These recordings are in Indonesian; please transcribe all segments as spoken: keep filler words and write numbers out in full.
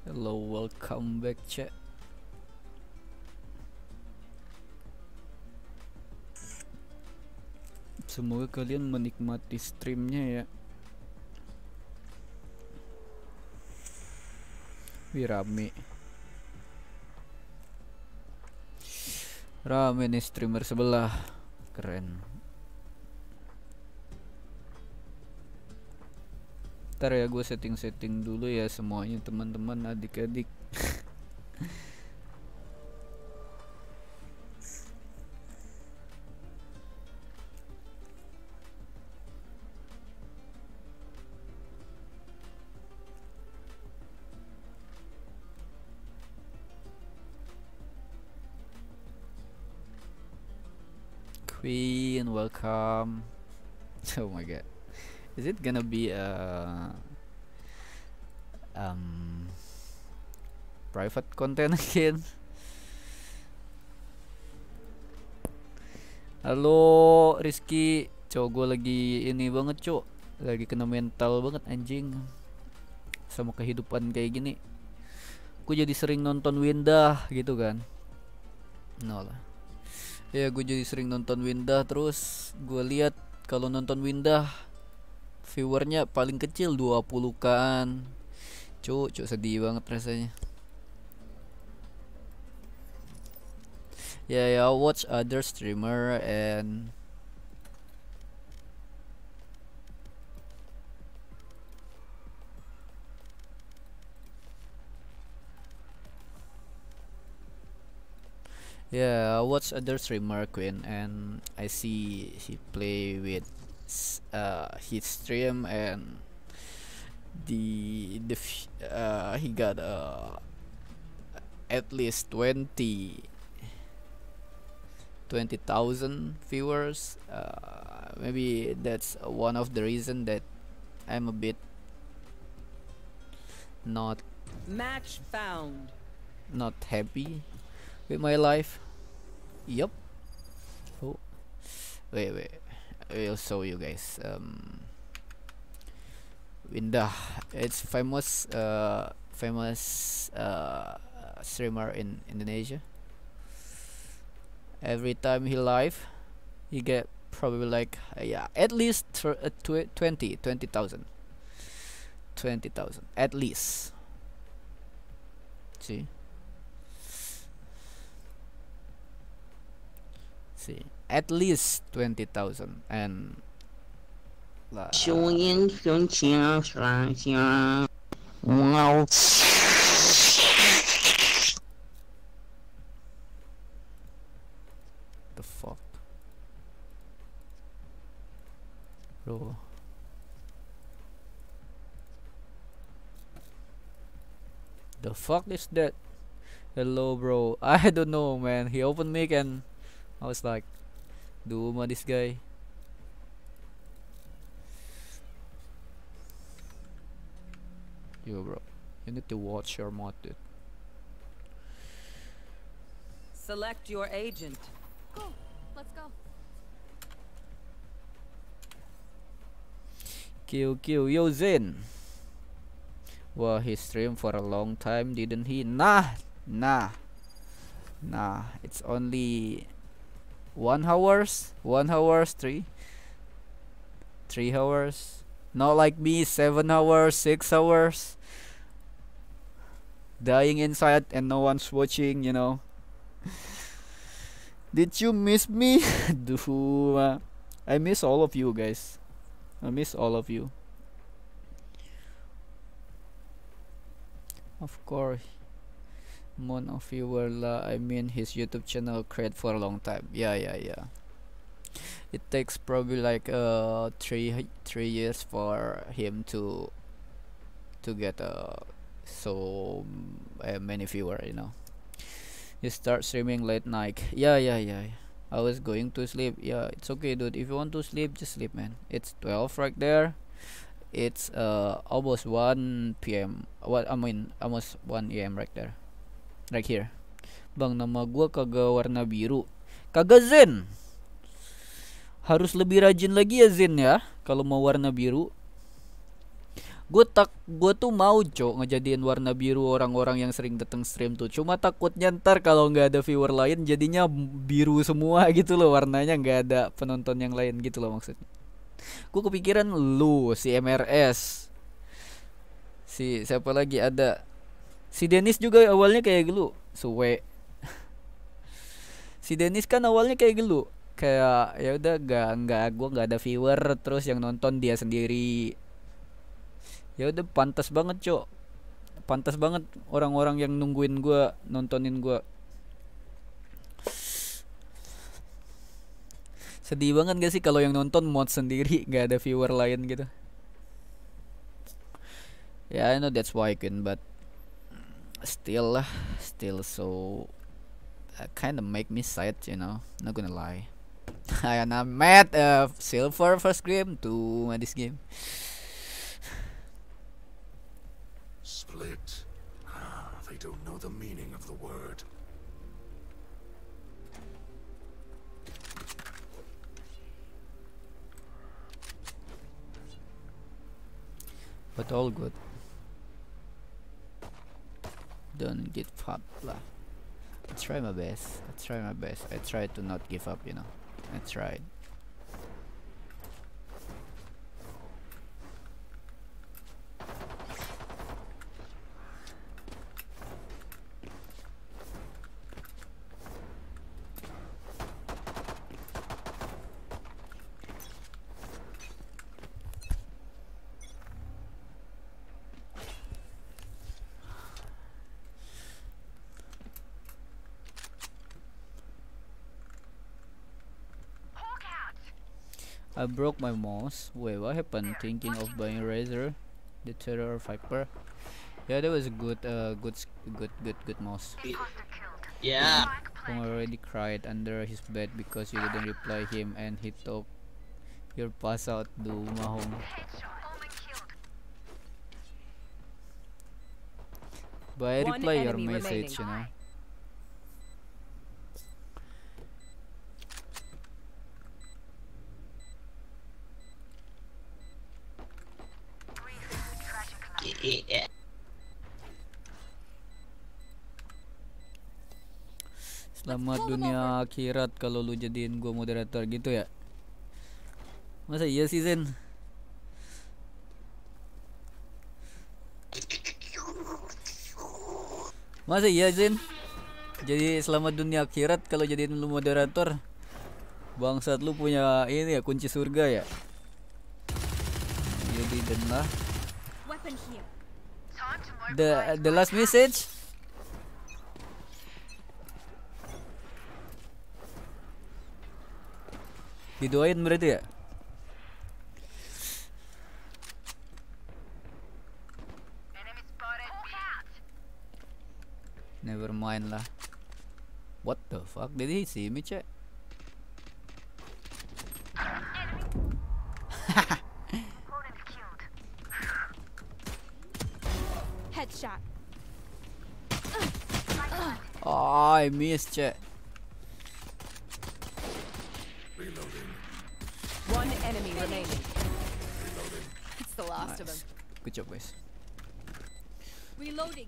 Hello, welcome back, chat. Semoga kalian menikmati streamnya ya. Wih, rame. Rame nih streamer sebelah. Keren. Ntar ya, gue setting-setting dulu ya semuanya, teman-teman, adik-adik. Queen, welcome. Oh my god. Is it gonna be a um private content again? Halo Rizky, cowok gue lagi ini banget cok, lagi kena mental banget anjing sama kehidupan kayak gini. Gue jadi sering nonton Windah gitu kan. No lah. Ya gue jadi sering nonton Windah, terus gue lihat kalau nonton Windah viewernya paling kecil dua puluh kan. Cuk, cuk sedih banget rasanya. Ya ya, watch other streamer and yeah, I watch other streamer Queen, and I see he play with uh his stream, and the the f- uh he got uh at least twenty twenty thousand viewers. Uh, maybe that's one of the reason that I'm a bit not Match found. not happy with my life. Yup. Oh, wait, wait. I'll show you guys. Um, Windah. It's famous, uh, famous uh, streamer in Indonesia. Every time he live, he get probably like uh, yeah, at least tr- uh, tw- twenty twenty thousand twenty thousand at least. See. See, at least twenty thousand, and uh, 雄鹰雄青双星，wow. the fuck, bro. The fuck is that? Hello, bro. I don't know, man. He opened mic and I was like, Duma, this guy. Yo, bro. You need to watch your mouth, dude. Select your agent. Cool. Let's go. Q Q, yo Zen. Well, he streamed for a long time, didn't he? Nah, nah, nah. It's only one hours, one hours, three, three hours. Not like me, seven hours, six hours. Dying inside and no one's watching, you know. Did you miss me? Duh, uh, I miss all of you guys. I miss all of you. Of course, Mon of you were la, I mean his YouTube channel created for a long time. Yeah, yeah, yeah. It takes probably like uh three three years for him to to get uh so uh, many viewer, you know. You start streaming late night. Yeah, yeah, yeah. I was going to sleep. Yeah, it's okay, dude. If you want to sleep, just sleep, man. It's twelve right there. It's uh almost one p m. What I mean, almost one a m right there. Right here. Bang, nama gua kagak warna biru. Kagak Zen. Harus lebih rajin lagi ya Zen ya kalau mau warna biru. Gue tak gue tuh mau cok ngejadiin warna biru orang-orang yang sering datang stream tuh. Cuma takutnya ntar kalau nggak ada viewer lain jadinya biru semua gitu loh warnanya, nggak ada penonton yang lain gitu loh maksudnya. Gue kepikiran lu, si M R S, si siapa lagi ada, si Dennis juga awalnya kayak gitu, suwe. Si Dennis kan awalnya kayak gitu, kayak ya udah gak nggak gue nggak ada viewer terus yang nonton dia sendiri. Ya udah pantas banget cok, pantas banget orang-orang yang nungguin gue nontonin gue. Sedih banget gak sih kalau yang nonton mod sendiri nggak ada viewer lain gitu. Ya, yeah, I know that's why Queen, but still lah, still so uh, kind of make me sad, you know, not gonna lie. And I'm mad uh, silver first game to this game. Split. Ah, they don't know the meaning of the word. But all good. Don't give up lah. I try my best. I try my best. I try to not give up, you know. I tried. I broke my mouse. Wait, what happened? Thinking of buying Razer, the Terror Viper. Yeah, that was a good, uh, good, s- good, good, good mouse. Yeah. Hong already cried under his bed because you didn't reply him, and he thought you're pass out. Do Mahong. But I One reply your enemy message, remaining. you know. Yeah. Selamat dunia akhirat kalau lu jadiin gua moderator gitu ya. Masa iya sih Zen? Masa iya Zen? Jadi selamat dunia akhirat kalau jadiin lu moderator. Bangsat, lu punya ini ya kunci surga ya. Jadi dan lah. Weapon here. The the last message. Didoain berarti ya? Never mind lah. What the fuck? Did he see me, cek? Headshot. Oh, I missed, cek. Reloading. One enemy remaining. It's the last of them. Nice. Good job, guys. Reloading.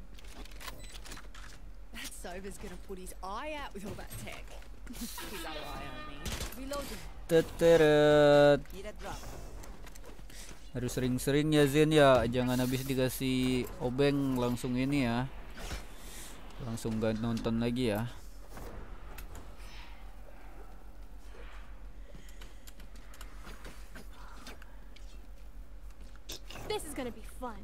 That Sova's gonna put his eye out with all that tech. His other eye, I mean. Reloading. Teteret. Need a drop. Harus sering-sering ya Zen ya. Jangan habis dikasih obeng langsung ini ya. Langsung gak nonton lagi ya. This is gonna be fun.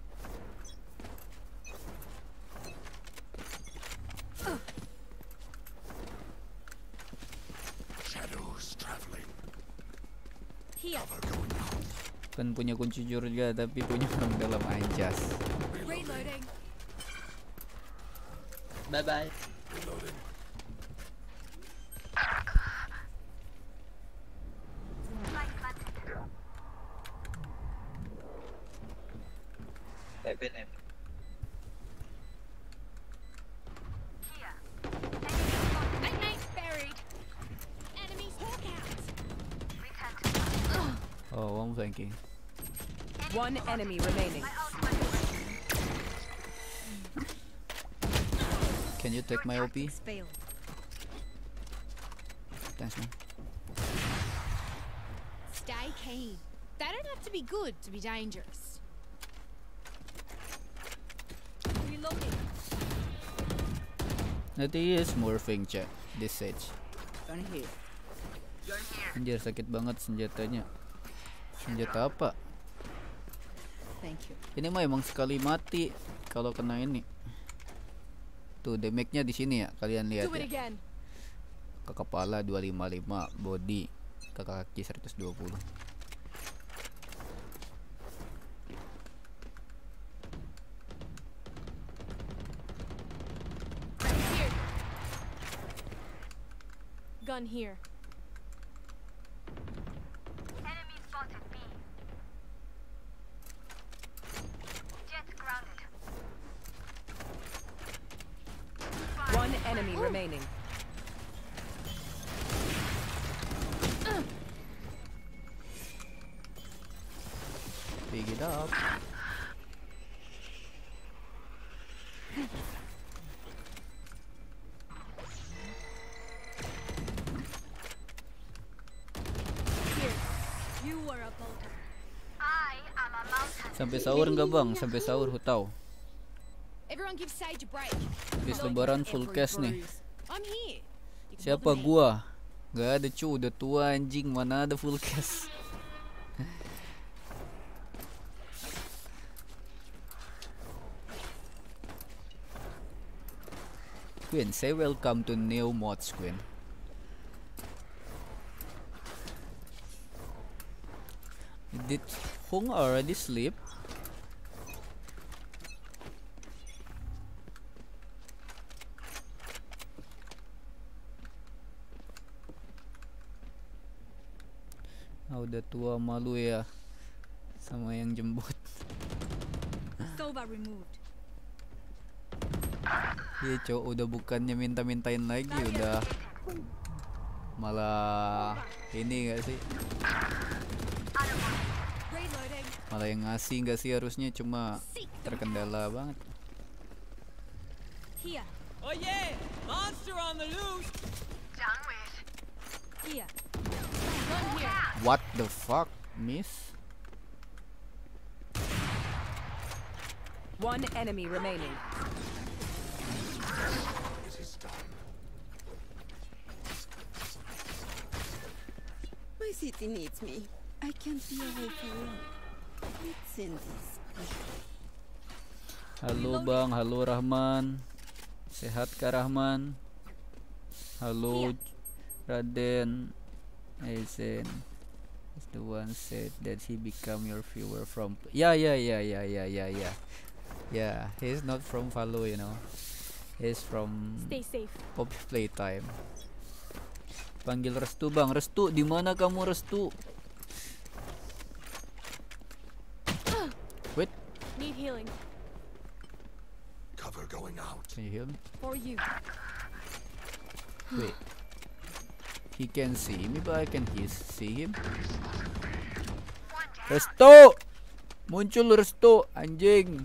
Shadows traveling. Here. Cover going out. Kan punya kunci surga tapi punya orang dalam anjas. Reloading. Bye bye. Reloading. Teammates buried. Enemies hawk out. Oh, I'm thinking. One enemy remaining. Can you take my O P? Fail. Thanks, man. Stay keen. They don't have to be good to be dangerous. Reloading. Nanti is morphing chat this stage. Anjir sakit banget senjatanya. Senjata apa? Thank you. Ini mah emang sekali mati kalau kena ini. Tuh damage-nya di sini ya, kalian lihat Do it ya. again. Ke kepala dua lima lima, body ke kaki seratus dua puluh. Here. Gun here. Enemy spotted B. Jet grounded. One enemy remaining. Pick it up. Here. You were a bolter. I am a mountain. Sampai sahur enggak bang? Sampai sahur hutau. Everyone give Sage a break. Habis lebaran full cash nih. I'm here. You can Siapa bother me. gua? Gak ada cu, udah tua anjing, mana ada full cash. Queen, say welcome to new mods, Queen. Did Hung already sleep? Ah, udah tua malu ya sama yang jembut. Sova removed. Iya cowok, udah bukannya minta-mintain lagi, udah malah ini gak sih? Reloading. Malah yang ngasih gak sih harusnya, cuma Seek them. terkendala banget. Here. Oh yeah! Monster on the loose! Done with. Here. Gun here. What the fuck, miss? One enemy remaining. It is done. My city needs me. I can't be away for long. It's in this. Halo Bang, halo Rahman. Sehat kah Rahman? Halo Raden. Aizen is the one said that he become your viewer from. Yeah, yeah, yeah, yeah, yeah, yeah, yeah. Yeah, he's not from Valo, you know. He's from Stay safe. Poppy Playtime. Panggil Restu Bang. Restu, di mana kamu Restu? Wait, Need healing. Cover going out. can you heal me? For you. Wait. He can see me, but I can he see him. Restu! Muncul Restu, anjing.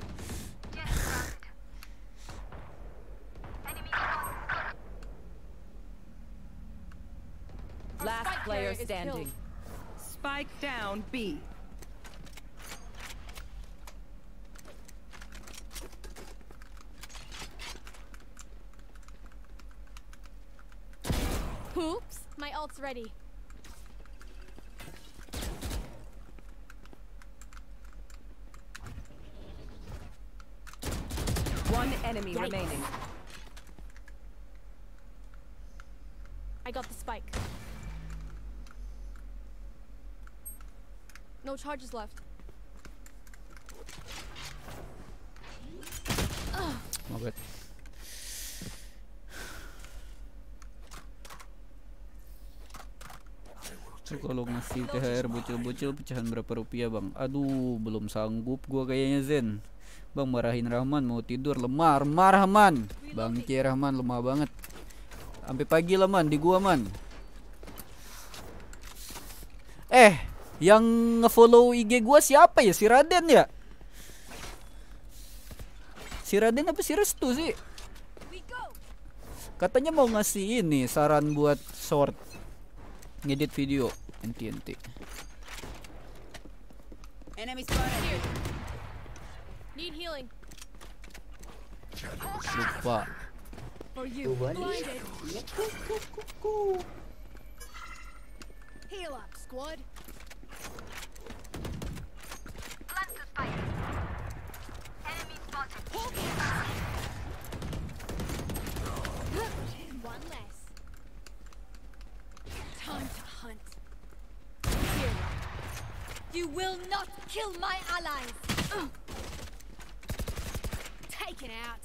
Last spike player carrier is standing. Spike down B. Oops. My ult's ready. One enemy Yikes. remaining. I got the spike. No charges left. Mabat. Lu kalau ngasih T H R bocil-bocil pecahan berapa rupiah bang? Aduh, belum sanggup gua kayaknya Zen. Bang marahin Rahman mau tidur, lemah, lemah Rahman. Bang C Rahman lemah banget. Sampai pagi lah man di gua man. Eh, Yang nge-follow I G gua siapa ya? Si Raden ya? Si Raden apa si Restu sih? Katanya mau ngasih ini saran buat short ngedit video enti enti. Enemy spotted here. Need healing. Lupa. For you. Blinded. Heal up, squad. Plant the spike. Enemy spotted. One less. Time to hunt. Here. You will not kill my allies. Uh. Taken out.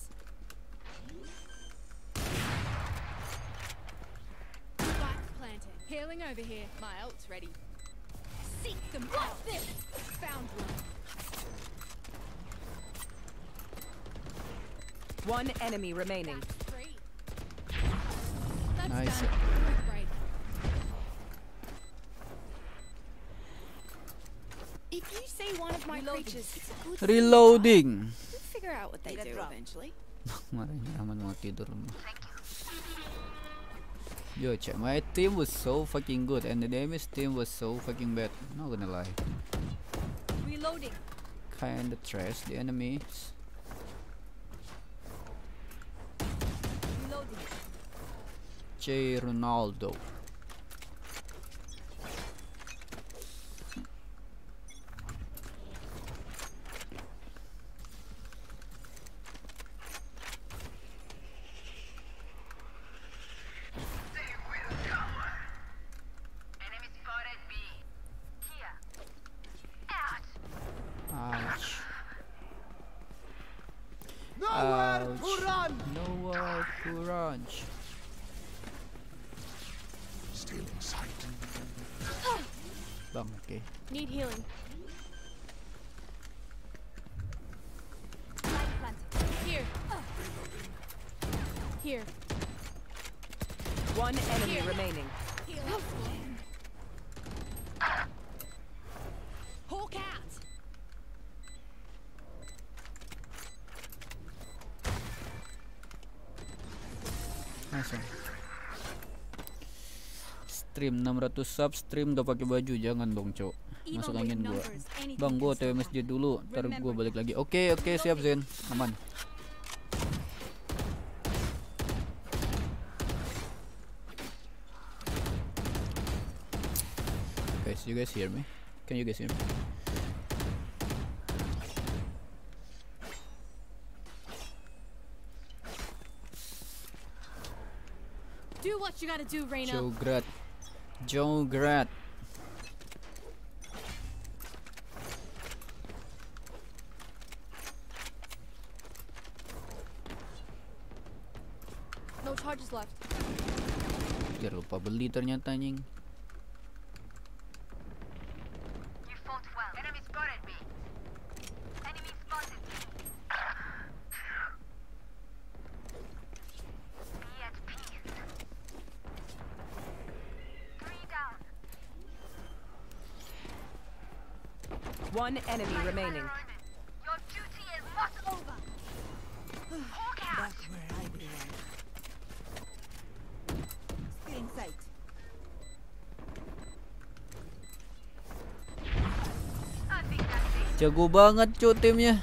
Spike planted. Healing over here. My ult's ready. Seek them out. This. Found one. One enemy remaining. That's three. That's Nice. done. Quick break. If you see one of my creatures, it's a good Reloading. We'll figure out what they do eventually. Marahnya aman mau tidur. Yo, check. My team was so fucking good, and the enemy's team was so fucking bad. Not gonna lie. Reloading. Kinda trash the enemies. Reloading. J Ronaldo. Enemy spotted B. Here. Out. Ouch. Nowhere Ouch. to run! Nowhere to run. Stealing sight. Bang, okay. Need healing. Light planted. Here. Here. One enemy remaining. Heal. Hawk out. Langsung. Stream enam ratus sub, stream udah pakai baju, jangan dong, Cok. Masuk angin gua. Bang, gua O T W masjid dulu, ntar gua balik lagi. Oke, oke, siap Zen. Aman. Guys, you guys hear me? Can you guys hear me? Do what you gotta do, Reyna. Jograt. Jograt. No charges left. Biar lupa beli ternyata anjing. You fought well. Enemy spotted B. Enemy spotted B. Be at peace. Three down. One enemy remaining. Your duty is not over. Hawk out. where I belong. Still in sight. I think that's it. Jago banget, Cok, timnya.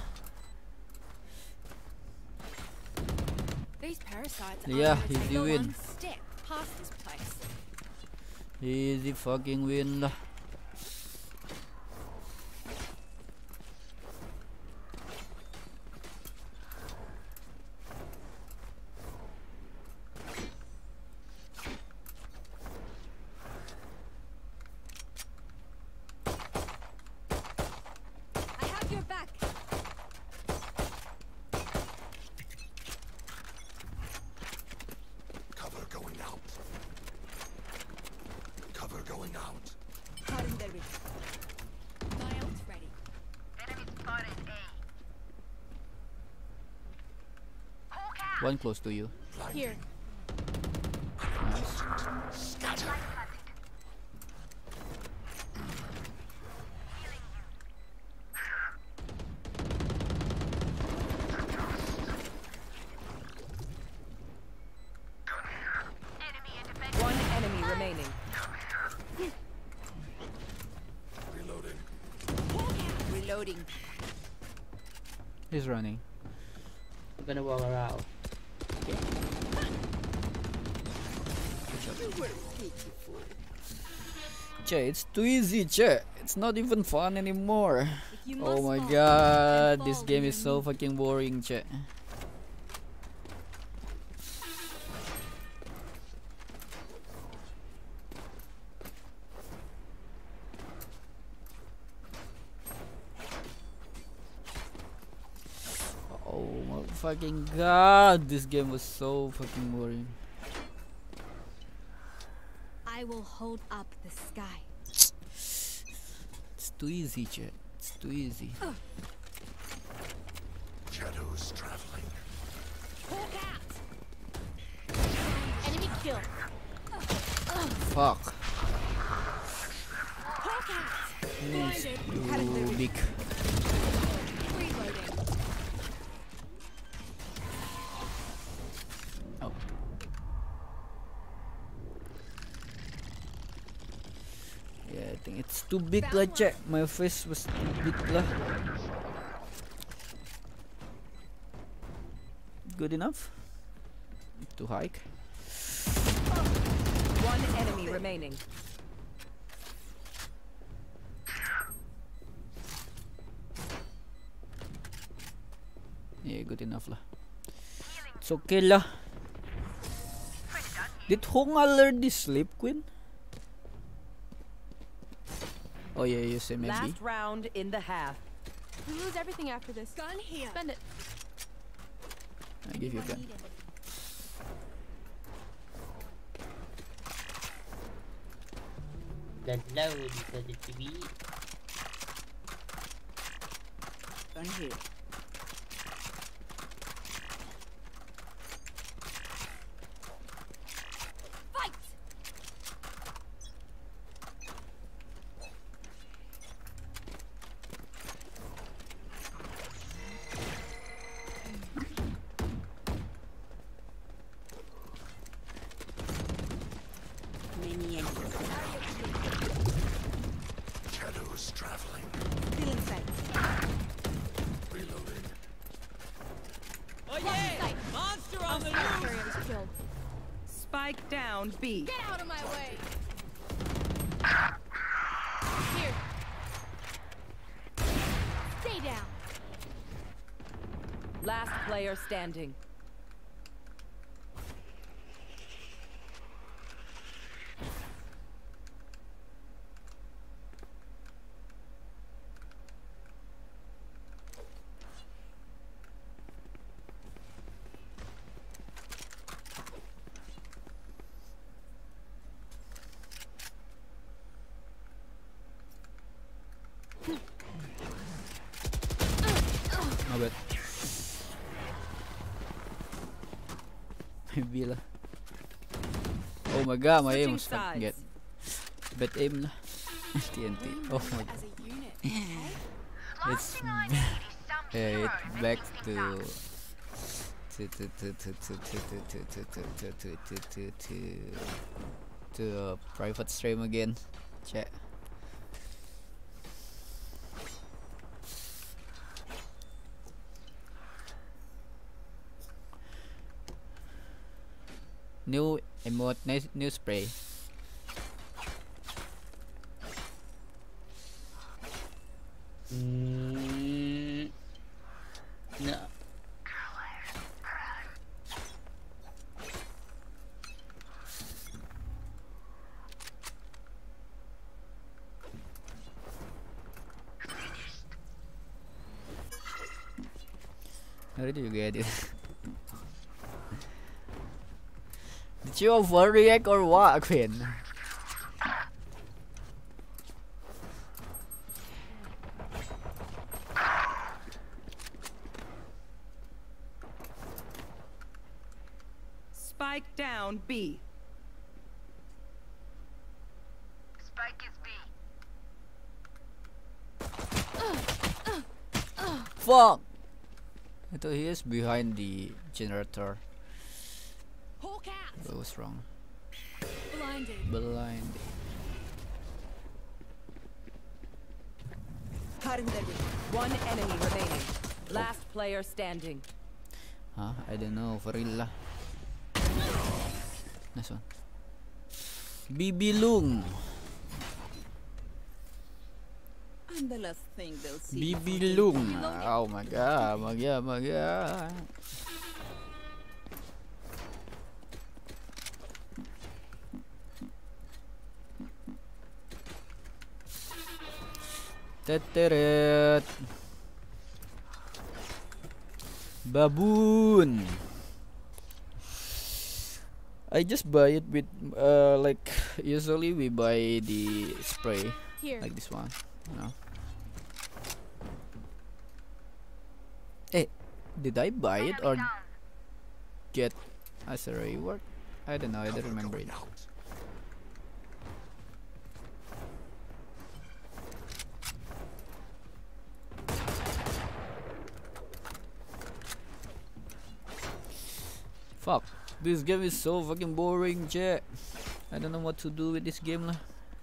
These parasites Yeah, are easy win. one step past this place. Easy fucking win lah. I have your back. Cover going out. Cover going out. Cutting their way. My ult's ready. Enemy spotted A. Hawk out. One close to you. Here. Nice. Scatter. Reloading. He's running. I'm gonna walk around. You were pitiful. Che, it's too easy, Che. It's not even fun anymore. If you Oh must my fall, god, then this fall game with is your so knee. fucking boring, Che. Oh my fucking god, this game was so fucking boring. I will hold up the sky. It's too easy, Che. It's too easy. Shadows traveling. Hawk out. Enemy kill. Fuck. Hawk out. It's Blinded. too big. Reloading. Oh. Yeah, I think it's too big lah, Che. My face was too big lah. Good enough? To hike? One enemy remaining. Yeah, good enough lah. It's okay lah. Did Hong already sleep, Queen? Oh yeah, you say maybe. Last round in the half. We lose everything after this. Gun here. Spend it. I give you a gun. That loud because the T V. Gun here. Fight. Many enemies. Shadows traveling. Still in sight. Reloading. Oh yeah! Monster on the loose! Carrier was killed. Spike down B. Get out of my way. Here. Stay down. Last player standing. My bad. Maybe lah. Oh my god, my aim Switching was fucking sides. good. Bad aim lah. T N T. Oh my god. As a unit. It's yeah, it back to to to to to to to to to to to to to to to to a private stream again. Check. New emote, nice new spray. Mm, no. How did you get it? Did you overreact or what, Queen? Spike down B. Spike is B. Fuck! I thought he is behind the generator. Hawk out. That was wrong. Blinded. Blind. One enemy remaining. Last player standing. Huh? I don't know. For real lah. Nice one. Bibilung. I'm the last thing they'll see. Bibilung. Oh my god. My god. My god. Teteret. Baboon. I just buy it with uh like usually we buy the spray Here. like this one, you know. Hey, did I buy it or get as a reward? I don't know. I don't remember it. Fuck, this game is so fucking boring, chat. I don't know what to do with this game lah.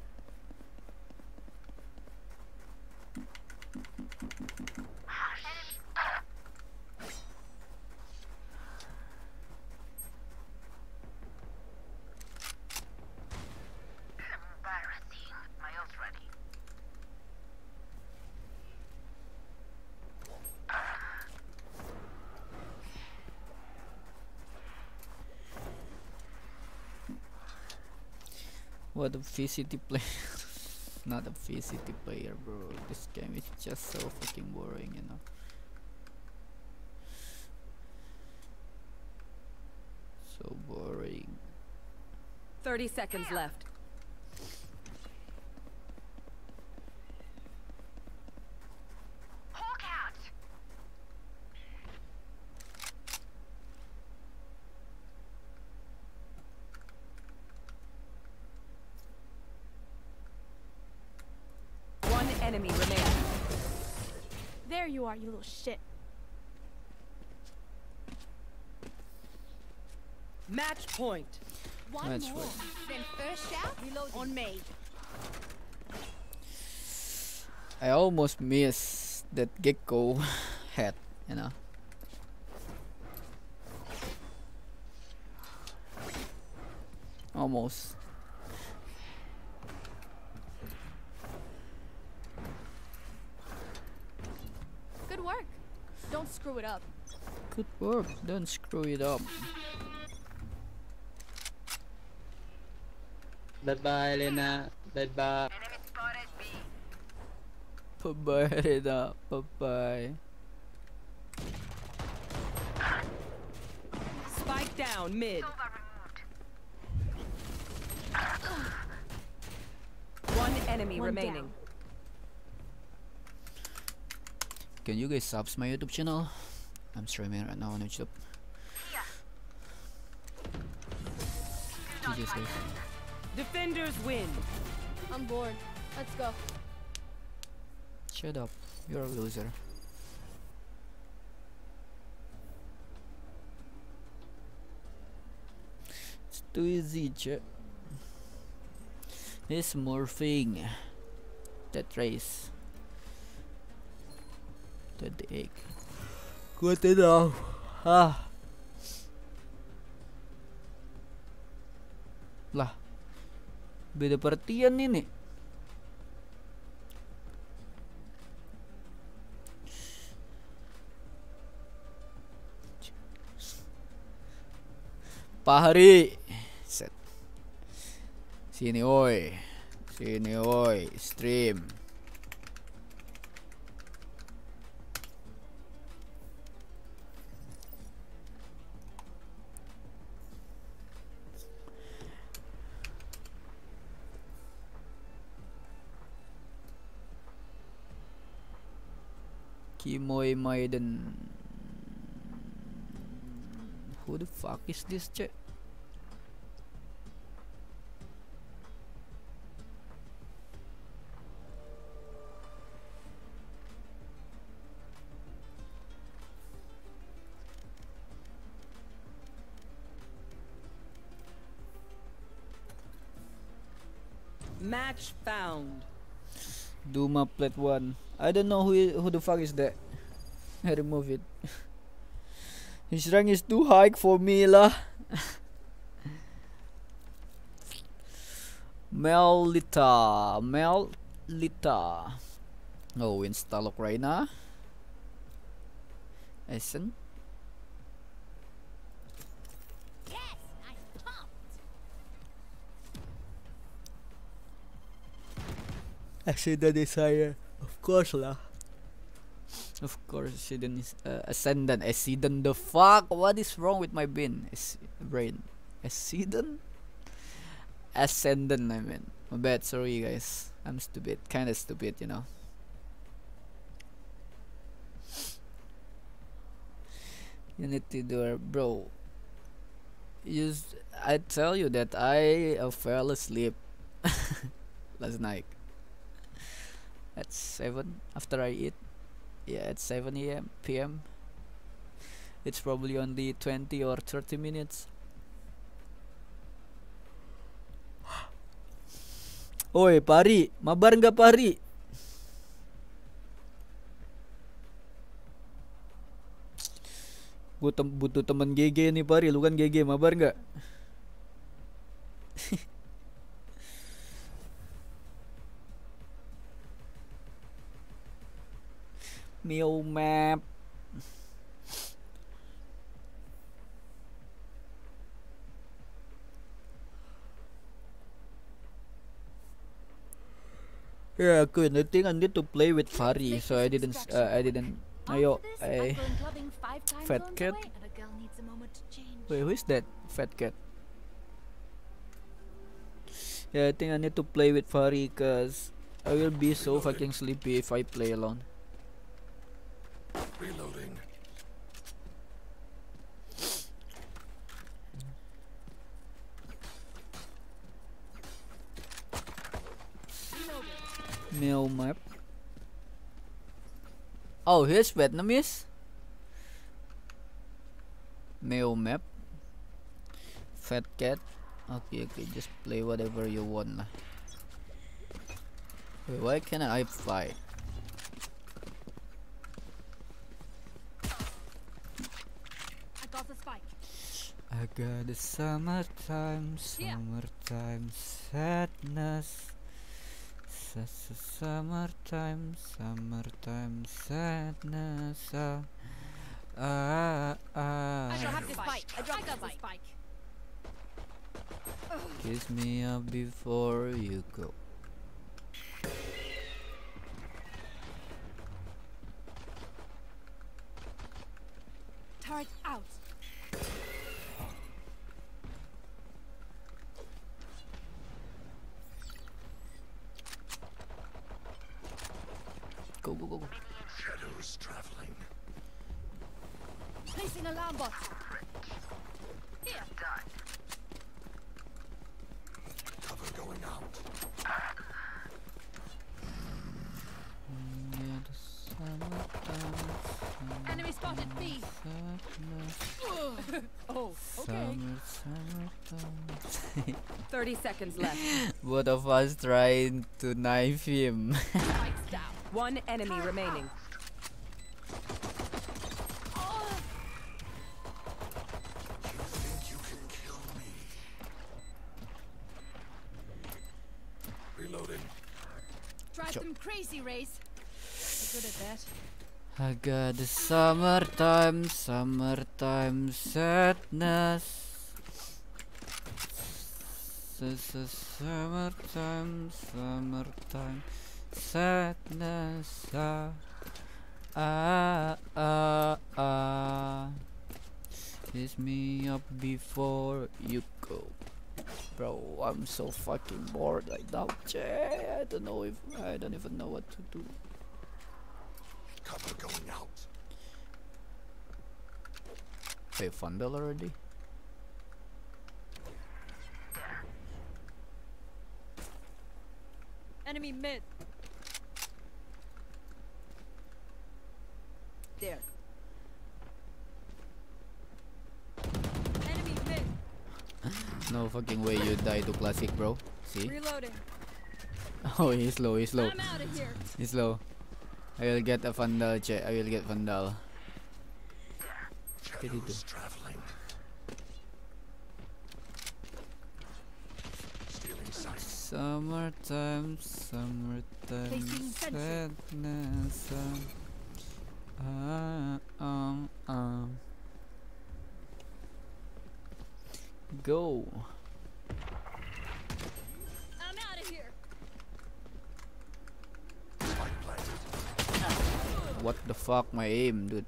Embarrassing. My ult's ready. What a V C T player. Not a V C T player, bro. This game is just so fucking boring, you know. So boring. thirty seconds left. Hawk out. One enemy remaining. There you are, you little shit. Match point. One That's more. right. Then first shout, reload on me. I almost missed that gecko head, you know. Almost. Good work. Don't screw it up. Good work. Don't screw it up. Bye bye, Lena. Bye bye. Enemy spotted B. Bye bye, Reda. Bye bye. Spike down mid. Silva removed. One enemy One remaining. down. Can you guys subs my YouTube channel? I'm streaming right now on YouTube. G G guys. Defenders win. I'm bored. Let's go. Shut up. You're a loser. It's too easy, chat. He's morphing. That race. twenty-eight. Good enough. Ah. Lah. Beda perhatian ini. Pak Hari. Set. Sini oi. Sini oi, stream. Kimoy Maiden. Who the fuck is this, cek? Match found. Duma plat one. I don't know who i- who the fuck is that. I remove it. His rank is too high for me lah. Melita, Melita. Oh, install Ukraina. Essen. Yes, I'm pumped. Ascendant Desire. Of course lah. Of course, Ascendant is uh, Ascendant. Ascendant the fuck? What is wrong with my bin? As brain. Ascendant? Ascendant, I mean. My bad, sorry guys. I'm stupid. Kinda stupid, you know. You need to do it, bro. You, s- I tell you that I uh, fell asleep last night at seven after I eat. Yeah, at seven a m p m. It's probably only twenty or thirty minutes. Oi, Pari, mabar nggak Pari? Gue tem butuh temen G G nih Pari, lu kan G G, mabar nggak? Meow map. Yeah, good. I think I need to play with Fari, so I didn't. s- Uh, I didn't. Ayo, I. Fat cat. And a girl needs a moment to change. Wait, who is that? Fat cat. Yeah, I think I need to play with Fari, cause I will be so fucking sleepy if I play alone. Reloading. Meow map. Oh, here's Vietnamese. Meow map. Fat cat. Okay, okay, just play whatever you want lah. Wait, why can't I fight? I got the spike. I got the summertime, Yeah. summertime sadness. Such a summertime, summertime sadness. Ah, ah, ah. I shall have the spike. I dropped the spike. Kiss me up before you go. Turret out. Go, go, go, go. Shadows traveling. Placing alarm bot. Here. Cover going out. Yeah, the summertime, Enemy spotted B. sadness. Oh, okay. Summer, summertime. thirty seconds left. Both of us trying to knife him. Spikes down. One enemy remaining. You think you can kill me? Reloading. Drive Chop. them crazy, Raze. You're good at that. I got the summertime, summertime sadness. This is summertime, summertime sadness. Ah, ah, ah, ah. Kiss me up before you go. Bro, I'm so fucking bored right now. Jay, I don't know if I don't even know what to do. Cover going out. Wait, Fundle already? Enemy mid. There. Enemy mid. No fucking way you die to classic, bro. See? Reloading. Oh, he's low, he's low. I'm out of here. He's low. I will get a Vandal, check. I will get Vandal. What did he do? Shadows traveling. Stealing sight. Summertime, summertime, Placing sentry. sadness. Uh, uh, uh. Go. I'm out of here. Spike planted. What the fuck, my aim, dude.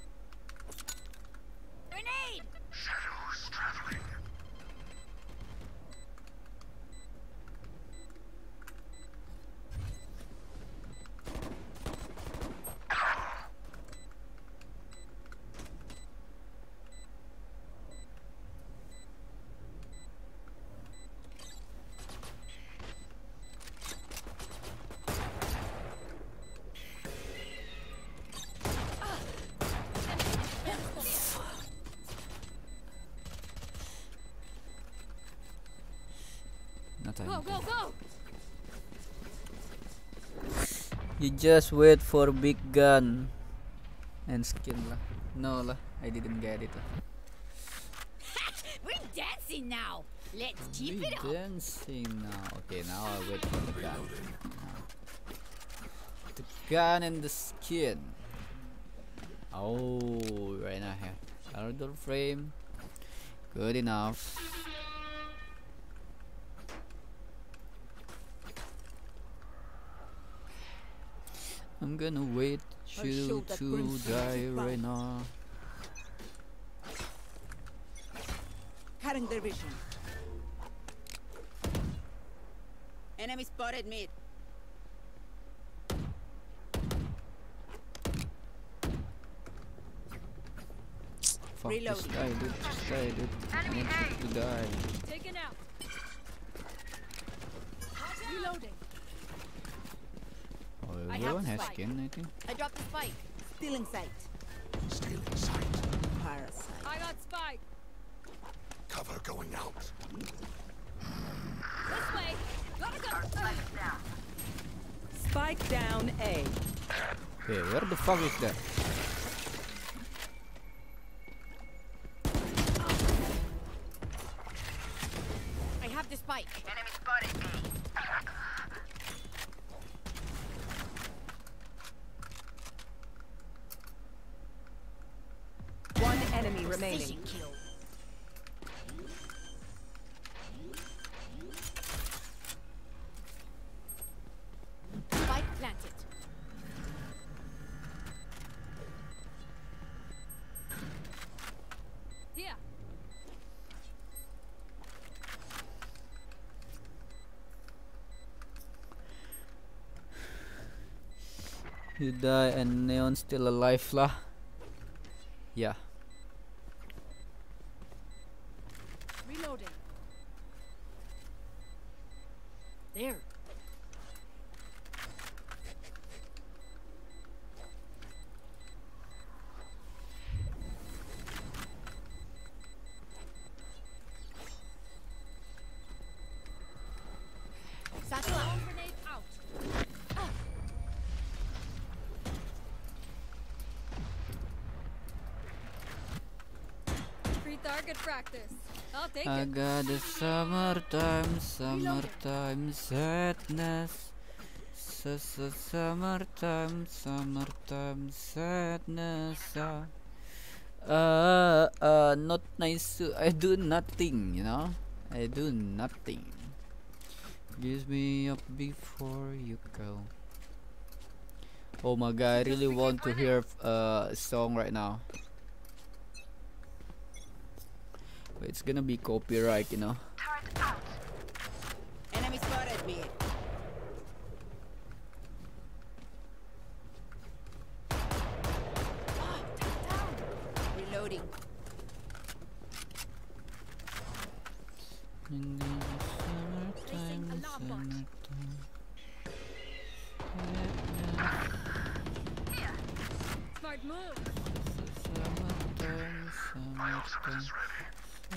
Grenade. Shadows traveling. Not time. Go, go, go. You just wait for big gun and skin lah. No lah, I didn't get it lah. We're dancing now. Let's keep We it up. dancing now. Okay, now I wait for the gun. The gun and the skin. Oh, right now here. Another frame. Good enough. I'm gonna wait I'll you show that to crimson die is right back. now. Cutting their vision. Enemy spotted mid. Fuck this Reloading. guy, dude. This guy, dude. I want you to die. Taken out. Reloading. Oh, I have everyone the has spike. skin, I think. I dropped the spike. Stealing sight. Stealing sight. Parasite. I got spike. Cover going out. This way. Gotta go. Uh, Spike down A. Okay, where the fuck is that? I have the spike. Enemy spotted B. One enemy remaining. Precision kill. Spike planted. Here. You die and Neon still alive lah. Yeah. Reloading. There. Satchel out. Grenade out. Free target practice. I'll take I it. got the summertime, summertime sadness. Su- su- Summertime, summertime sadness. Uh, uh, uh, not nice. to- I do nothing, you know. I do nothing. Gives me up before you go. Oh my god, I really want to hear uh, a song right now. But it's gonna be copyright, you know. Turret out. Enemy spotted mid. Reloading. In the Placing summertime, alarm bot. summertime. Smart move. Summertime, summertime.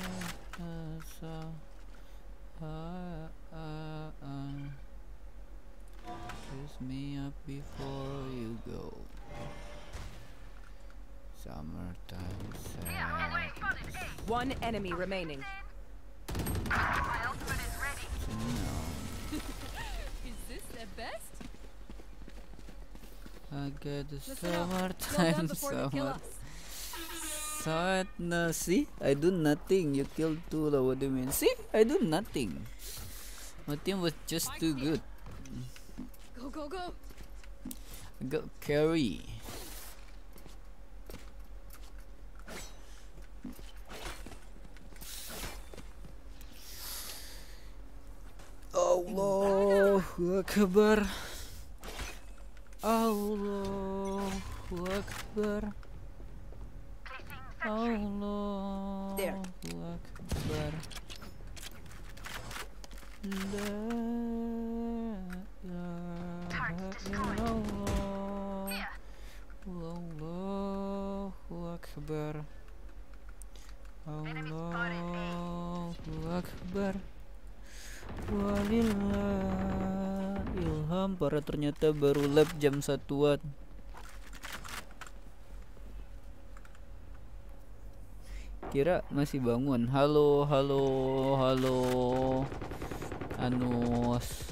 Uh, so, uh, uh, uh. Kiss me up before you go. Summertime sadness. One enemy remaining. My ultimate is ready. No. Is this their best? I get the Listen up. Slow summertime down before they kill summer us. sadness. See, I do nothing. You killed two. lah, What do you mean? See, I do nothing. My team was just too good. Go, go, go. I got carry. Allahu Akbar. Allahu Akbar. Allahu There. Akbar. La ilaha illallah. Allahu Akbar. Allahu Akbar. Walillah ilham. Para ternyata baru lab jam satuan. Kira masih bangun. Halo, halo, halo. Anus.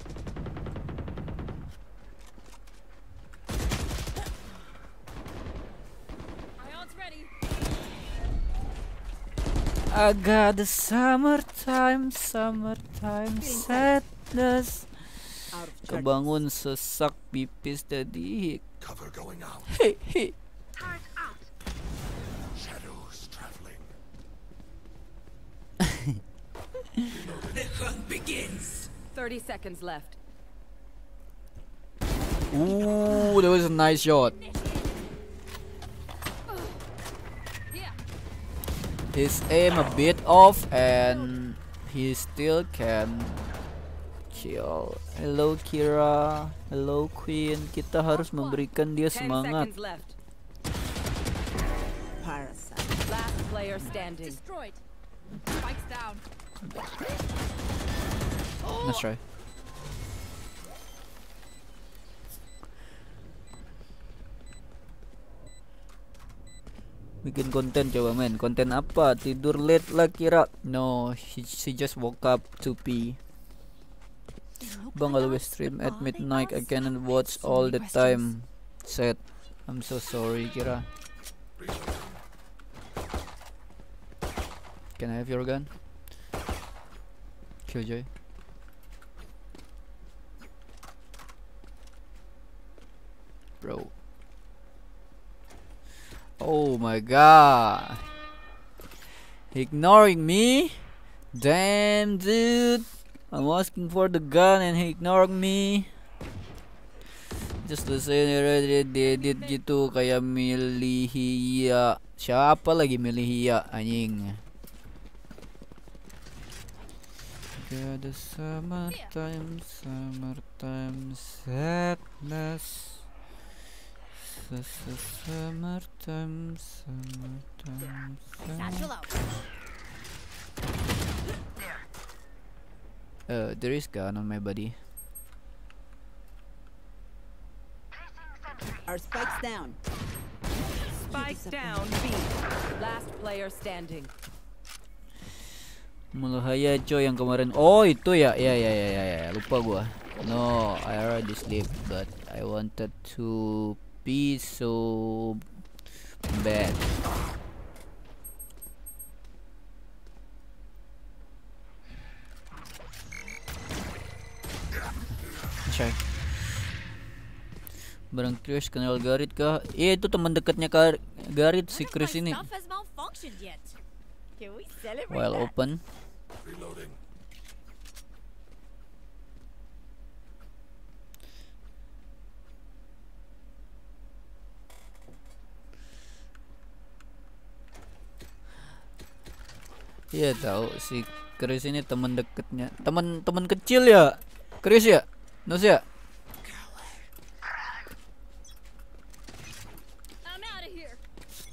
My aunt's ready. I got the summertime, summertime sadness. Out of charges. Kebangun sesak pipis tadi. Cover going out. Hei, hei. Turret out. Shadows traveling. thirty seconds left. Ooh, that was a nice shot. Yeah. His aim a bit off and he still can kill. Hello Kira, hello Queen. Kita harus memberikan dia Ten semangat. seconds left. Parasite. Last player standing. Destroyed. Spikes down. Let's try. Bikin konten coba men. Konten apa? Tidur late lah Kira. No, she, she just woke up to pee. Bang always stream at midnight. I cannot watch all the time. Sad. I'm so sorry Kira. Can I have your gun? Killjoy. Bro. Oh my god. Ignoring me? Damn dude. I'm asking for the gun and he ignored me. Just listen already edit gitu kayak Milihia. Siapa lagi Milihia anjing? Got the summertime, summertime sadness. Summertime, summertime Satchel out. Uh, there is gun on my body. Our spikes down. Spike down B. Last player standing. Mulahaya coy yang kemarin. Oh itu ya, ya ya ya ya, ya. Lupa gua. No, I already sleep, but I wanted to be so bad. Shy. Barang Chris kenal Garit kah? Iya itu teman dekatnya Kar Garit si Chris ini. Stuff has malfunctioned yet. Can we celebrate While that? open. Reloading. Iya tahu si Chris ini teman dekatnya, teman teman kecil ya, Chris ya, Nus ya. I'm out of here.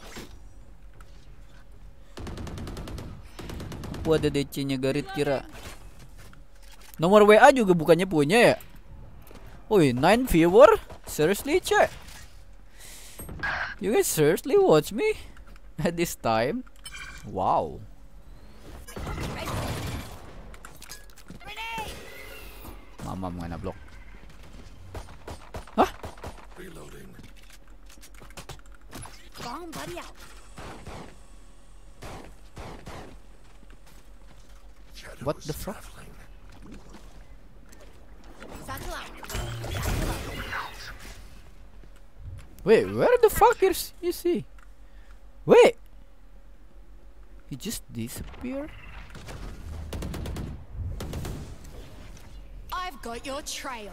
Aku ada D C-nya Garit Kira. Nomor W A juga bukannya punya ya? Oi, nine viewer? Seriously, chat? You guys seriously watch me at this time? Wow. Mama mga na-block. Hah? Reloading. Bomb buddy out. What the fuck? Satchel out. Wait, where the fuck is you see? Wait, he just disappeared. I've got your trail.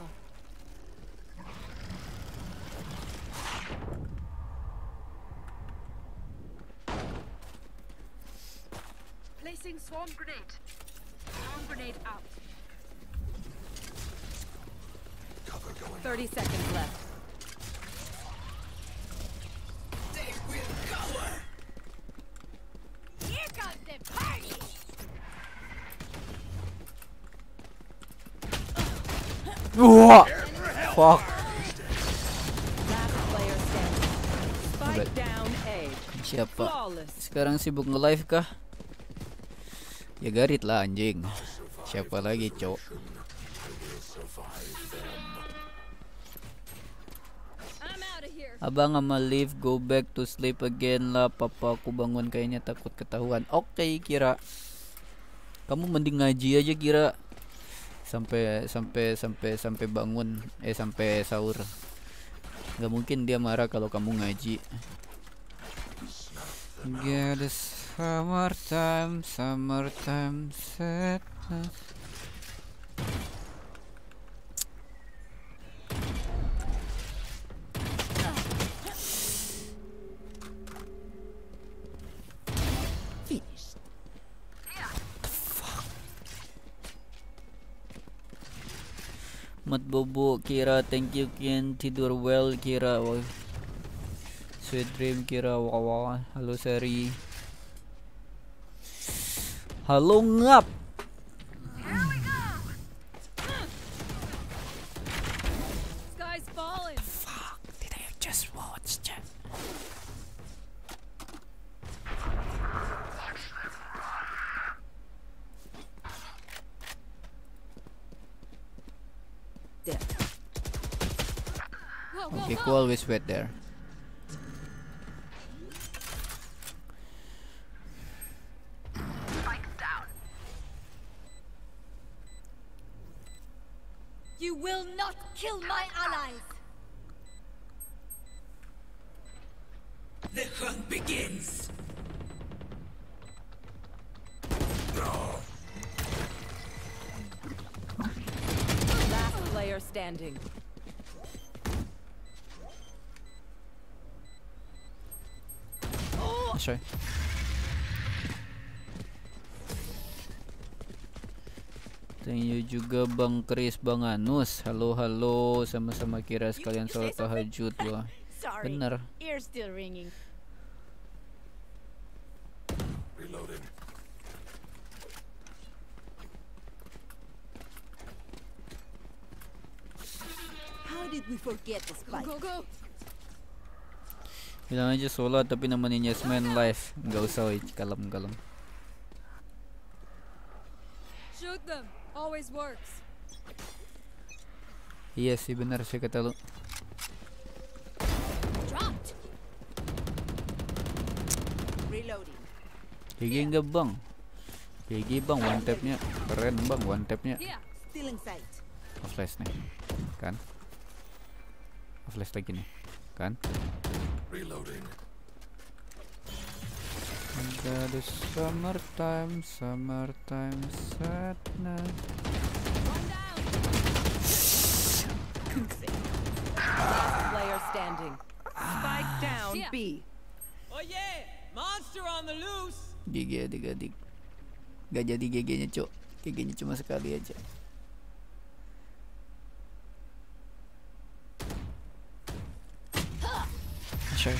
Placing swarm grenade. Swarm grenade out. Cover going. thirty seconds left. Here comes the party. Wah! Fuck. Last player standing. Spike Alright. down A. Siapa? Flawless. Sekarang sibuk nge-live kah? Ya garit lah anjing. Siapa lagi, cowok? I'm out of here. Abang ama leave, go back to sleep again lah. Papa aku bangun kayaknya takut ketahuan. Oke, okay, Kira. Kamu mending ngaji aja, Kira. Sampai sampai sampai sampai bangun, eh sampai sahur. Gak mungkin dia marah kalau kamu ngaji. Get the summertime, summertime sadness. Finished. Mat bobo, Kira, thank you Kian, tidur well Kira. Wow. Sweet dream Kira. Wow, wow. Halo Seri. Halo ngap. Sky's falling. Fuck, did I just watch chat? There. Whoa, whoa, Okay, whoa. cool, always wait there. Spike down. You will not kill my allies. The hunt begins. Last player standing. Sorry. Thank you juga Bang Kris, Bang Anus. Halo halo, sama-sama Kira sekalian sholat tahajud wah. Sorry. Bener. Ears still ringing. Reloading. How did we forget the Go, spike? go, go. Bilang aja sholat tapi nemenin Yasmin live. Nggak usah, woi, kalem-kalem. Shoot them. Always works. Iya sih benar sih kata lu. Dropped. Reloading. G G enggak bang? G G bang, one tapnya keren bang, one tapnya. Here. Still in sight. Flash nih, kan? Flash lagi nih, kan? Reloading. Got the summertime, summertime sadness. One down. Last player standing. Spike down Yeah. B. Oh yeah! Monster on the loose! G G adik-adik. Gak jadi G G-nya cok, G G-nya cuma sekali aja. Sure.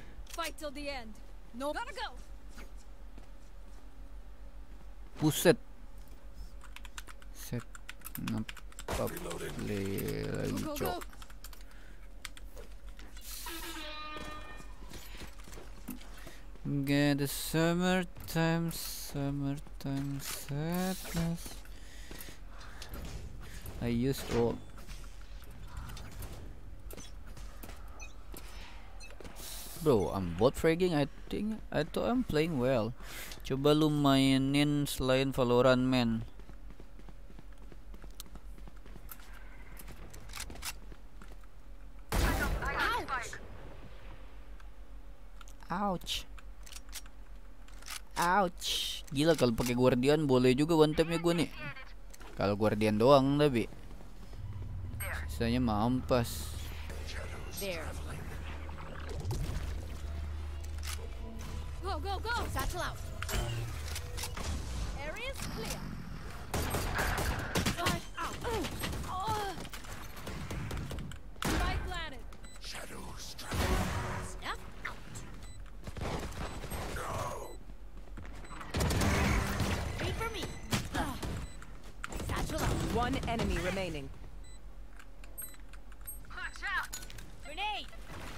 Fight till the end. No, gotta go. Buset, Ngapa play lagi Go, go, cok. go. Get the summertime, summertime sadness. I use all. Bro, I'm bot fragging. I think I thought I'm playing well. Coba lu mainin selain Valorant, man. Ouch. Ouch. Gila kalau pakai Guardian boleh juga one tap nya gue nih. Kalau Guardian doang tapi sisanya mampas. There. Go, go, go. Satchel out. Area's clear. Spike out. Oh. Spike planted. Shadows Snap out. Wait for me. Satchel out. One enemy remaining. Watch out! Grenade.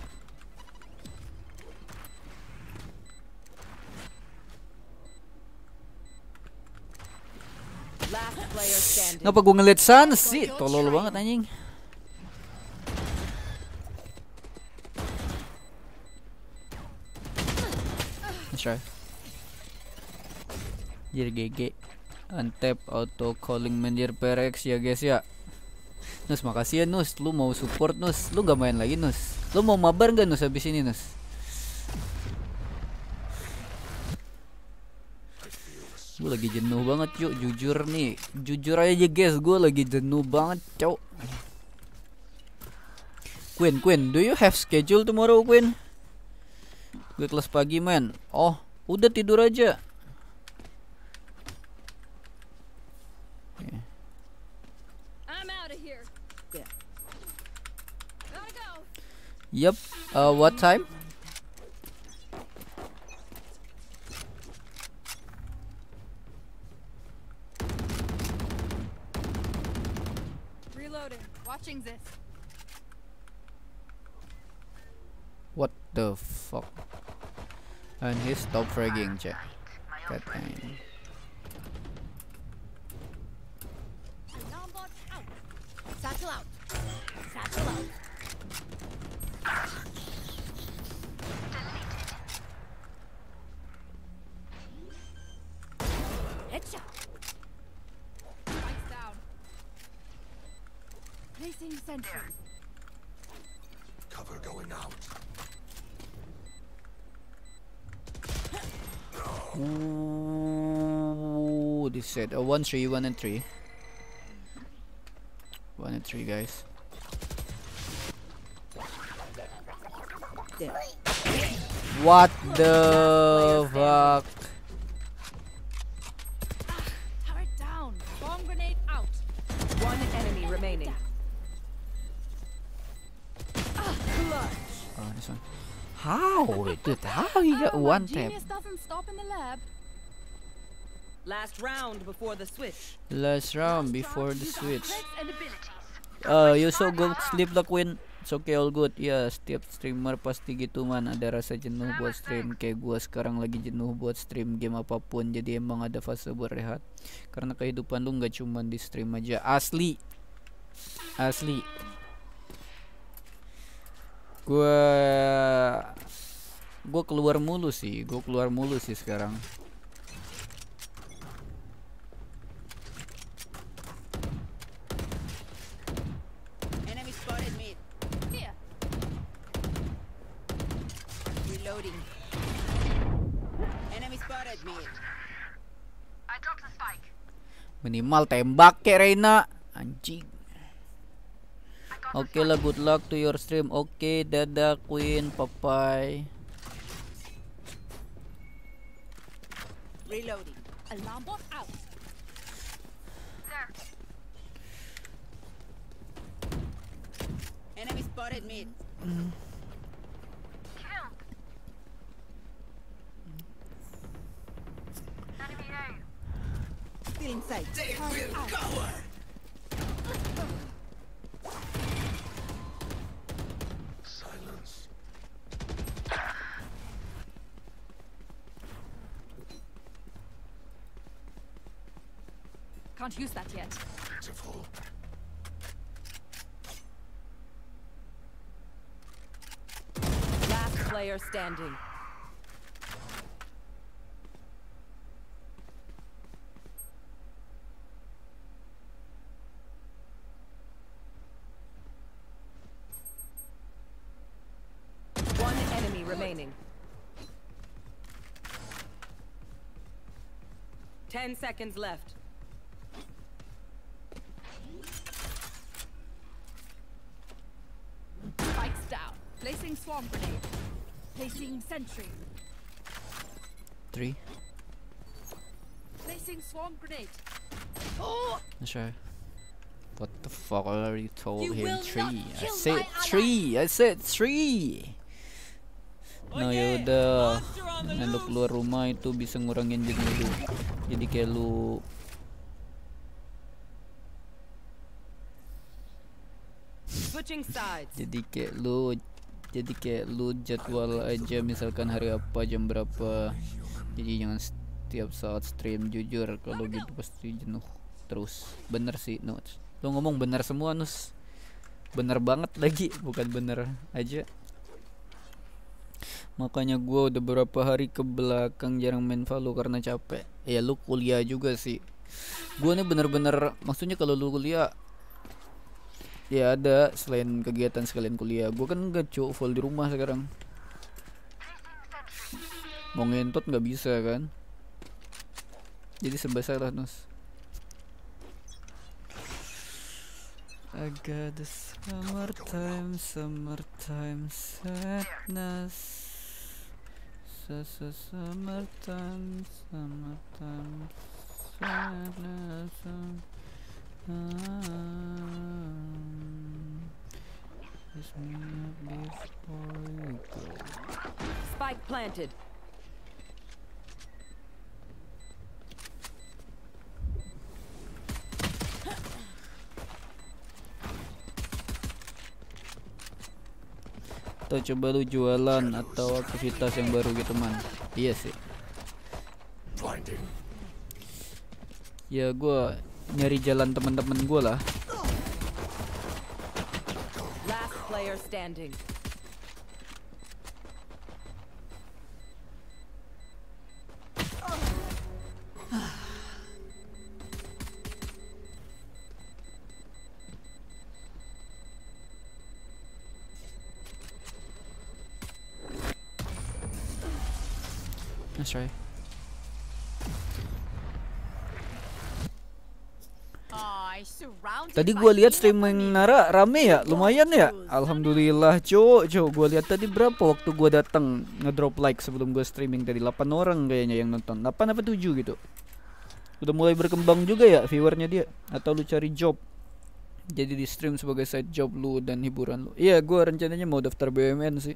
Last player standing. Ngapa gue ngeliat sana sih? Tolol banget anjing. Nice try. Jadi G G. Untap auto calling manager P R X ya guys ya. Nus makasih ya Nus. Lu mau support Nus. Lu gak main lagi Nus. Lu mau mabar gak Nus habis ini Nus? Gue lagi jenuh banget yuk, jujur nih, jujur aja guys, gue lagi jenuh banget cowok. Queen, Queen, do you have schedule tomorrow Queen? Gue kelas pagi man. Oh, udah tidur aja. I'm out of here. Yeah. Gotta go. Yep. Uh, what time? Reloading. Watching this. What the fuck? And he stop fragging cek. Katanya. Alarm bot out. Satchel out. Satchel out. Headshot. Spike's down. Placing sentry. cover going out. Ooh, this set. Uh, one three, one and three. One and three, guys. There. What the fuck? Turret down. Bomb grenade out. One enemy remaining. Oh, this one. How? Dude, how he got Oh, one my tap? genius doesn't stop in the lab. Last round before the switch. Last round before the You got switch. tricks and abilities. Uh, you so go sleep lah Queen. It's okay, all good. Ya, setiap streamer pasti gitu man. Ada rasa jenuh buat stream. Kayak gua sekarang lagi jenuh buat stream game apapun. Jadi emang ada fase berehat. Karena kehidupan lu nggak cuma di stream aja. Asli, asli. Gua, gua keluar mulu sih. Gua keluar mulu sih sekarang. Enemy spotted mid. Here. Reloading. Enemy spotted mid. I dropped the spike. Minimal tembak kek Reina. Anjing. Oke lah, good luck to your stream. Oke, dadah Queen, papai. Reloading. Alarm bot out. There. Enemy spotted mid. Killed. Enemy A. Still inside. Can't use that yet. Pitiful. Last player standing. One enemy remaining. Ten seconds left. Spikes down. Placing swarm grenade. Placing sentry. Three. Placing swarm grenade. Let's try. What the fuck? I already told You him will not three. I kill said my ally. three. I said three. No, yaudah. Monster on the Nah, lu loose. keluar rumah itu bisa ngurangin jadi lu. Jadi kayak lu Switching sides. jadi kayak lu jadi kayak lu jadwal aja misalkan hari apa jam berapa. Jadi jangan setiap saat stream, jujur kalau gitu pasti jenuh terus. Bener sih Nus, lu ngomong bener semua Nus, bener banget lagi, bukan bener aja. Makanya gua udah beberapa hari ke belakang jarang main Valo karena capek. Ya lu kuliah juga sih. Gua nih bener-bener, maksudnya kalau lu kuliah ya ada selain kegiatan sekalian kuliah. Gua kan enggak cuk, full di rumah sekarang. Mau ngentot nggak bisa kan? Jadi serba salah Nus. I got the summertime, summertime sadness. Summertime, summertime sadness. Kiss me before you go. Spike planted. Atau coba lu jualan atau aktivitas yang baru gitu man. Iya sih. Blinding. Ya gua nyari jalan teman-teman gua lah. Last player standing. Let's try. I surrounded Tadi by gua lihat enough streaming enemy. Nara rame ya, lumayan ya. Alhamdulillah, cuk, cuk. Gua lihat tadi berapa waktu gua datang ngedrop like sebelum gua streaming tadi, delapan orang kayaknya yang nonton. delapan apa tujuh gitu. Udah mulai berkembang juga ya viewernya dia. Atau lu cari job jadi di stream sebagai side job lu dan hiburan lu. Iya, gua rencananya mau daftar B U M N sih.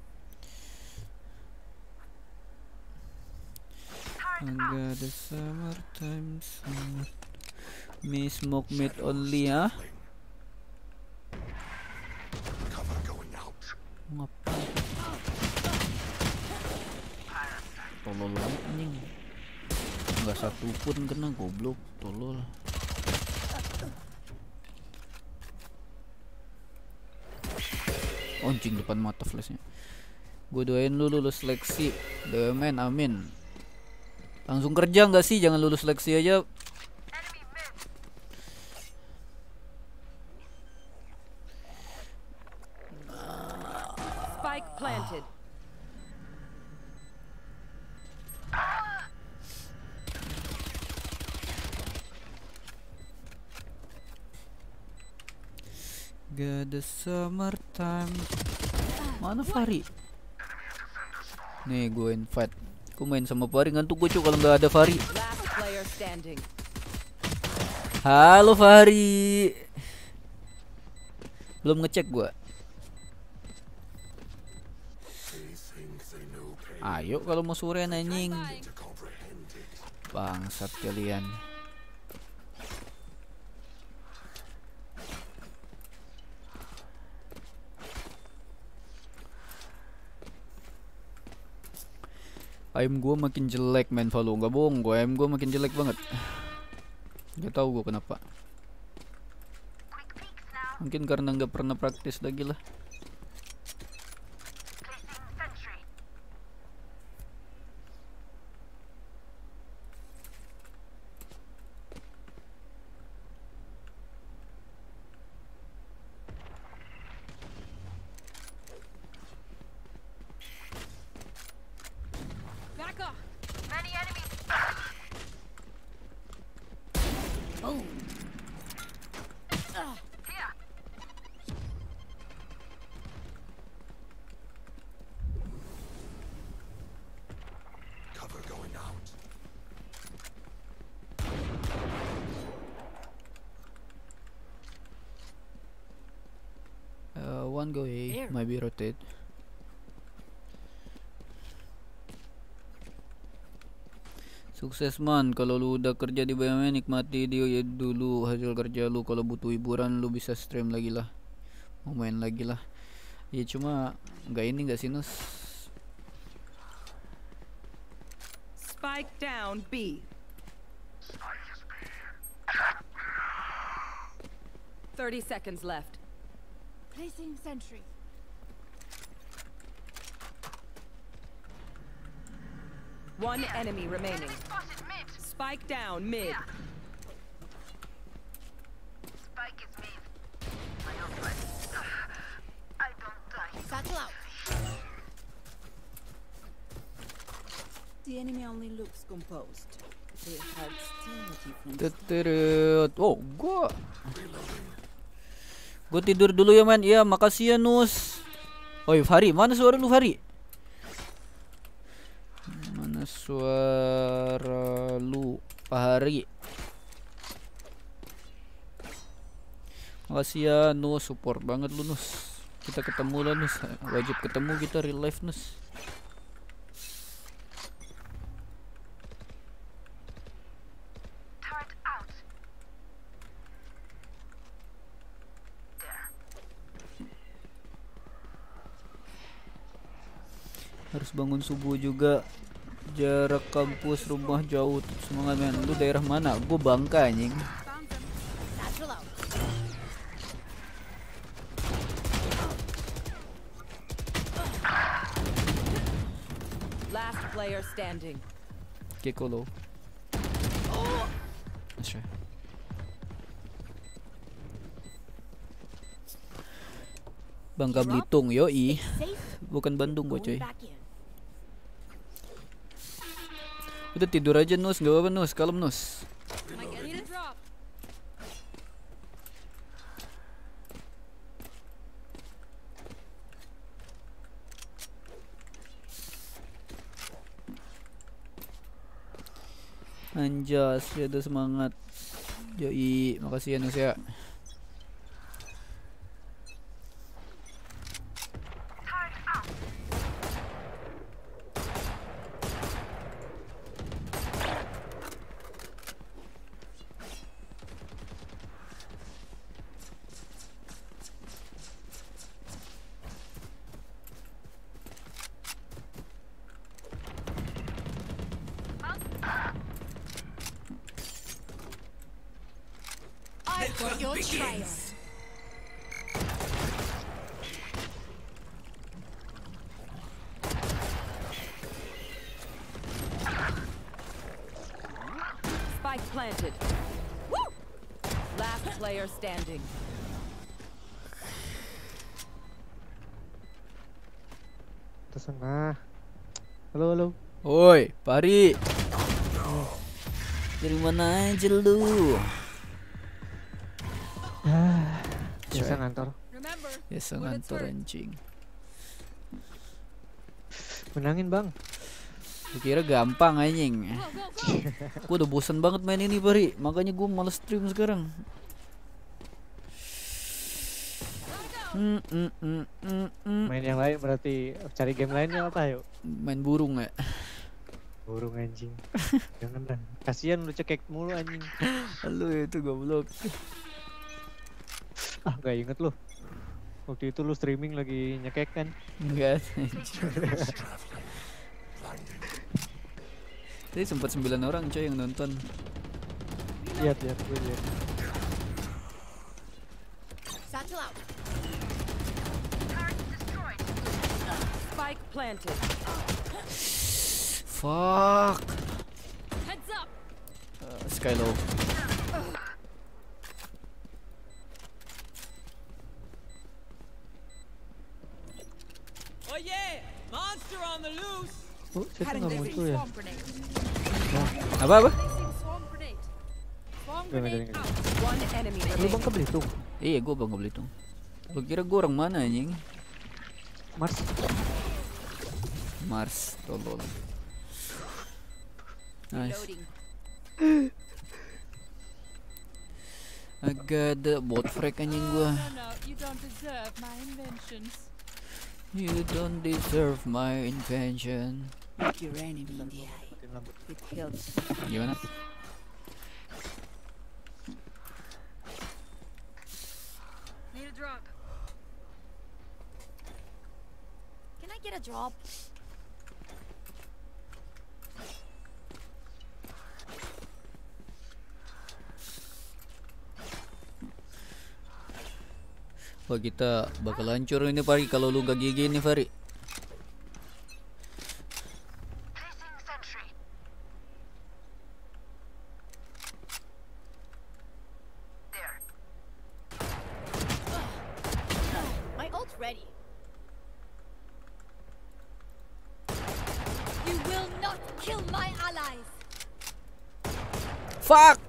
I got the summertime, summer. Me smoke meat only ya. Cover going out. Ngapain? Tolol anjing. Enggak satu pun kena, goblok, tolol. Anjing depan mata flashnya. Gue doain lu lulus seleksi B U M N, amin. Langsung kerja nggak sih, jangan lulus seleksi aja. Spike planted. Got the summertime. Mana Fari? Nih gue invite. Gue main sama Fari, ngantuk gue cuy kalau nggak ada Fari. Last player standing. Halo Fari. Belum ngecek gue. They think they know pain Ayo kalau mau sore anjing. to comprehend it. Bangsat kalian. Aim gue makin jelek main Valo, nggak bohong gue, aim gue makin jelek banget. Gak tahu gue kenapa. Quick peeks now. Mungkin karena nggak pernah praktis lagi lah. Placing sentry. Back off. Many enemies. Here. Cover going out. Uh, one go A, might be rotate. Sukses man, kalau lu udah kerja di B M W nikmati dia ya dulu hasil kerja lu. Kalau butuh hiburan lu bisa stream lagi lah, mau main lagi lah. Ya cuma nggak ini nggak sinus. Spike down B. Thirty seconds left. Placing sentry. One enemy remaining. Spotted mid. Spike down mid. Spike is mid. I don't like. I don't die. Satchel out. The enemy only looks composed. Their hearts still a different. Teteret. Oh, gua Gua tidur dulu ya man. Iya, makasih ya Nus. Oi, Fahri, mana suara lu Fahri? Mana suara lu Fahri? Makasih ya Nus, support banget lu Nus. Kita ketemu lah Nus. Wajib ketemu kita real life Nus. Turret out. Harus bangun subuh juga. Jarak kampus rumah jauh. Semangat men. Lu daerah mana? Gue Bangka anjing. Found them. Satchel out. Last player standing. Keko lo. Sure. Bangka Belitung yoi. Bukan Bandung gua coy. Back in. Udah tidur aja Nus, gak apa-apa Nus, kalem Nus. Might get a drop. Anjas, ya udah semangat. Yoi, makasih ya Nus ya. Turret out. I've got your trail. Spike planted. Woo! Last player standing. Tersenah. Halo, halo. Oi, Pari. Dari mana aja lu? Biasa ngantor. Remember, Biasa when it's ngantor hurt. anjing. Menangin, Bang. Gua kira gampang anjing. Go, go, go. Gua udah bosan banget main ini Pari. Makanya gua males stream sekarang. Mm, mm, mm, mm, mm. Main yang lain berarti cari game lainnya apa yuk? Main burung ya. Burung anjing. Jangan dah. Kasihan lu cekek mulu anjing. Lu itu goblok. Ah, gak inget lu. Waktu itu lu streaming lagi nyekek kan? Enggak. Tadi sempat sembilan orang coy yang nonton. Lihat, lihat, gue lihat. Satchel out. Spike planted. Fuck. Heads up. Uh, Skylo. Oh yeah! Monster on the loose! Oh, saya tuh nggak muncul ya. Swamp grenade. Apa apa? Placing swamp grenade. Swamp Gak, gak, grenade gak. out. One enemy Lu remaining. Bang ke Belitung? Iya, gua Bangka Belitung. Lu kira gua orang mana anjing? Mars. Mars, tolol. Nice. Loading. Agak ada bot frag anjing gua. No, no, you don't deserve my inventions. You don't deserve my invention. Look your enemy in the eye. It helps. Gimana? Need a drug. Can I get a drop? Wah, kita bakal hancur ini Fari kalau lu gak gigi ini Fari. Placing sentry. There. My ult's ready. You will not kill my allies. Fuck.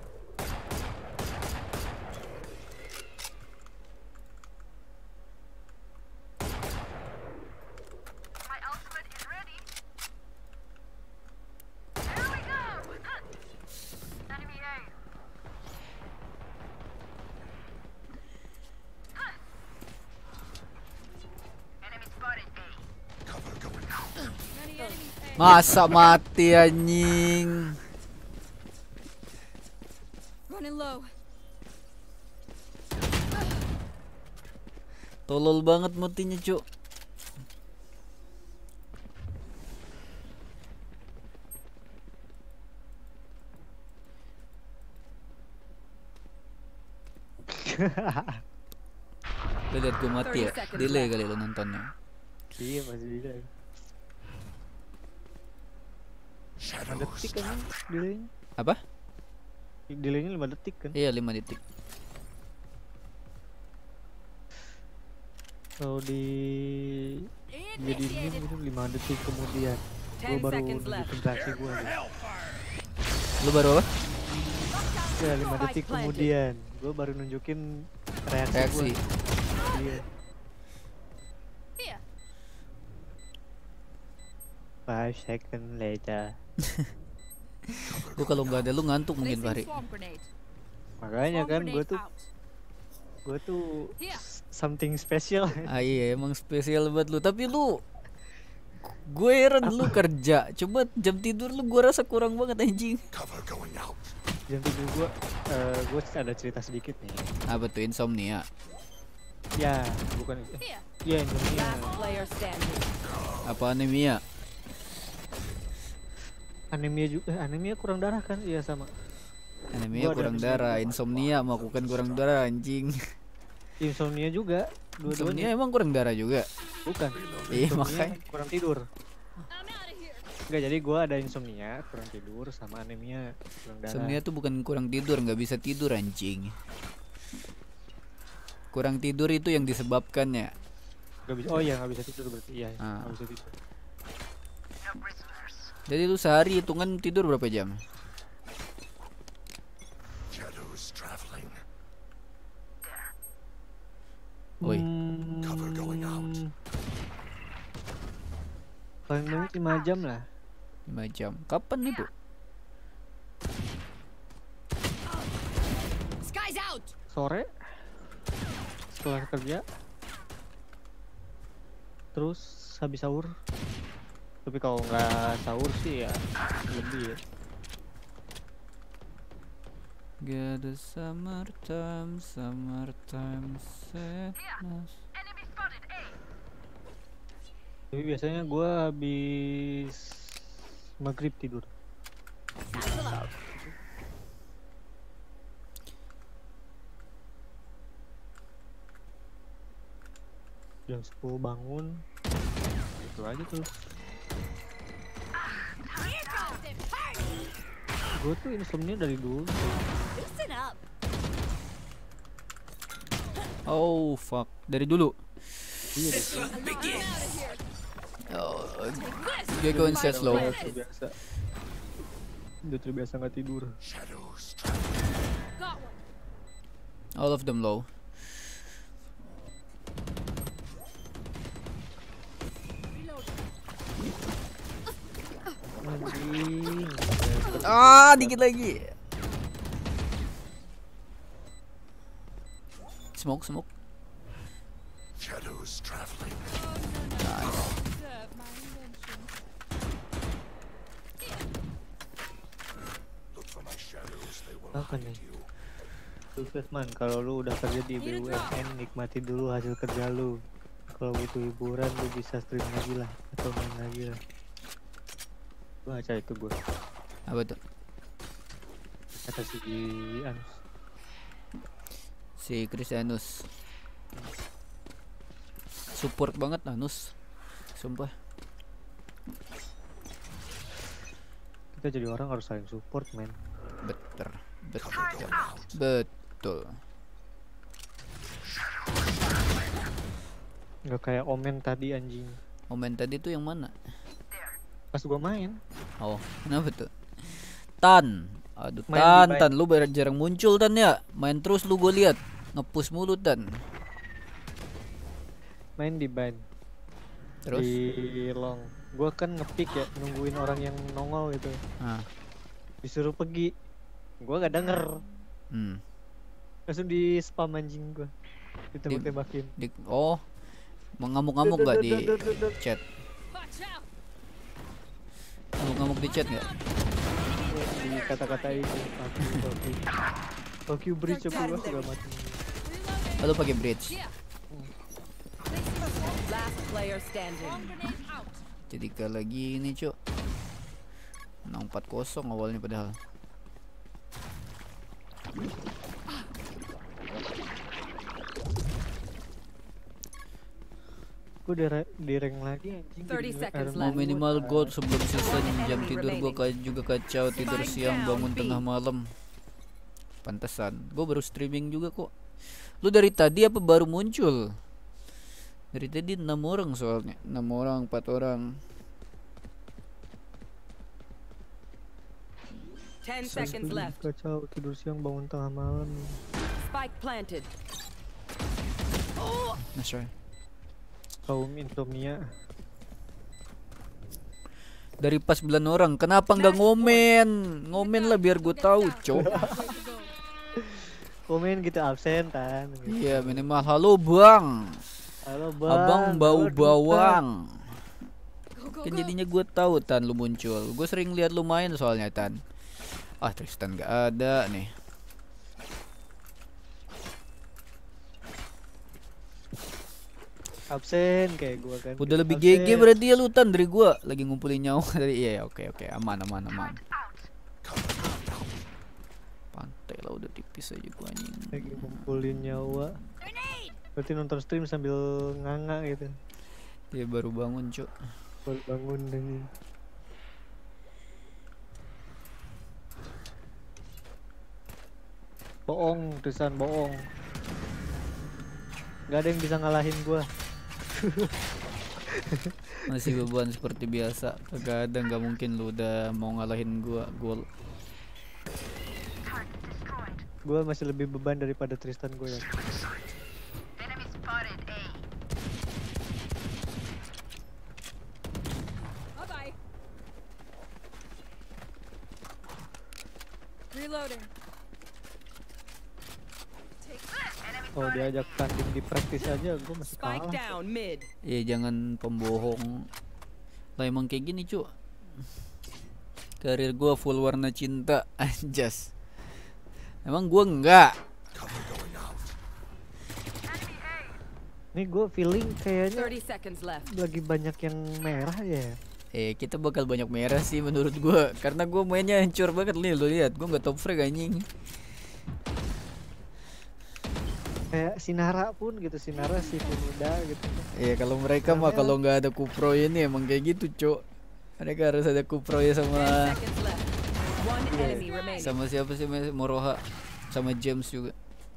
My ultimate is ready. Here we go. Enemy A. Enemy spotted A. Cover going out. Many enemies. A. Masa mati anjing. Running low. Tolol banget matinya, Cuk. Lu liat gue mati ya? thirty seconds Delay left. kali lu nontonnya. Iya masih bisa. lima detik kan delaynya. Apa? Delaynya lima detik kan. Iya, lima detik. Kalau di jadi ini itu lima detik kemudian gue Ten baru seconds left. nunjukin reaksi gue. Lu baru apa? Ya lima Spike detik planted. kemudian gue baru nunjukin reaksi, Reaksi. gue. Iya. Here. Five second later. Gue kalau nggak ada lu ngantuk mungkin Fari. Placing swamp grenade. Makanya Swamp kan gue grenade tuh out. gue tuh Here. something special. Ah iya emang spesial buat lu. Tapi lu, gue heran lu kerja. Coba jam tidur lu gue rasa kurang banget anjing. Cover going out. Jam tidur gue, uh, gue ada cerita sedikit nih. Apa tuh insomnia? Ya bukan itu. Here. Ya insomnia. Last player standing. Apa anemia? Anemia juga, eh, anemia kurang darah kan? Iya sama. Anemia Gua ada kurang insomnia. darah, insomnia melakukan kurang darah anjing. Insomnia juga, Insomnia dua-duanya. emang kurang darah juga. Bukan. Iya Insomnia makanya. kurang tidur. I'm out of here. Enggak, jadi gua ada insomnia, kurang tidur sama anemia, kurang darah. Insomnia tuh bukan kurang tidur, nggak bisa tidur anjing. Kurang tidur itu yang disebabkannya. Nggak bisa. Oh iya, nggak bisa tidur berarti. Iya, Ah. nggak bisa tidur. No prisoners. Jadi lu sehari hitungan tidur berapa jam? Shadows traveling. Woi, Hmm, Cover going out. paling banyak lima jam lah. lima jam. Kapan nih, Bu? Sky's out. Sore setelah kerja, terus habis sahur. Tapi kalau nggak sahur sih ya lebih ya. Get the summertime, summertime sadness. Enemy spotted A. Tapi biasanya gua habis maghrib tidur. Satchel out. jam sepuluh bangun. Itu aja terus. Gue tuh insomnia dari dulu. Listen up. Oh fuck, dari dulu. Iya. Oh, dia going set slow. Biasa. Udah terbiasa nggak tidur. Got one. All of them low. Anjing. Ah, dikit lagi. Smoke, smoke. Shadows traveling. Observe my invention. Look for my shadows. They will Apa hide nih? you. Sukses man, kalau lu udah kerja di B U M N nikmati dulu hasil kerja lu. Kalau butuh hiburan lu bisa stream lagi lah atau main lagi lah. Baca itu gue Apa tuh? kata si Anus. Si Kristianus. Support banget Anus. Sumpah. Kita jadi orang harus saling support men. Betul. Betul. Betul. Nggak kayak Omen tadi anjing. Momen tadi tuh yang mana? Pas gua main Oh, kenapa tuh? Tan. Aduh, Main Tan, di Tan, lu bar- jarang muncul Tan ya. Main terus lu gue lihat. Ngepush mulu Tan. main di ban Terus? di long. Gua kan ngepick ya nungguin orang yang nongol gitu. Ah. Disuruh pergi. Gua gak denger. Hmm. Langsung di spam anjing gua. Ditembak-tembakin. Di, oh. Mengamuk-ngamuk gak di chat? Watch out. Ngamuk-ngamuk di chat gak? Di kata-katain fuck you, fuck you. Fuck you bridge apa gua segala macam. Lalu pakai bridge. Last player standing. Grenade out. Jadi kalau lagi ini cuk. Menang empat kosong awalnya padahal. Gua di, ra- di rank lagi anjing. thirty Jadi seconds Iron Mau left. Man. minimal gold sebelum season. One Jam enemy tidur gua ka- juga kacau. Tidur Spike siang down, bangun B. tengah malam. Pantesan. Gua baru streaming juga kok. Lu dari tadi apa baru muncul? Dari tadi enam orang soalnya. enam orang, empat orang. Ten Saya seconds setuju, left. kacau tidur siang bangun tengah malam. Spike planted. Nah, sorry. Kaum insomnia. Dari pas sembilan orang, kenapa nggak ngomen? Ngomen lah biar gue tahu, cok. Komen gitu absen kan. Gitu. Iya minimal halo bang, Halo bang. abang bau halo, bawang. Go, go, Kan go. jadinya gue tahu Tan lu muncul. Gue sering lihat lu main soalnya Tan. Ah Tristan nggak ada nih. Absen kayak gua kan. Udah lebih Absen. G G berarti ya lu Tan dari gue. Lagi ngumpulin nyawa tadi. Iya oke oke aman aman aman. Pantai lah udah tipis aja gue anjing. Lagi ngumpulin nyawa. Berarti nonton stream sambil nganga gitu. Dia baru bangun cok. Baru bangun ini. Bohong, Tristan bohong. Gak ada yang bisa ngalahin gua. Masih beban seperti biasa. Kagak ada nggak mungkin lu udah mau ngalahin gue. Gol. Gua masih lebih beban daripada Tristan gue ya. Enemy spotted A. Bye bye. Reloading. Oh diajak tanding di praktis aja gua masih Spike kalah. down mid. Ya jangan pembohong. Lah emang kayak gini cu. Karir gua full warna cinta. Anjas. Emang gua enggak. Nih gua feeling kayaknya thirty seconds left. lagi banyak yang merah ya. Eh kita bakal banyak merah sih menurut gua. Karena gua mainnya hancur banget nih. Lu lihat gua nggak top frag anjing. Kayak Sinara pun gitu, Sinara si pemuda gitu. Iya kalau mereka mah Namanya- kalau nggak ada Kupro ini emang kayak gitu cok. Mereka harus ada Kupro ya Ten sama seconds left. One enemy remaining. sama siapa sih Moroha sama James juga.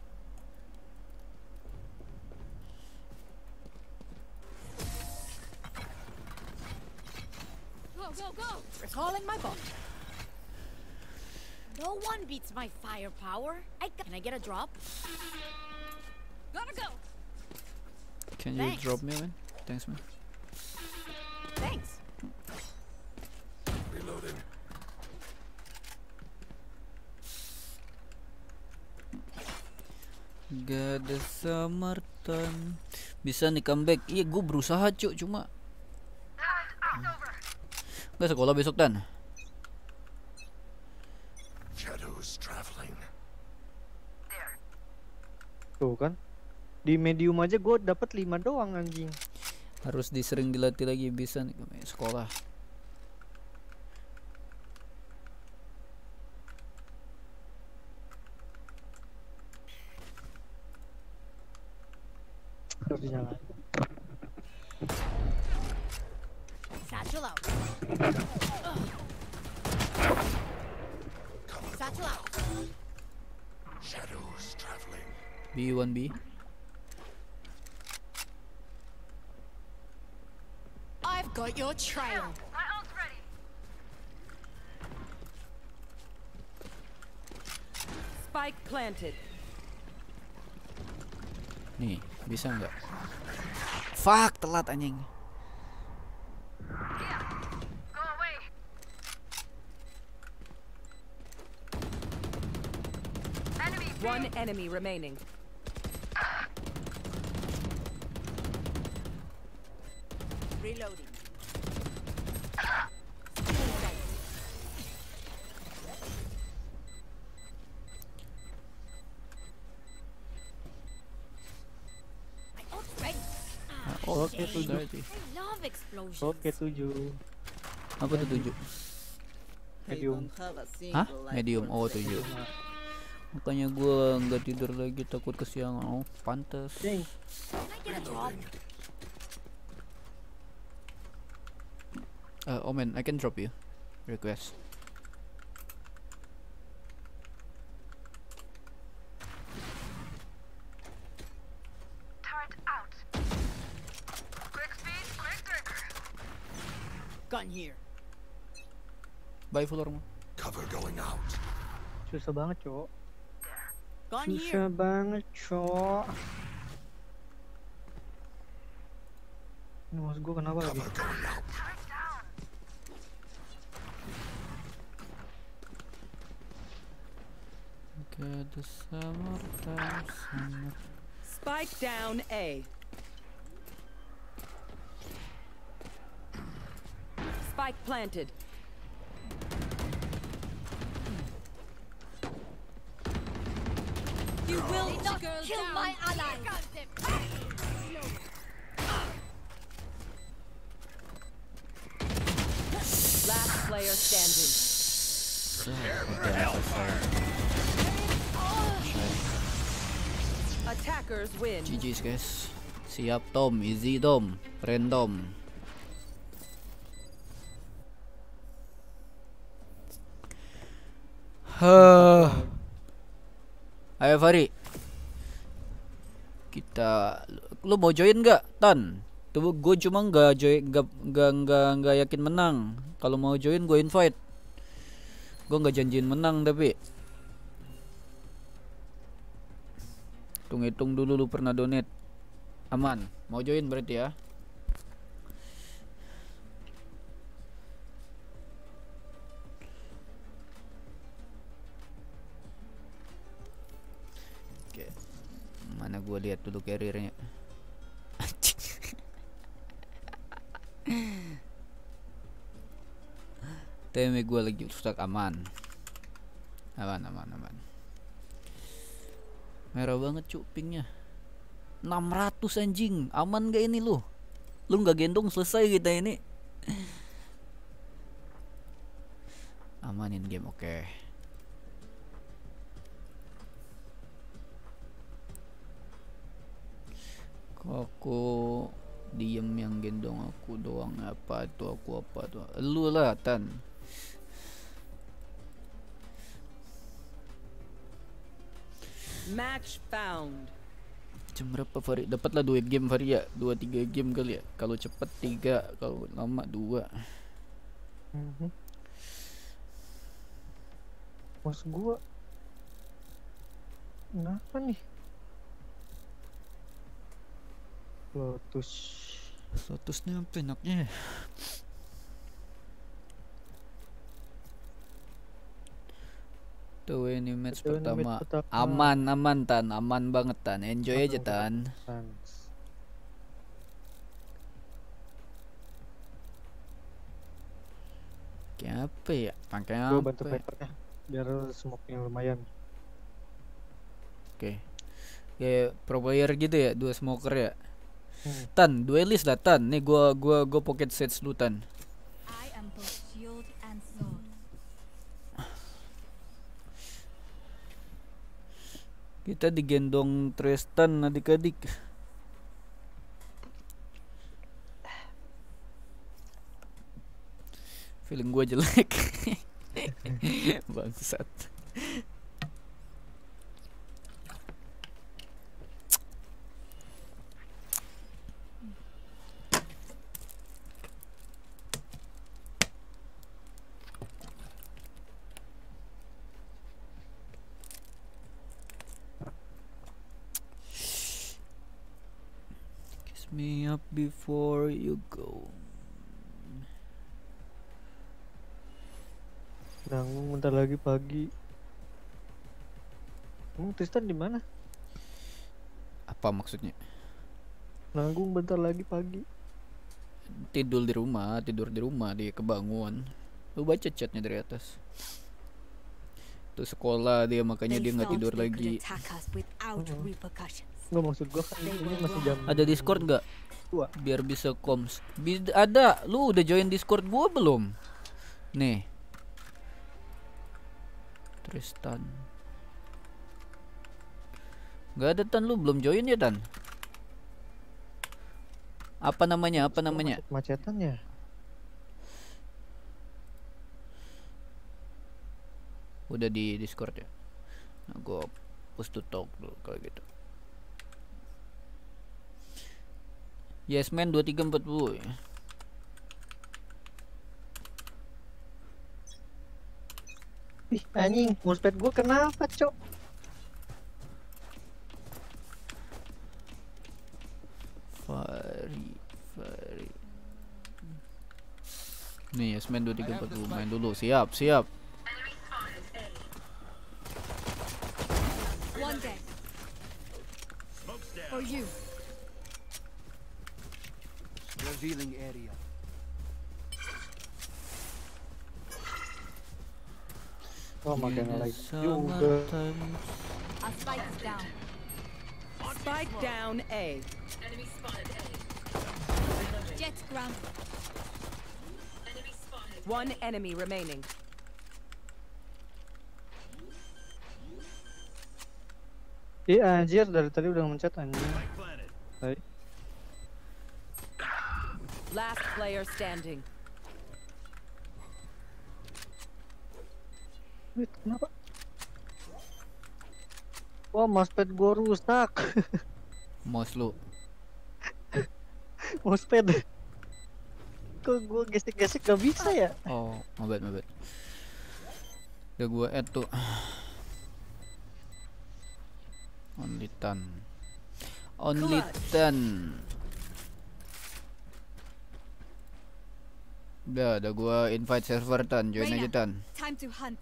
Go, go, go! Recalling my bot. No one beats my firepower. I ca- Can I get a drop? Gotta go! Can you Thanks. drop me man? Thanks man. Thanks. Reloading. Gak ada summertime. Bisa nih comeback. Iya gue berusaha cuk cuma nggak sekolah besok dan. Shadows traveling. Tuh kan. Di medium aja gue dapat lima doang anjing. Harus disering dilatih lagi bisa nih sekolah. Harus jalan. Satchel out. Satchel out. Shadows traveling. B one B. I've got your trail. My ult's ready. Spike planted. Nih bisa nggak? Fuck telat anjing. Go away. Enemy B. One enemy remaining. Reloading. My ult's ready. Oh, Oke tujuh. sorry. I love explosions. Oke tujuh. Apa tuh tujuh? Medium. Hah? Medium. Oh tujuh. Makanya gua nggak tidur lagi takut kesiangan. Oh pantes. Cing. Can I get a drop? Uh, Omen, I can drop you. Request. Turret out. Quick speed, quick trigger. Gun here. Bye full armor. Cover going out. Susah banget, Cok. Gun here. Susah banget, Cok. Ini mouse gua kenapa lagi? Cover going out. Turret down. Got the summertime, summer. Spike down A. Spike planted. You will not Kill kill my ally. Last player standing. Attackers win. G G's guys. Siap Tom, easy Tom, random. Huh. Ayo Fari. Kita lu mau join nggak Tan? Tuh gue cuma nggak join nggak nggak nggak nggak yakin menang. Kalau mau join gue invite. Gue nggak janjiin menang tapi. Hitung-hitung dulu lu pernah donate. Aman. Mau join berarti ya. Oke. Mana gua lihat dulu carrier-nya. Anjing. T M gua lagi stuck aman. Aman aman aman. Merah banget cuk pingnya. enam ratus anjing. Aman gak ini lu? Lu nggak gendong selesai kita ini. Amanin game oke. Okay. Aku diem yang gendong aku doang. Apa tuh aku apa tuh? Lu lah Tan. Match found. Jam berapa Fari? Dapatlah dua game Fari ya. Dua tiga game kali ya. Kalau cepet tiga, kalau lama dua. Mhm. Mas gua kenapa nih? Lotus. Lotusnya apa enaknya? Tuh ini match Tuh, ini match pertama. pertama. Aman aman Tan, aman banget Tan. Enjoy aja Aduh, Tan. Sans. Kayak apa ya? Pakai Gua apa? bantu ya? Viper-nya biar smoke-nya lumayan. Oke. Kayak pro player gitu ya, dua smoker ya. Hmm. Tan, duelis lah Tan. Nih gua gua gua pocket sets dulu Tan. I am both shield and sword. Kita digendong Tristan adik-adik. Feeling gua jelek. Bangsat. Kiss me up before you go. Nanggung bentar lagi pagi. Emang Tristan di mana? Apa maksudnya? Nanggung bentar lagi pagi. Tidur di rumah, tidur di rumah dia kebangun. Lu baca chatnya dari atas. Tuh sekolah dia makanya dia nggak tidur lagi. Nggak, maksud gua kan ini masih jam. Ada Discord nggak? Dua. Biar bisa koms. Bi- ada. Lu udah join Discord gua belum? Nih. Tristan. Nggak ada Tan, lu belum join ya Tan? Apa namanya? Apa namanya? Macetan ya? Udah di Discord ya. Nah, gua push to talk dulu kalau gitu. Yes man dua tiga empat puluh ya. Ih, anjing, mousepad gua kenapa, Cok? Fari, Fari. Nih, yes man dua tiga empat puluh main dulu. Siap, siap. One day. For you. Revealing area. Oh, makin In the lagi juga. summertime. Our spike is down. Spike down A. Jet ground. One enemy remaining. Ih, anjir, dari tadi udah mencet anjing. Hai. Last player standing. Wait, kenapa? Wah, mousepad gua rusak. Mouse lu. Mousepad. Kok gua gesek-gesek gak bisa ya? Oh, my bad, my bad. Udah gua add tuh. Only ten. Only ten. Udah, udah gua invite server Tan, join aja Tan. Time to hunt.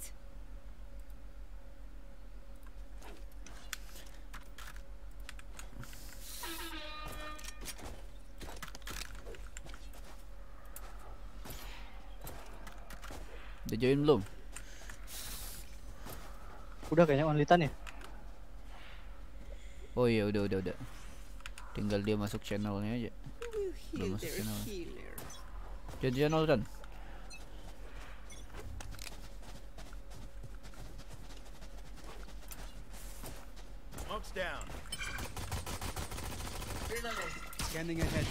Udah join belum? Udah kayaknya onlitan ya? Oh iya, udah udah udah. Tinggal dia masuk channelnya aja. Belum masuk channel. Join channel Tan. Smoke's down. Scanning ahead.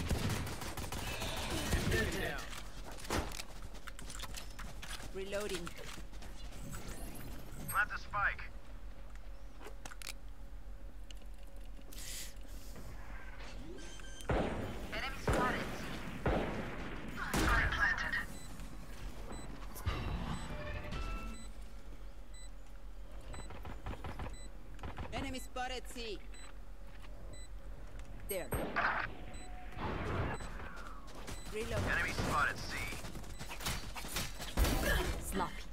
Reloading. Plant the spike. Enemy spotted. Spike planted. Enemy spotted C. There. Reload. Enemy spotted C. Sloppy.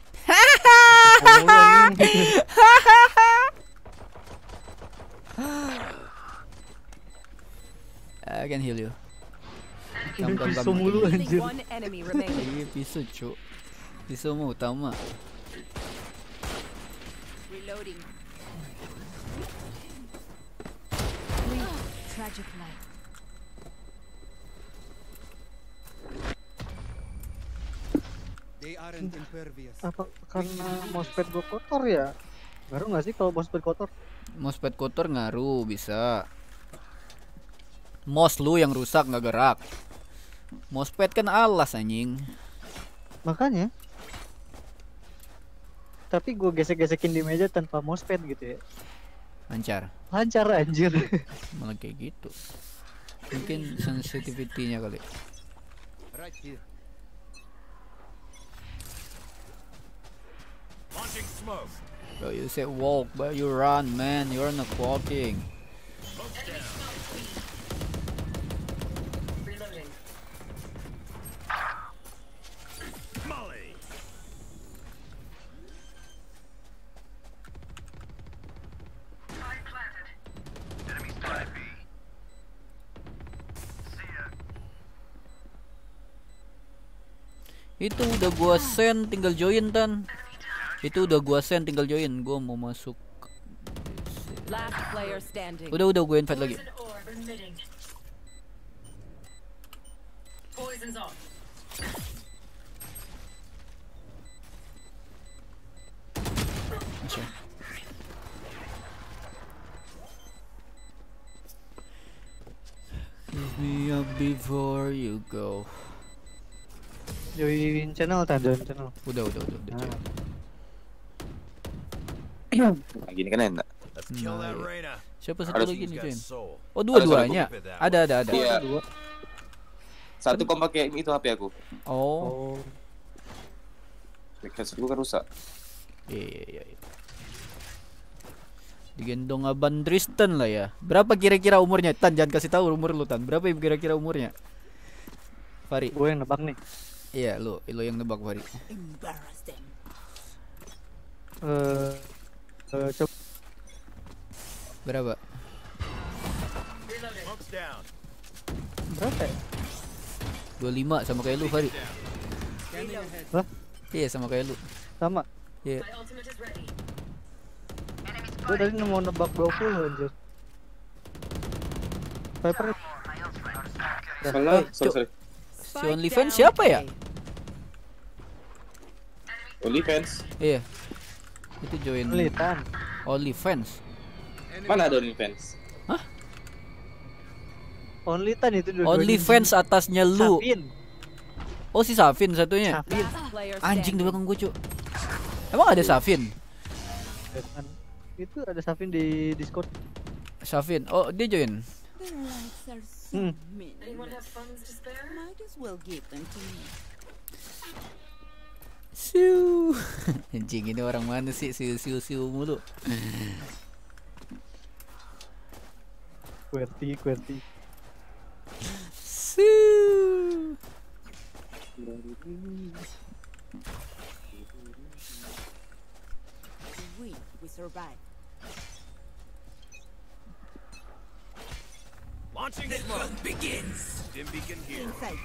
I can heal you. Ini Come, come, pisau come. mulu anjir. One enemy remaining. Iya pisau cuk. Pisau mau utama. Reloading. Tragic life. They aren't impervious. Apa karena mousepad gua kotor ya? Ngaruh nggak sih kalau mousepad kotor? Mousepad kotor ngaruh bisa. Mouse lu yang rusak nggak gerak. Mousepad kan alas anjing. Makanya. Tapi gua gesek-gesekin di meja tanpa mousepad gitu ya. Lancar. Lancar anjir. Malah kayak gitu. Mungkin sensitivity-nya kali. Right here. Launching smoke. Bro, you say walk, but you run, man. You're not walking. Smoke's down. Reloading. Molly. Spike planted. Enemy spotted B. See ya. Itu udah gua send, tinggal join Tan. Itu udah gua send, tinggal join. Gua mau masuk. Last player standing. Udah udah gue invite lagi. Poison's off. Masuk. Give me up before you go. Join channel, Tan, join channel. Udah udah udah udah. join. Nah, gini kan enak. Let's kill Nah, that iya. Reyna. Siapa satu Harus lagi nih She's got join? soul. Oh dua-duanya. Keep it that Ada ada ada. Iya. Dua. Satu kom pakai itu H P aku. Oh. Oh. Headset gua kan rusak. Iya iya iya. iya. Digendong Aban Tristan lah ya. Berapa kira-kira umurnya? Tan, jangan kasih tahu umur lu Tan. Berapa kira-kira umurnya? Fari. Gue yang nebak nih. Iya, lu, lu yang nebak Fari. Embarrass them. Eh, eh, coba Berapa? Smoke's down. berapa ya? dua puluh lima sama kayak lu Fari. Scanning ahead. Hah? Iya, sama kayak lu. Sama. Iya. Gue tadi mau nebak dua puluh anjir. Viper. Salah, Eh, sorry, Cuk. sorry. Si OnlyFans siapa ya? OnlyFans. Iya. Itu join Litan. OnlyFans. Mana ada OnlyFans? Only Tan itu dua. OnlyFans atasnya lu. Safin. Oh si Safin satunya. Safin. Last player Anjing di standing. belakang gue Cuk. Emang ada Safin? Itu ada Safin di Discord. Safin. Oh, dia join. Their lives are so Hmm. meaningless. Might as well give them to me. Siu. Anjing ini orang mana sih siu siu siu mulu. QWERTY, QWERTY. Siu. We, we survive. Launching smoke. Begins. Dim beacon here. Inside.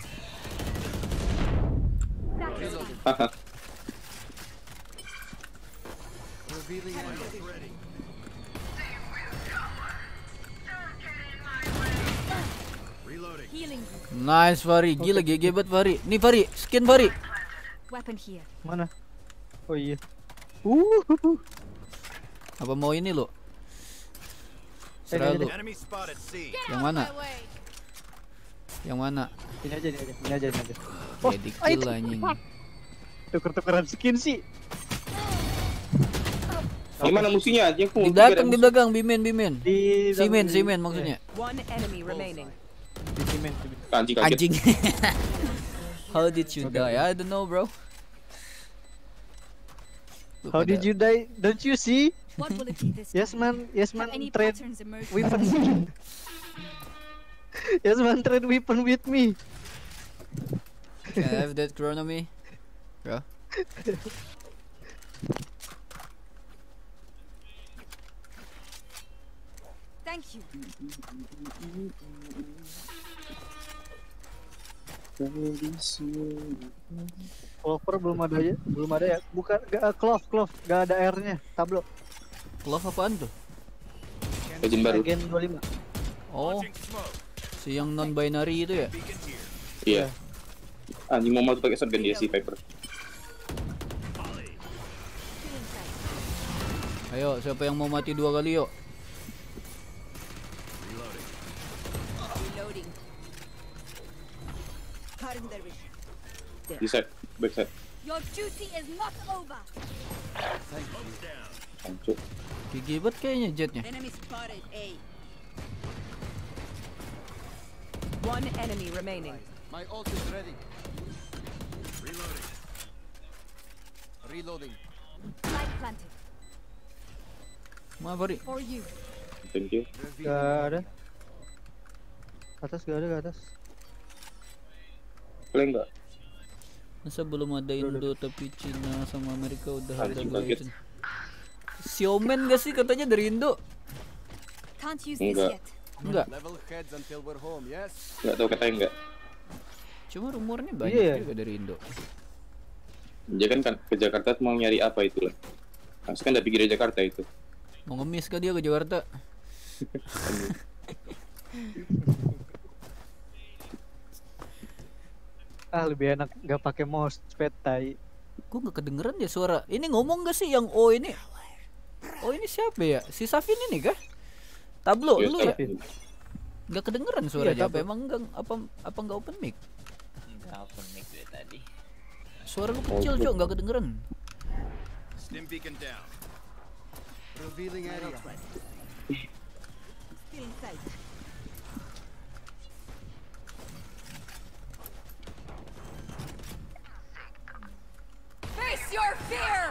Revealing area. Ready. Reloading. Healing. Nice Fari, gila G G banget Fari. Nih Fari, skin Fari. Weapon here. Mana? Oh iya. Uh. Apa mau ini lo? Serah lu. Enemy spotted C. Yang mana? My way. Yang mana? Ini aja, ini aja, ini aja, ini aja. Jadi kill anjing. Tuker-tukeran skin sih. Gimana musuhnya? Anjing aku. Di belakang, di belakang, Bimen, Bimen. Di Simen, Simen maksudnya. One enemy remaining. Di simen. Anjing kaget. Anjing. How did you die? I don't know, bro. How did you die? Don't you see? What will it be this Yes time? man, yes Have man, any trade patterns emerged? weapon. Yes man, trade weapon with me. Can I have that chronomy? Bro. Thank you. Clover belum ada ya, belum ada ya. Bukan, gak, clove, clove, gak ada R-nya. Tablo. Clove apaan tuh? Legend baru. Gen dua puluh lima. Oh, si yang non binary itu ya? Iya. Anjing mau mau pakai shotgun dia si Viper. Ayo, siapa yang mau mati dua kali yuk? Reloading. Cutting their vision. Di side, back side. Your duty is not over. Hancur. Gigi banget kayaknya jetnya. Enemy spotted. A. One enemy remaining. My ult is ready. Reloading. Reloading. Light planted. Mana Fari? For you. Thank you. Gak ada. Atas gak ada, ke atas. Boleh enggak? Masa belum ada Indo tapi Cina sama Amerika udah ada Anjing Blazing. kaget. Xiaomen gak sih katanya dari Indo? Can't use this Enggak. yet. Enggak. Level heads until we're home, yes? Enggak tahu katanya enggak. Cuma rumornya banyak Iya. juga dari Indo. Dia kan kan ke Jakarta mau nyari apa itu lah. Masih kan udah pikir di Jakarta itu. Mau ngemis kah dia ke Jakarta? Ah, lebih enak gak pakai mousepad tai. Gue gak kedengeran ya suara. Ini ngomong gak sih yang O ini? Oh ini siapa ya? Si Safin ini kah? Tablo Iya, lu ya? Safin. Gak kedengeran suaranya. Iya, Apa Tablo. emang enggak apa apa enggak open mic? Enggak open mic dari tadi. Suara lu kecil, Cok, gak kedengeran. Stim beacon down. Revealing area. Still inside. Face your fear.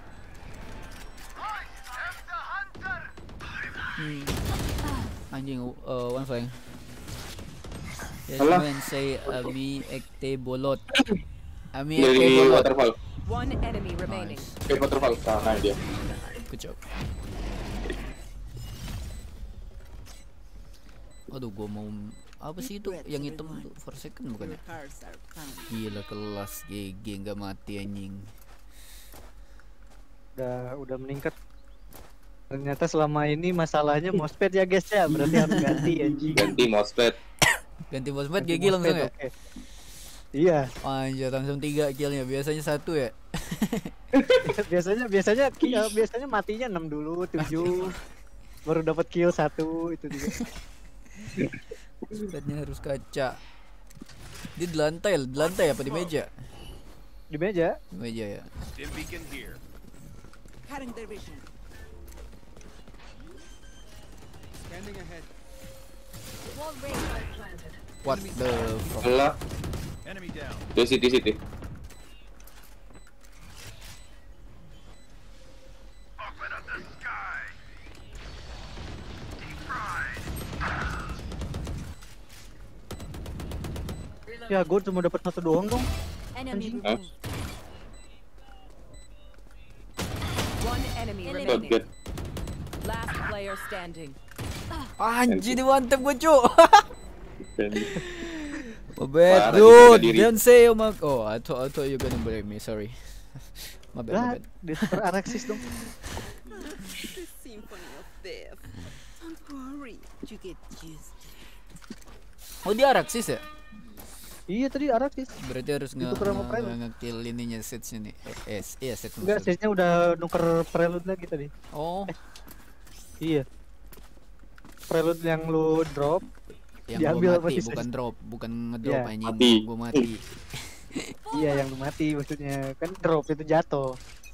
Hmm. Anjing, uh, one flank. Yes, Alah. man say Ami ekte bolot. Ami Dari ekte bolot. waterfall. One enemy remaining. Nice. Ke waterfall. Nah, dia. Good job. Aduh, gua mau apa sih itu yang hitam tuh for second bukan ya? Hearts are found. Gila kelas G G nggak mati anjing. Udah udah meningkat. Ternyata selama ini masalahnya mousepad ya guys ya, berarti harus ganti anjing. Ganti mousepad. Ganti mousepad Ganti G G langsung ya? mousepad, oke. Iya. Anjir langsung tiga killnya, biasanya satu ya? biasanya biasanya ki- eh, biasanya matinya enam dulu, tujuh. Baru dapat kill satu itu juga. Mouspadnya harus kaca. Dia di lantai, di lantai apa di meja? Di meja. Di meja ya. Stim beacon here. Cutting their vision. Scanning ahead. Wall raised. What the fuck? Allah. Enemy down. Di city city. Open up the sky. Ya gue cuma dapat satu doang dong. Enemy Anjing. removed. One enemy Good, remaining. good. Last player standing. Anjir di one tap gue cu. Dan Oh bad Parah, dude, diri. don't say oh my. Oh I thought I thought you gonna blame me, sorry. My bad, my Lah, bad. di super Araxis dong. The symphony of death. Don't worry, you get used to it. Oh dia Araxis ya? Iya tadi Araxis. Berarti harus nge Ditukar sama nge- Prelude. nge- nge-kill ininya sets ini. Eh, S, iya sets Enggak, maksud. stage-nya udah nuker prelude lagi tadi. Oh, Iya. Prelude yang lu drop Yang Diambil gua apa mati sih, bukan Sis? drop, bukan ngedrop Iya. anjing. Mati. Gua mati. Iya yang lu mati maksudnya kan drop itu jatuh.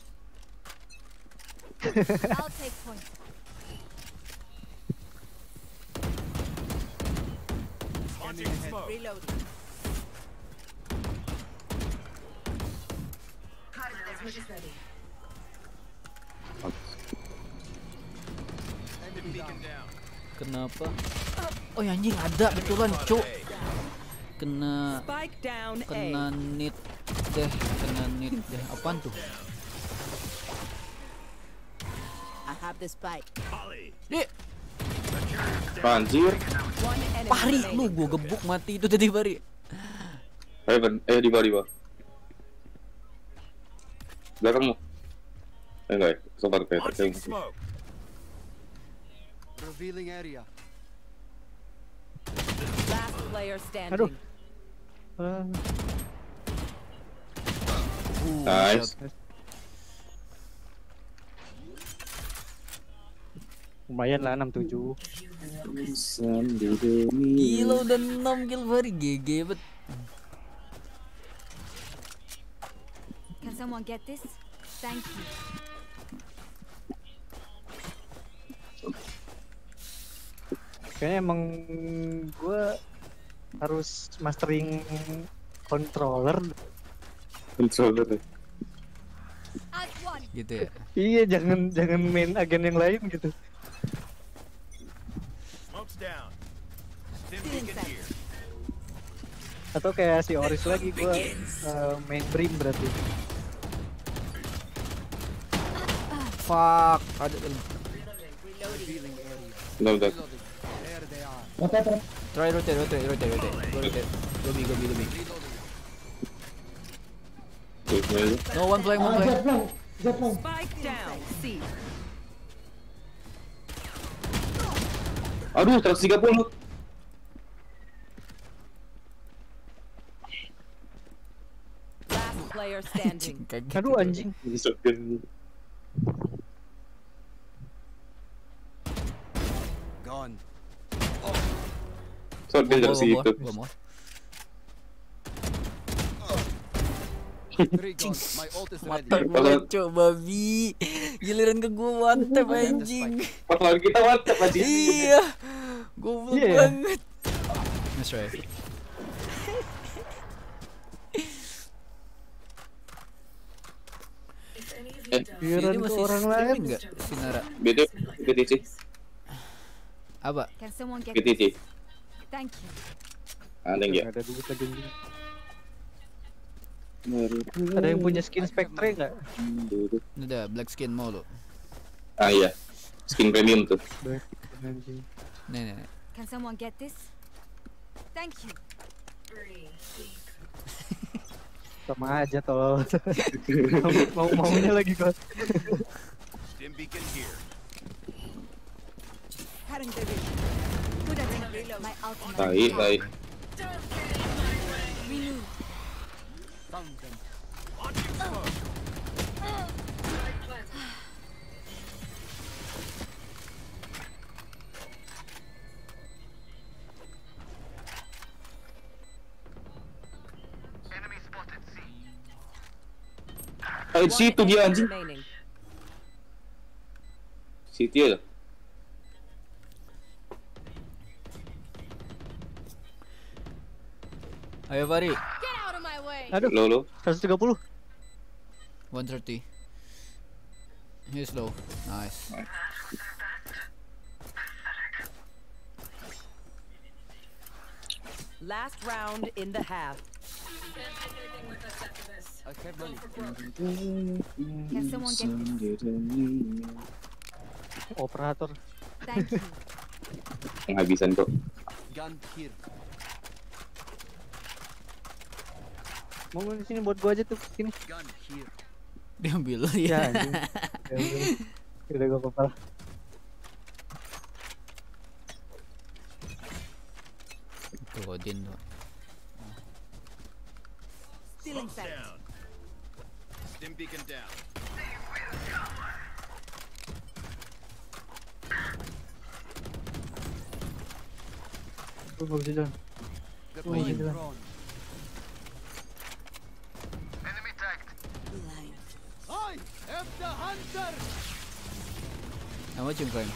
I'll take point. Launching smoke. Reloading. Enemy beacon down. Kenapa? Oh ya anjing ada betulan, cuk. Kena Spike down kena A. nit deh, kena nit deh. Apaan tuh? I have the spike. Ollie. Dek, Anjir. One enemy Pari remaining. lu gua gebuk mati itu tadi Pari. Heaven. Eh di bawah di bawah. Belakangmu. Eh enggak ya. Sobat kayak Launching kayak. smoke. Revealing area. Last player standing. Aduh. Ah, Nice. lumayan lah enam tujuh. Gila udah enam kill Pari, G G bet. Can someone get this? Thank you. Kayaknya emang gue harus mastering controller. Controller. As one. Gitu ya. Iya jangan jangan main agen yang lain gitu. Smoke's down. Stim beacon here. Atau kayak si Oris lagi gue uh, main Brim berarti. Fuck, ada Revealing area. Bentar, bentar. There they are. try rotate, rotate, rotate, rotate. Go rotate. Go B, go B, go B. Tuh, semuanya. No one flying, one flying. Spike down C. Aduh, seratus tiga puluh. Last player standing. Kaget Aduh gitu. anjing. Shotgun. Gone. Shotgun Bawa, dari bawa, situ. bawa, bawa. Three gone. My ult is ready. Mata gua coba bi. Giliran ke gua one tap anjing. Pas kita mantap aja. Iya. Goblok Iya. banget. Nice try. Eh, Giliran Ini ke masih orang streaming lain. nggak, Sinara? B T B T C. Apa? Can someone get B T C. this? Thank you. Ada yang ya? Nggak ada duit lagi anjing. Ada yang punya skin Spectre nggak? Ini udah black skin mau lo. Ah iya. Skin premium tuh. Anjing. Nih nih. nih. Can someone get this? Thank you. Sama aja tol. mau maunya lagi kok. Stim beacon here. Cutting the vision. Good at it. My ultimate. Baik, baik. Renew. Found them. Launching smoke. Enemy spotted C. Ah, di situ dia anjing. Remaining. Situ ya. Ayo Pari. Get out of my way. Aduh, Lo lo. seratus tiga puluh. one thirty. He's low. Nice. Last round in the half. I have money. Can someone get this? Operator. Thank you. Penghabisan kok. Gun here. Mau di sini buat gua aja tuh sini. Gun here. Diambil Ya ya. anjing. Ya udah. Udah gua kepala. Tuh Odin tuh. Stealing Smoke's sight. down. Stim beacon down. Gue gak bisa jalan. Gue gak bisa jalan. Enemy tagged. I am the hunter. Nama cengkang.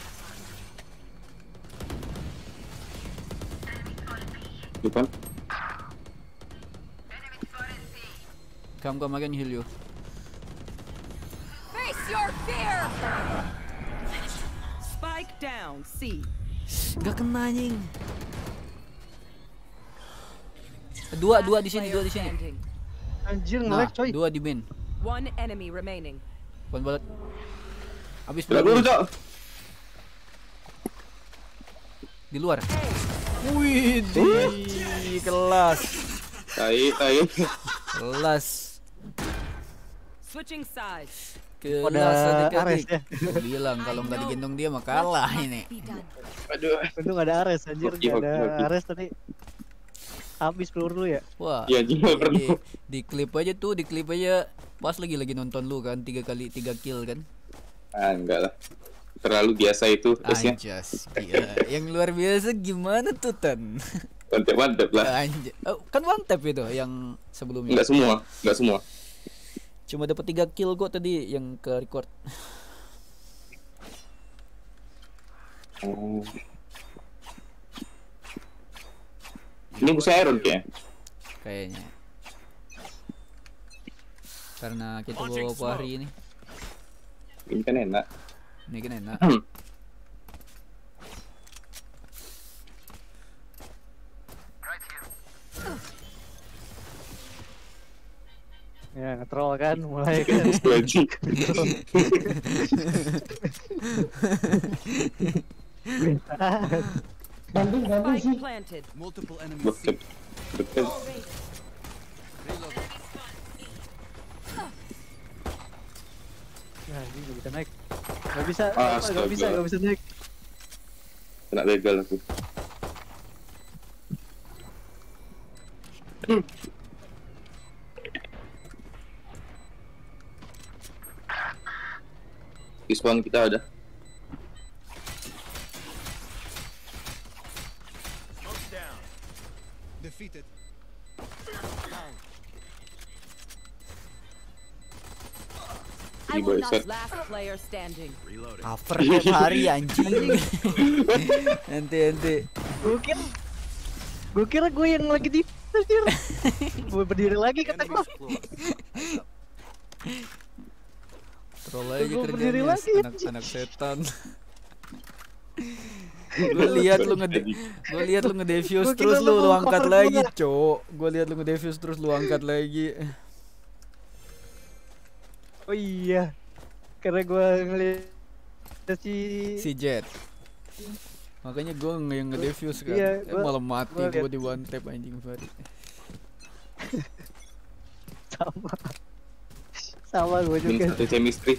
Depan. Come come I can heal you. Face your fear. Spike down, C. Gak kena anjing. Dua dua di sini, dua di sini. Anjir Nah, nge-lag coy. dua di main. One enemy remaining. One balet. Habis Udah dulu, Cok. Di luar. Wih, di kelas. Tai, tai. Kelas. Switching sides. Kelas Ada Ares adik-adik. ya. Gua bilang kalau nggak digendong dia mah kalah ini. Aduh. Untung ada Ares anjir, Hoki, gak hoki, ada hoki. Ares tadi. Habis peluru ya. Wah. Iya, anjing gak di, perlu. di klip aja tuh, di klip aja pas lagi lagi nonton lu kan, tiga kali tiga kill kan. Ah, enggak lah. Terlalu biasa itu terusnya. Anjas, gila. Yang luar biasa gimana tuh Tan? Mantep-mantep lah. Anjay. Oh, kan one tap itu yang sebelumnya. Enggak semua, enggak semua. Cuma dapat tiga kill kok tadi yang ke record. Oh. Ini musuh Iron kayaknya. Kayaknya. Karena kita bawa Fahri ini. Ini kan enak. Ini kan enak. Ya nge-troll kan mulai kan. Banding banding sih. Planted. Multiple enemies. Betul. Betul. Nah, ini gak bisa naik. Gak bisa, Astaga. gak bisa, gak bisa naik. Kena begal aku. Di spawn kita ada. Smoke's down. Defeated. Down. I Di will bawah set. not last player standing. Reloading. Cover tiap hari anjing. Ente ente. Gue kira, gue kira gue yang lagi di anjir. Gue berdiri lagi kata gue. Troll aja Gua berdiri kerjanya lagi, anak-anak setan. Gue lihat lu ngede, gue lihat lu ngedefuse Gua kira terus lu lu lu mau angkat cover lagi, gua. cok. Gue lihat lu ngedefuse terus lu angkat lagi. Oh iya, karena gue ngeliat si Si Jet. Makanya gue yang ngedefuse kan. Iya, eh, gua- malah mati gua gue liat. di one tap anjing Fahri. sama, sama gue Min juga. satu chemistry.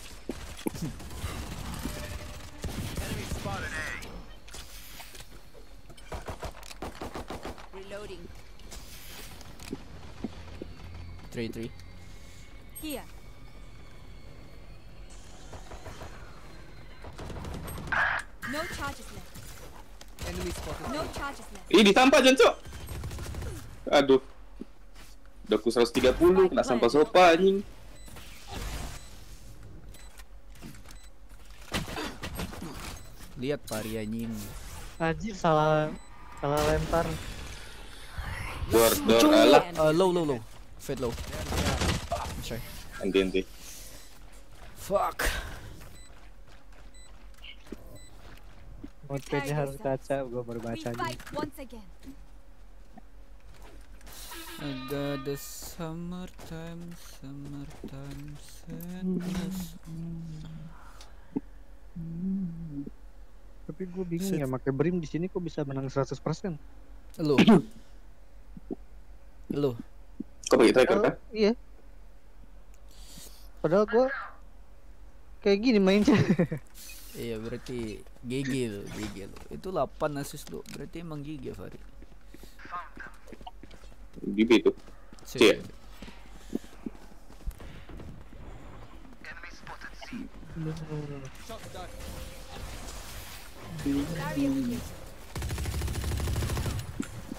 Enemy spotted A. Reloading. Three three. Here. No charges left. Enemy spotted. No charges left. Ih, ditampak Jancok. Aduh. Udah ku seratus tiga puluh kena sampah sopa anjing. Lihat Fahri anjing. Anjir salah, salah lempar. Dor dor alah. Uh, low low low. Fade low. Sorry. Nanti nanti. Fuck. Notepad-nya harus kaca, gue baru We baca aja. fight once again. I got the summertime, summertime sadness. Tapi gue bingung ya, pakai Brim di sini kok bisa menang seratus persen? Lu. Lu. Kok pakai tracker Padahal- kan? Iya. Padahal gue kayak gini mainnya. Iya berarti G G lu, G G lu. Itu delapan assist lu. Berarti emang G G Fahri. Di B itu. Sip, C ya? sip. Enemy spotted C. Shot down. Barrier here.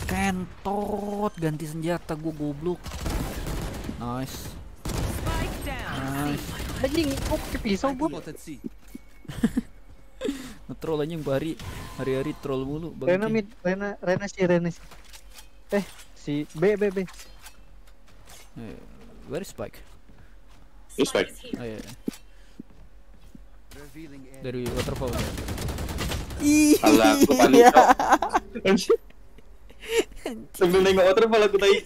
Kentot, ganti senjata gua goblok. Nice. Spike down. Nice. Anjing, kok pakai pisau gua? Spotted C. Nge-troll anjing hari hari-hari troll mulu bang. Rena mid, Rena, Rena sih, Rena sih. Eh, si B B B. Eh, where is Spike? Ini Spike. Oh, iya. Revealing area. Dari waterfall. Alah, aku panik kok. Sambil nengok waterfall aku tadi.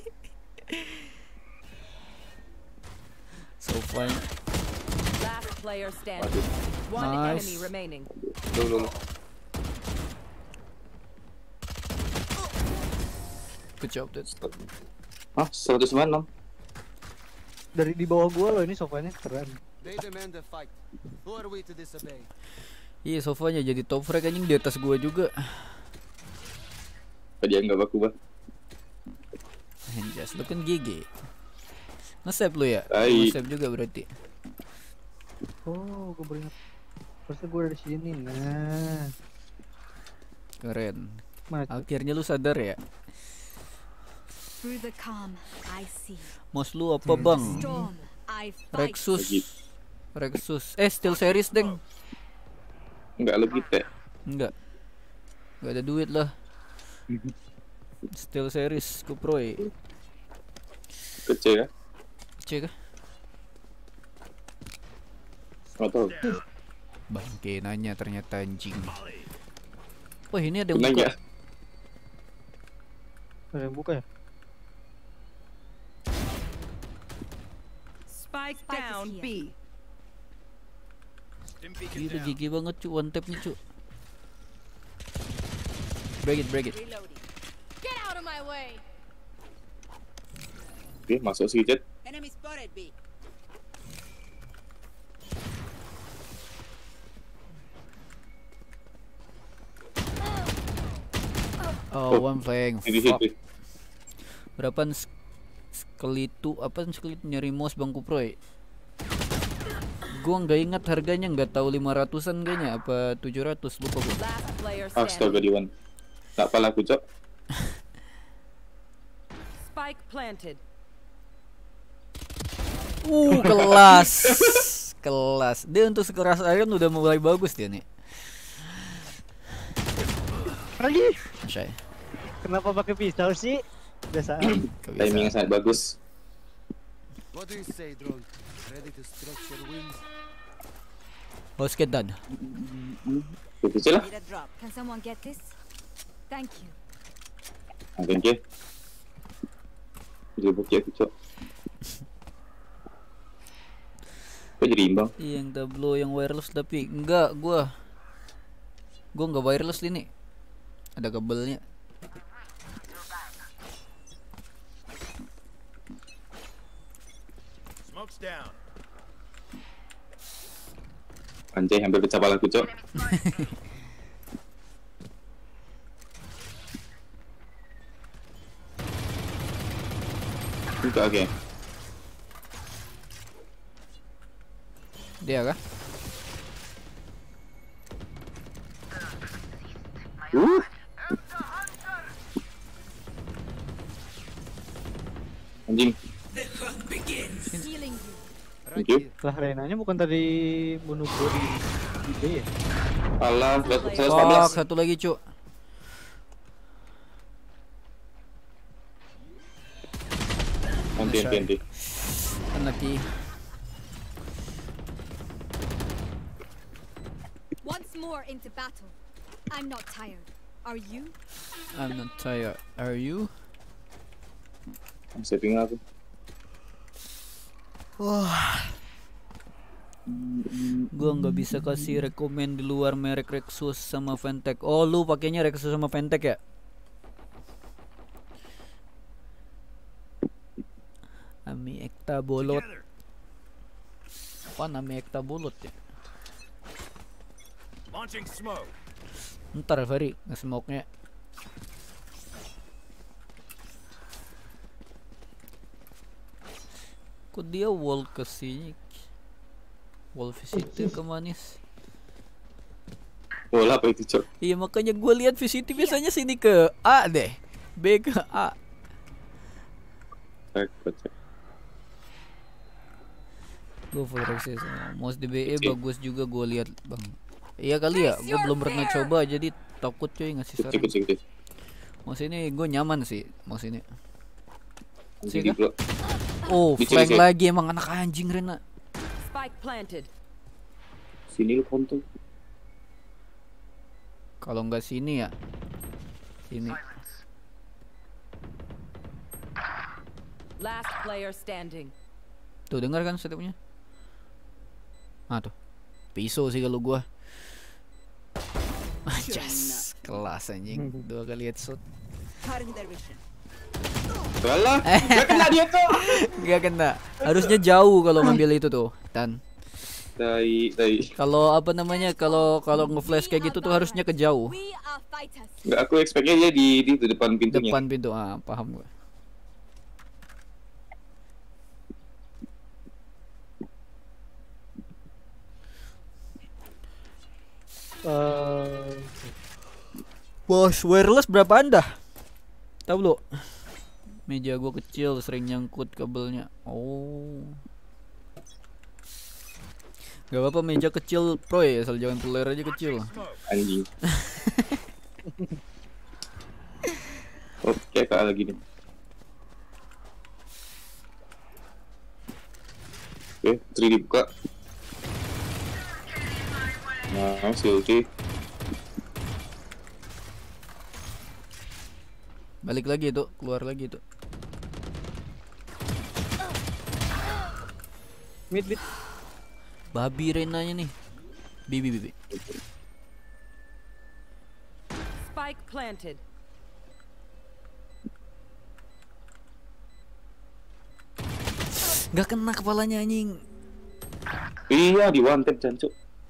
So fine. Last player standing. Waduh. One Nice. enemy remaining. Dulu dulu. Good job, dude. Hah, seratus sembilan puluh enam. Dari di bawah gua loh, ini sofanya keren. They demand a fight. Who are we to disobey? Iya, sofanya jadi top frag anjing di atas gua juga. Apa dia nggak baku bah? Anjas, lu kan G G. Nge-save lu ya? Baik. Nge-save juga berarti. Oh, gua beringat. Harusnya gua dari sini. Nah, Keren. Mana? Akhirnya lu sadar ya? Through the calm, I see. Mouse lu apa bang? Storm, I fight. Rexus. Rexus. Eh, Steel Series deng. Enggak lebih teh. Enggak. Enggak ada duit lah. Steel Series Kuproy. Kecil ya? Cek kah? Nggak tahu. Bangke nanya ternyata anjing. Wah, ini ada yang Nanya. buka. Ada yang buka ya? Spike Spike is down here. B. Gila gigi banget cu, one tap nih cu. Break it, break it. Reloading. Get out of my way. Oke, masuk sih Jet. Enemy spotted B. Oh, one flank. Di Fuck. situ. Berapaan sk skelitu apa skelitu nyari mouse Bang Kuproy? Gua nggak ingat harganya, nggak tahu lima ratusan kayaknya apa tujuh ratus, lupa gua. Last player Astaga standing. Diwan. Tak pala aku cok. Spike planted. Uh, kelas. Kelas. Dia untuk sekeras Iron udah mulai bagus dia nih. Lagi. Masya. Kenapa pakai pisau sih? Biasaan. Timingnya sangat bagus. What do you say, drone? Ready to stretch your wings? Let's get done. Kecil lah. Need a drop. Can someone get this? Thank you. Mungkin ke. Jadi bukti aku cok. Kok jadi imbang? Iya, yang tablo yang wireless tapi enggak gua. Gua enggak wireless ini. Ada kabelnya. Smoke's down. Anjay, hampir pecah pala aku cok. Buka oke. Dia kah? Uh. Anjing. Healing you. Thank you. Lah Renanya bukan tadi bunuh gue di di B ya? Alah, seratus empat Fuck, belas. satu lagi cu. Nanti nanti nanti. Nanti. Once more into battle. I'm not tired. Are you? I'm not tired. Are you? Saving aku. Wah. Gua nggak bisa kasih rekomend di luar merek Rexus sama Ventec. Oh, lu pakainya Rexus sama Ventec ya? Ami Ekta bolot. Apa Ami Ekta bolot ya? Launching smoke. Ntar Fari nge-smoke-nya. Kok dia wall ke sini? Wall visitor ke manis. Bola apa itu cok? Iya makanya gue lihat V C T biasanya sini ke A deh. B ke A. Cek, cek. Gue full Rexis. Mouse di B E bagus juga gue lihat bang. Iya kali ya, gue belum pernah coba jadi takut cuy ngasih saran. Cek, cek, cek. Mouse ini gue nyaman sih, mouse ini. Sih Jadi, kah? bro. Oh, Dicek, flank dicek. lagi emang anak anjing Rena. Spike planted. Sini lu kontol. Kalau nggak sini ya, sini. Last player standing. Tuh dengar kan setupnya? Ah tuh, pisau sih kalau gua. Yes, kelas anjing. Dua kali headshot. Salah, gak kena dia tuh. Gak kena. Harusnya jauh kalau ngambil itu tuh, Tan. Dai, dai. Kalau apa namanya? Kalau kalau nge-flash kayak gitu tuh harusnya ke jauh. Enggak, aku expect-nya dia di di tuh, depan pintunya. Depan pintu. Ah, paham gua. Uh, Bos, wireless berapa Anda? Tahu lo? Meja gua kecil, sering nyangkut kabelnya. Oh. Gak apa-apa meja kecil pro ya, asal jangan peler aja kecil. Anjing. Oke, kak lagi nih. Oke, tri dibuka. Nah, si ulti. Balik lagi tuh, keluar lagi tuh. Mid mid. Babi Renanya nih. Bibi bibi. Spike planted. Gak kena kepalanya anjing. Iya, di one tap jancuk.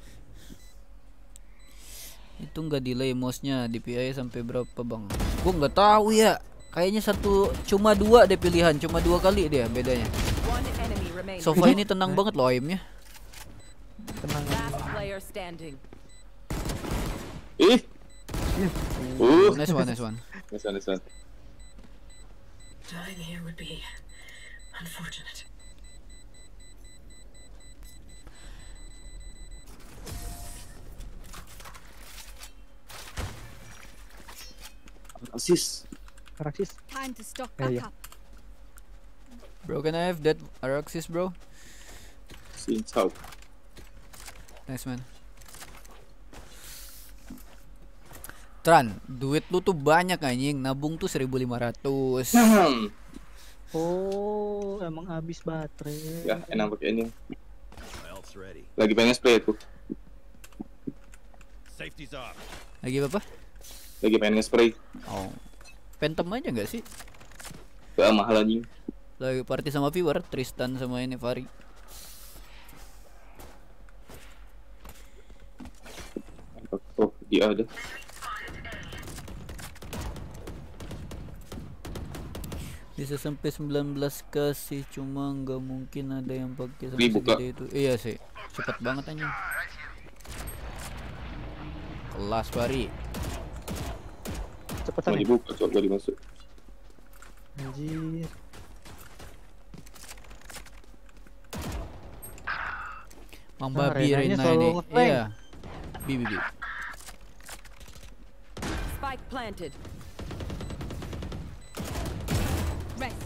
Itu nggak delay mouse-nya D P I sampai berapa bang? Gua nggak tahu ya. Kayaknya satu cuma dua deh pilihan, cuma dua kali dia bedanya. One enemy remaining. Sofa ini tenang banget loh aimnya. Tenang. Last player standing. Ih. Uh, Nice one, nice one. Nice one, nice one. Dying here would be unfortunate. Assist. Raksis. Time to stock Yeah, back yeah. up. Bro, can I have that Araxis bro? Sin Chao. Nice man. Tran, duit lu tuh banyak anjing, nabung tuh seribu lima ratus. Hmm. Oh, emang habis baterai. Ya, enak pakai ini. Else ready. Lagi pengen spray aku. Safety's off. Lagi apa? Lagi pengen nge-spray. Oh. Phantom aja nggak sih? Gak mahal anjing. Lagi party sama viewer, Tristan sama ini Fari. Oh, dia ada. Bisa sampai sembilan belas kasih, cuma nggak mungkin ada yang pakai sampai Dibuka. segede itu. Iya sih, cepet banget anjing. Kelas Fari. Cepetan Mau ya. dibuka, coba gak dimasuk. Anjir. Mang Ah, babi Renanya Rena selalu ini. nge-flank. Iya. Bibi bi. Spike planted. Rest.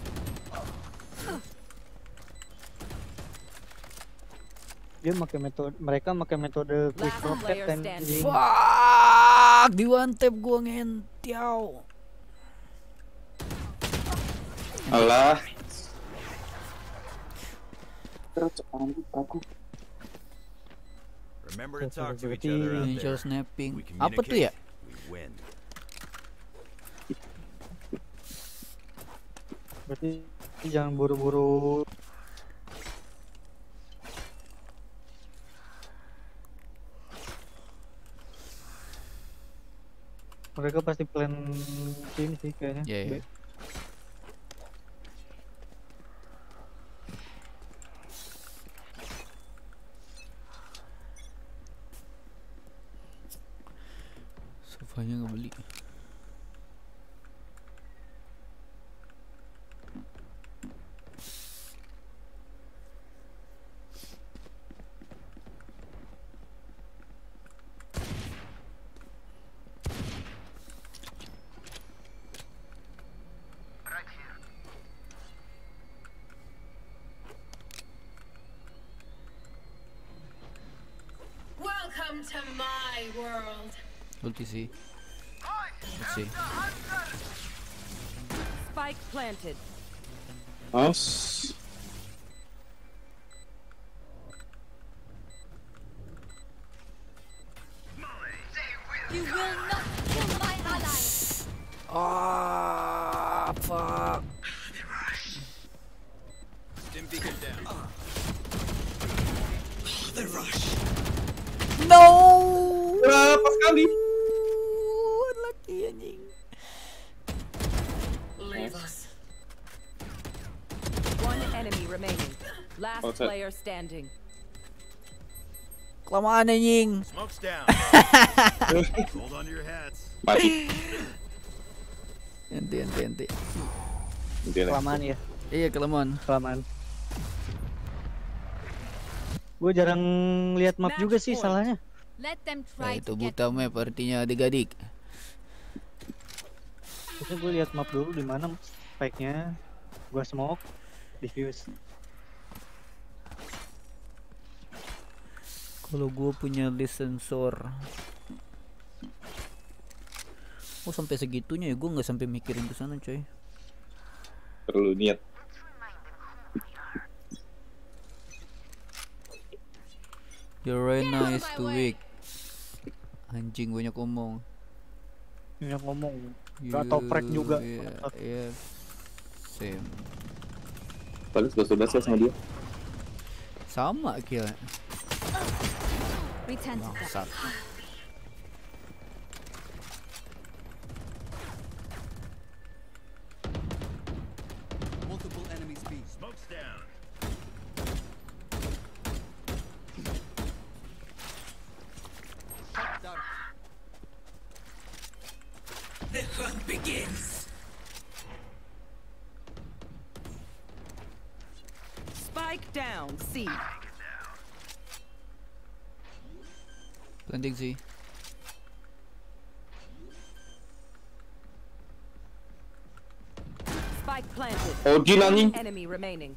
Dia pakai metode, mereka pakai metode quick Last rocket player dan standing. Fuck, di one tap gua ngentiau. Alah. Terus aku. Remember to talk to each Berarti other out Initial there. snapping. We Apa tuh ya? communicate, we win. berarti jangan buru-buru. Mereka pasti plan ini sih kayaknya. Iya, iya. Sofanya nggak beli. Welcome to my world. Ulti sih. Let's see. Spike planted. Aus. You will not kill my allies. Ah, fuck. Stim beacon down. The rush. No. Berapa sekali? Laki anjing. Leave us. One enemy remaining. Last Outside. player standing. Kelamaan anjing. Smoke's down. Hold on to your hats. Mati. Ente ente ente. Kelamaan ya. Iya kelamaan. Kelamaan. Gue jarang lihat map juga sih salahnya. Let them Nah, try itu to get buta map artinya adik-adik. Terus gue lihat map dulu di mana spike-nya. Gue smoke, diffuse. Kalau gue punya list sensor. Oh sampai segitunya ya, gue nggak sampai mikirin ke sana coy. Perlu niat. Your Reyna is too weak. Anjing banyak ngomong. Banyak ngomong. Gak tau prek juga. Iya, iya. Same. Paling sebelas ya sama dia. Sama kira. Return to that. Bangsat. Multiple enemies B. Smoke's down. Down. The hunt begins. Spike down. C. Planting sih. Spike planted. Oh, gila nih. Enemy remaining.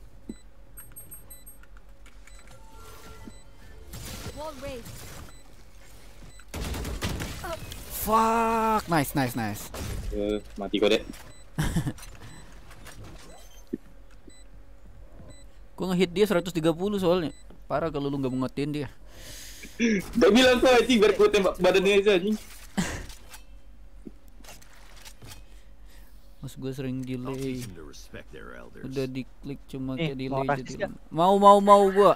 Wall raised. Fuck, nice nice nice. Eh, mati kok dek. Gue ngehit dia seratus tiga puluh soalnya. Parah kalau lu nggak mengetin dia. Gak bilang kok anjing biar gue tembak badannya aja anjing. Mas gue sering I'll delay. teach them to respect their elders. Udah diklik cuma Eh, kayak mau delay kasih jadi. nggak? Mau mau mau gua.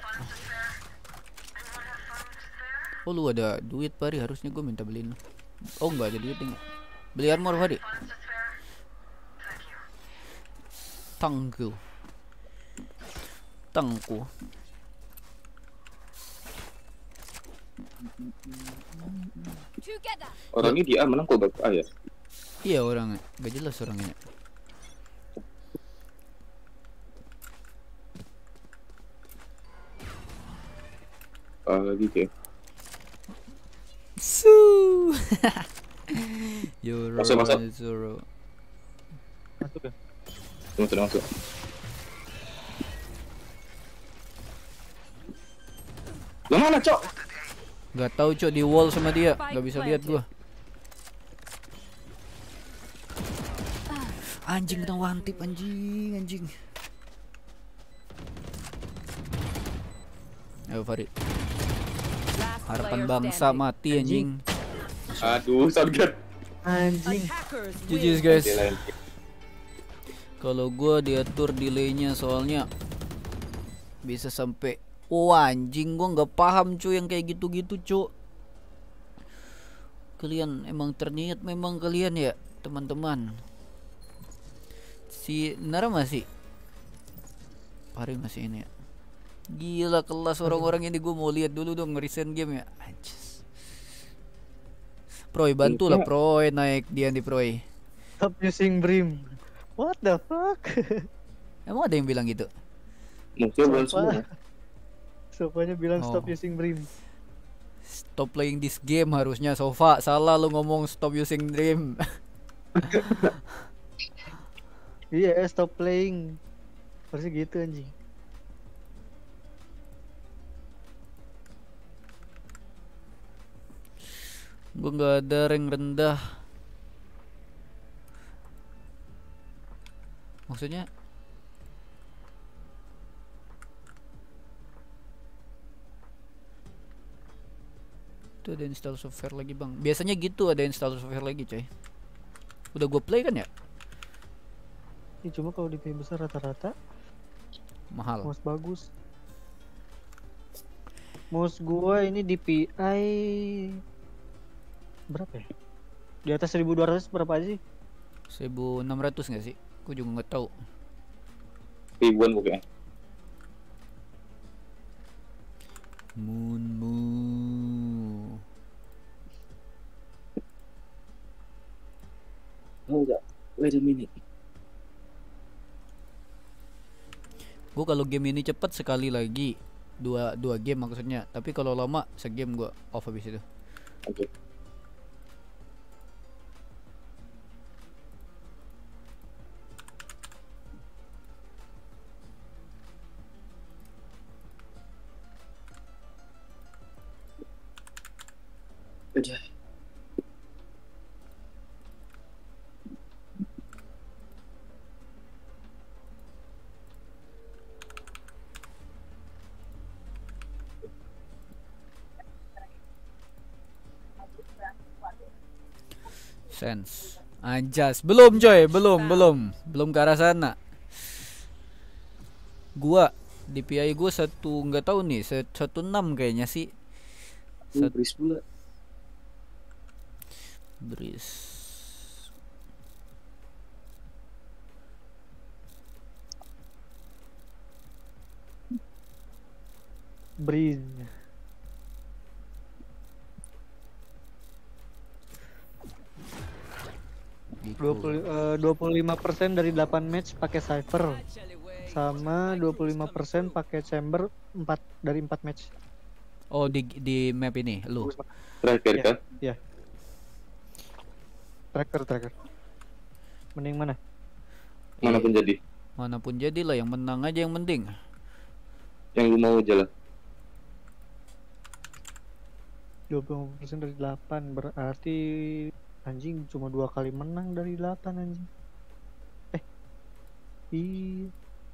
Oh lu ada duit Pari, harusnya gue minta beliin. Oh enggak ada duit enggak. Beli armor Pari. Tangku. Tangku. Together. Orangnya dia menang kok gak A ya? Iya orangnya, gak jelas orangnya. Ah lagi kayak. Su. Euro Masuk, masuk. Zoro. Masuk ya? Masuk masuk. Lo mana cok? Gak tahu cok, di wall sama dia, gak bisa lihat gua. Anjing kena wantip anjing anjing. Ayo Farid. Harapan bangsa mati anjing. Aduh, shotgun. Anjing. G G's guys. Kalau gua diatur delaynya soalnya bisa sampai oh anjing, gua nggak paham cuy yang kayak gitu-gitu cuy. Kalian emang terniat memang kalian ya teman-teman. Si Nara masih Pari masih ini ya. Gila kelas orang-orang ini, gue mau lihat dulu dong recent game ya. Anjis. Proy bantulah Proy naik dia di Proy. Stop using Brim. What the fuck? Emang ada yang bilang gitu? Mungkin belum semua. Sofanya bilang Oh. stop using Brim. Stop playing this game harusnya Sofa. Salah lu ngomong stop using Dream. Iya, stop playing. Harusnya gitu anjing. Gue nggak ada rank rendah. Maksudnya itu ada install software lagi bang. Biasanya gitu, ada install software lagi coy. Udah gue play kan ya? Ya cuma kalau di P I besar rata-rata mahal. mouse bagus. Mouse gua ini D P I berapa ya? Di atas seribu dua ratus berapa aja sih? seribu enam ratus nggak sih? Gue juga nggak tahu. Ribuan bukan? Moon Moon. Oh enggak. Wait a minute. Gue kalau game ini cepet sekali lagi dua dua game maksudnya. Tapi kalau lama segame gue off habis itu. Oke. Okay. Udah. Sense. Anjas. Belum coy, belum, belum. Belum ke arah sana. Gua D P I gua satu nggak tahu nih, satu enam kayaknya sih. Sat Bris pula. Bris. Bris. dua puluh lima persen dari delapan match pakai Cypher. Sama dua puluh lima persen pakai Chamber empat dari empat match. Oh, di di map ini lu. Tracker ya, kan? Ya. Tracker tracker. Mending mana? Mana pun jadi. Mana pun jadi lah, yang menang aja yang penting. Yang lu mau aja lah. dua puluh lima persen dari delapan berarti anjing cuma dua kali menang dari delapan anjing. Eh. Iya.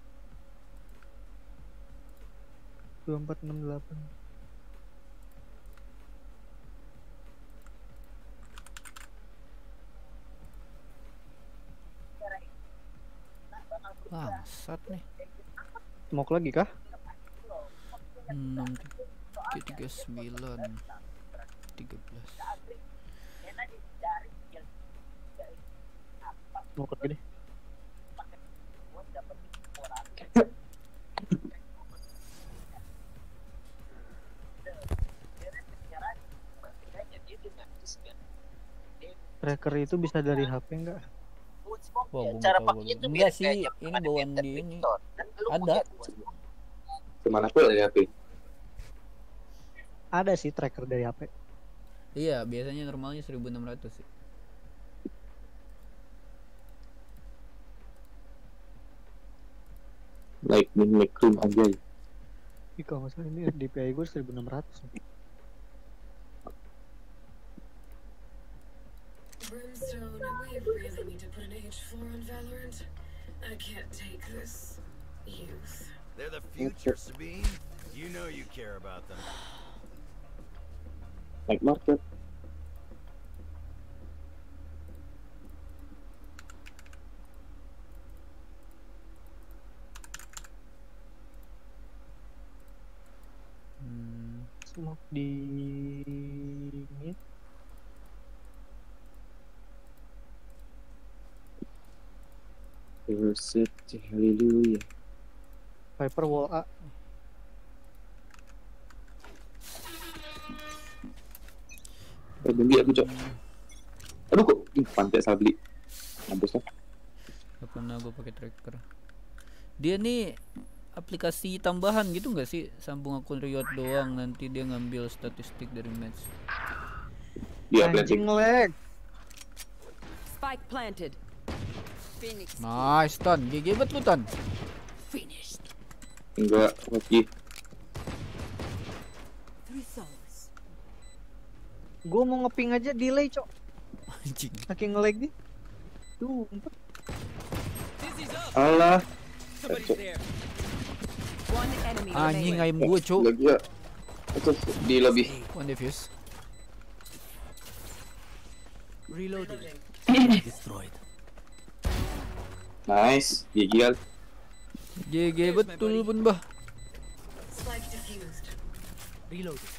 dua empat enam delapan. Bangsat nih. Smoke lagi kah? enam tiga sembilan tiga belas. Smoke lagi deh. Tracker itu bisa dari H P enggak? Wah, cara pakainya tuh enggak sih, ini bawaan di ini. Ada. Kemana pun dari H P? Ada sih tracker dari H P. Iya, biasanya normalnya seribu enam ratus sih. Like make room aja. Ih, kalau nggak salah ini D P I gue seribu enam ratus. Brimstone, we really need to put an H four on Valorant. I can't take this youth. They're the future, Sabine. You know you care about them. Like market. Hmm, smoke di mid. Reset, haleluya. Viper wall A. Eh, beli aku cok. Aduh kok, ih, pantai salah beli. Mampus lah. Gak pernah gue pakai tracker. Dia nih aplikasi tambahan gitu nggak sih? Sambung akun Riot doang, nanti dia ngambil statistik dari match. Iya, anjing lag. Spike planted. Phoenix. Nice, Tan. G G bet lu, Tan. Finished. Enggak, oke. Three souls. Gua mau ngeping aja delay, Cok. Anjing. Saking nge-lag dia. Tuh, empat. Alah. One enemy Anjing remaining. ayam gua, Cok. Lagi ya. Itu di lobby. One defuse. Reloading. Destroyed. Nice. Gigi. G G betul pun, Bah. Spike diffused. Reloading.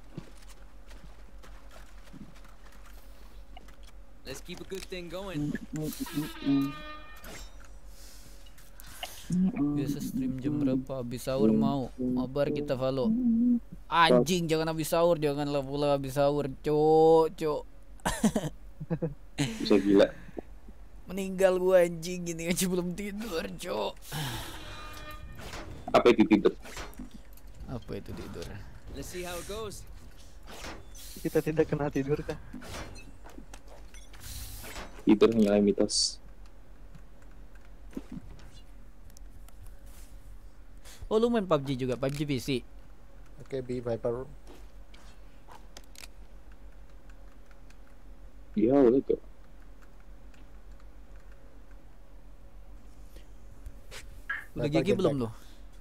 Let's keep a good thing going. Biasa stream jam berapa? Habis sahur mau. Mabar kita follow. Anjing, jangan habis sahur, janganlah pula habis sahur, Cok, Cok. Bisa gila. Meninggal gua anjing, ini aja belum tidur, Cok. Apa itu tidur? Apa itu tidur? Let's see how it goes. Kita tidak kena tidur kah? Tidur hanyalah mitos. Oh, lu main P U B G juga, P U B G P C. Oke, B Viper. Iya, udah tuh. Udah G G belum lu?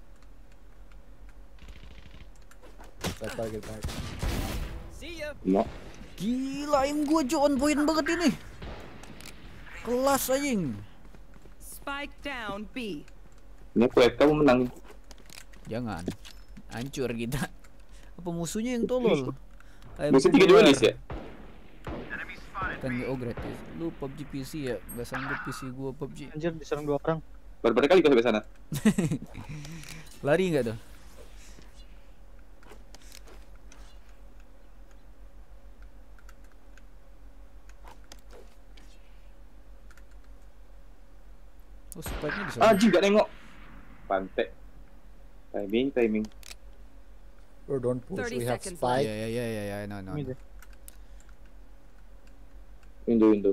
Back back back. See ya. Mau. Gila, aim gua Jo on point banget ini. Kelas anjing. Spike down B. Ini proyek kamu menang. Jangan. Hancur kita. Apa musuhnya yang tolol? Musuh tiga duelis ya? Kan oh gratis. Lu P U B G P C ya? Gak sanggup P C gua P U B G. Anjir, diserang dua orang. Berapa kali kau sampai sana? Lari enggak tuh? Oh, spike-nya di sana. Anjing gak nengok. Pantek. Timing, timing. Oh, don't push. We have spike. Ya ya ya ya ya, no no. no. Window, window.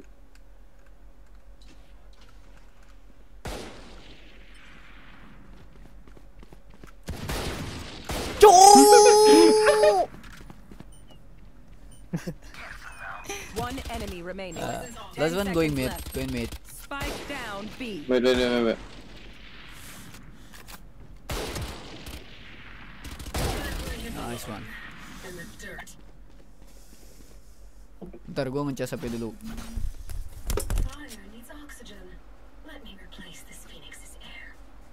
One enemy remaining. Uh, last one going mid, going mid. Spike down B. Wait, wait, wait, wait. Nice one. Ntar gua ngecas H P dulu. Fire needs oxygen. Let me replace this phoenix's air.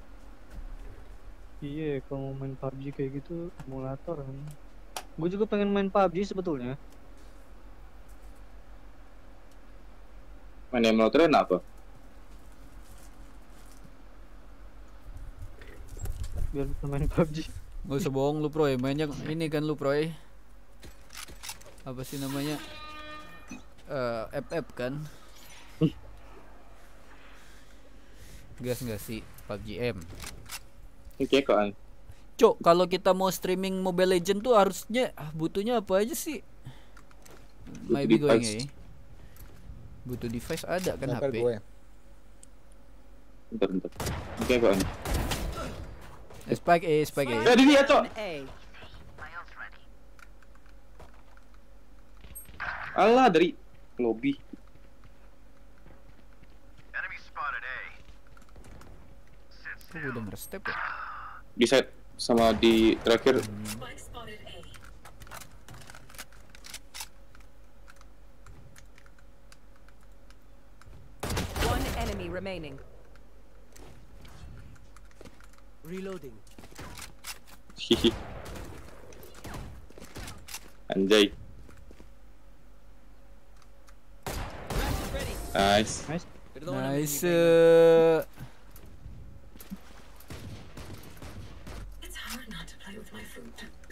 Iya, kalau mau main P U B G kayak gitu emulator kan. Gue juga pengen main P U B G sebetulnya. Main emulator apa? Biar bisa main P U B G. Gak usah bohong lu Proy, mainnya ini kan lu Proy. Apa sih namanya? Uh, F F kan? Gas nggak sih P U B G M? Oke kan. Cok, kalau kita mau streaming Mobile Legend tuh harusnya ah, butuhnya apa aja sih? Maybe going eh. Butuh device ada kan H P. Bentar, bentar. Oke kan. Spike A, Spike A. Eh, di dia, Cok. Alah, dari lobby. Oh, udah ngerestep ya? Di side sama di terakhir. One enemy remaining. Reloading. Hihi. Anjay. Nice. Nice. Nice. Uh... It's hard not to play with my food.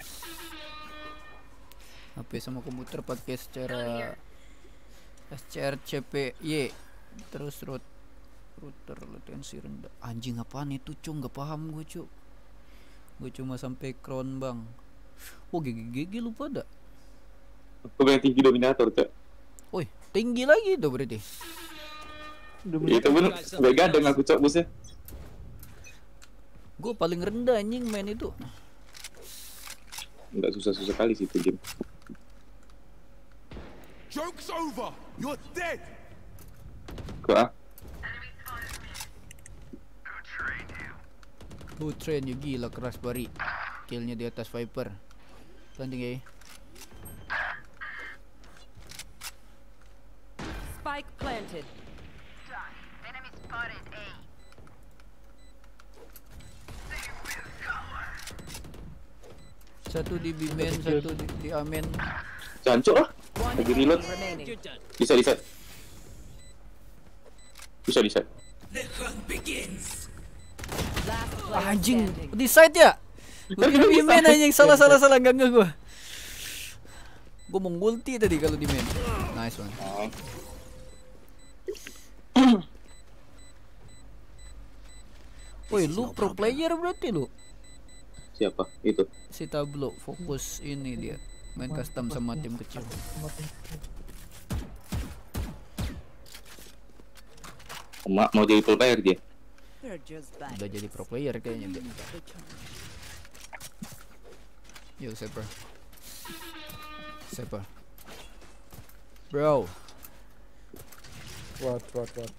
H P sama komputer pakai secara S C R C P Y terus root router latensi rendah. Anjing apaan itu Cung, nggak paham gue Cuk. Gue cuma sampai crown bang. Oh G G G G lu pada. Gue yang tinggi dominator Cuk. Woi tinggi lagi tuh berarti. Itu pun gue gadang aku Cuk busnya. Gue paling rendah anjing main itu. Enggak susah-susah kali sih itu game. Joke's over. You're dead. Kok ah? Who train you? Gila keras bari. Killnya di atas Viper. Planting ya. Spike planted. Enemy spotted A. Satu di B-main, satu di, di A-main. Jancuk lah. Lagi reload. Bisa di set. Bisa di set. Ah, anjing, di side ya? Gue di B-main anjing, salah-salah-salah gak nge gue. Gue mau ulti tadi kalau di main. Nice one. Woi, lu pro player berarti lu? Siapa? Itu. Si Tablo fokus ini dia main custom sama tim kecil. Emak mau jadi pro player dia. Udah jadi pro player kayaknya dia. Yo, Seper. Seper. Bro. What, what, what?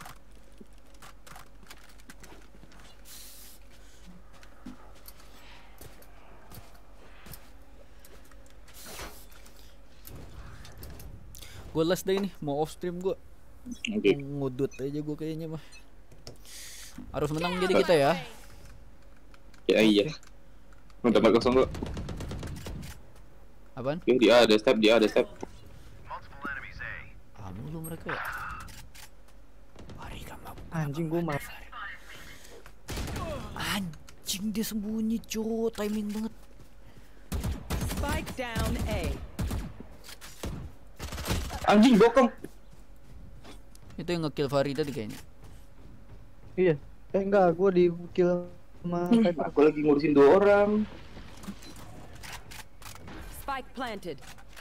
Gue last day nih, mau off stream gue. Okay. Ngudut aja gue kayaknya mah. Harus menang jadi kita ya. Ya iya. Udah empat kosong bro. Apaan? Oke, dia ada step, dia ada step. Ah, mulu mereka ya. Anjing gue mah. Anjing dia sembunyi cuy, timing banget. Spike down A. Anjing bokong. Itu yang nge-kill Fahri tadi kayaknya. Iya. Eh enggak, gue di kill sama Viper. Aku lagi ngurusin dua orang. Spike planted.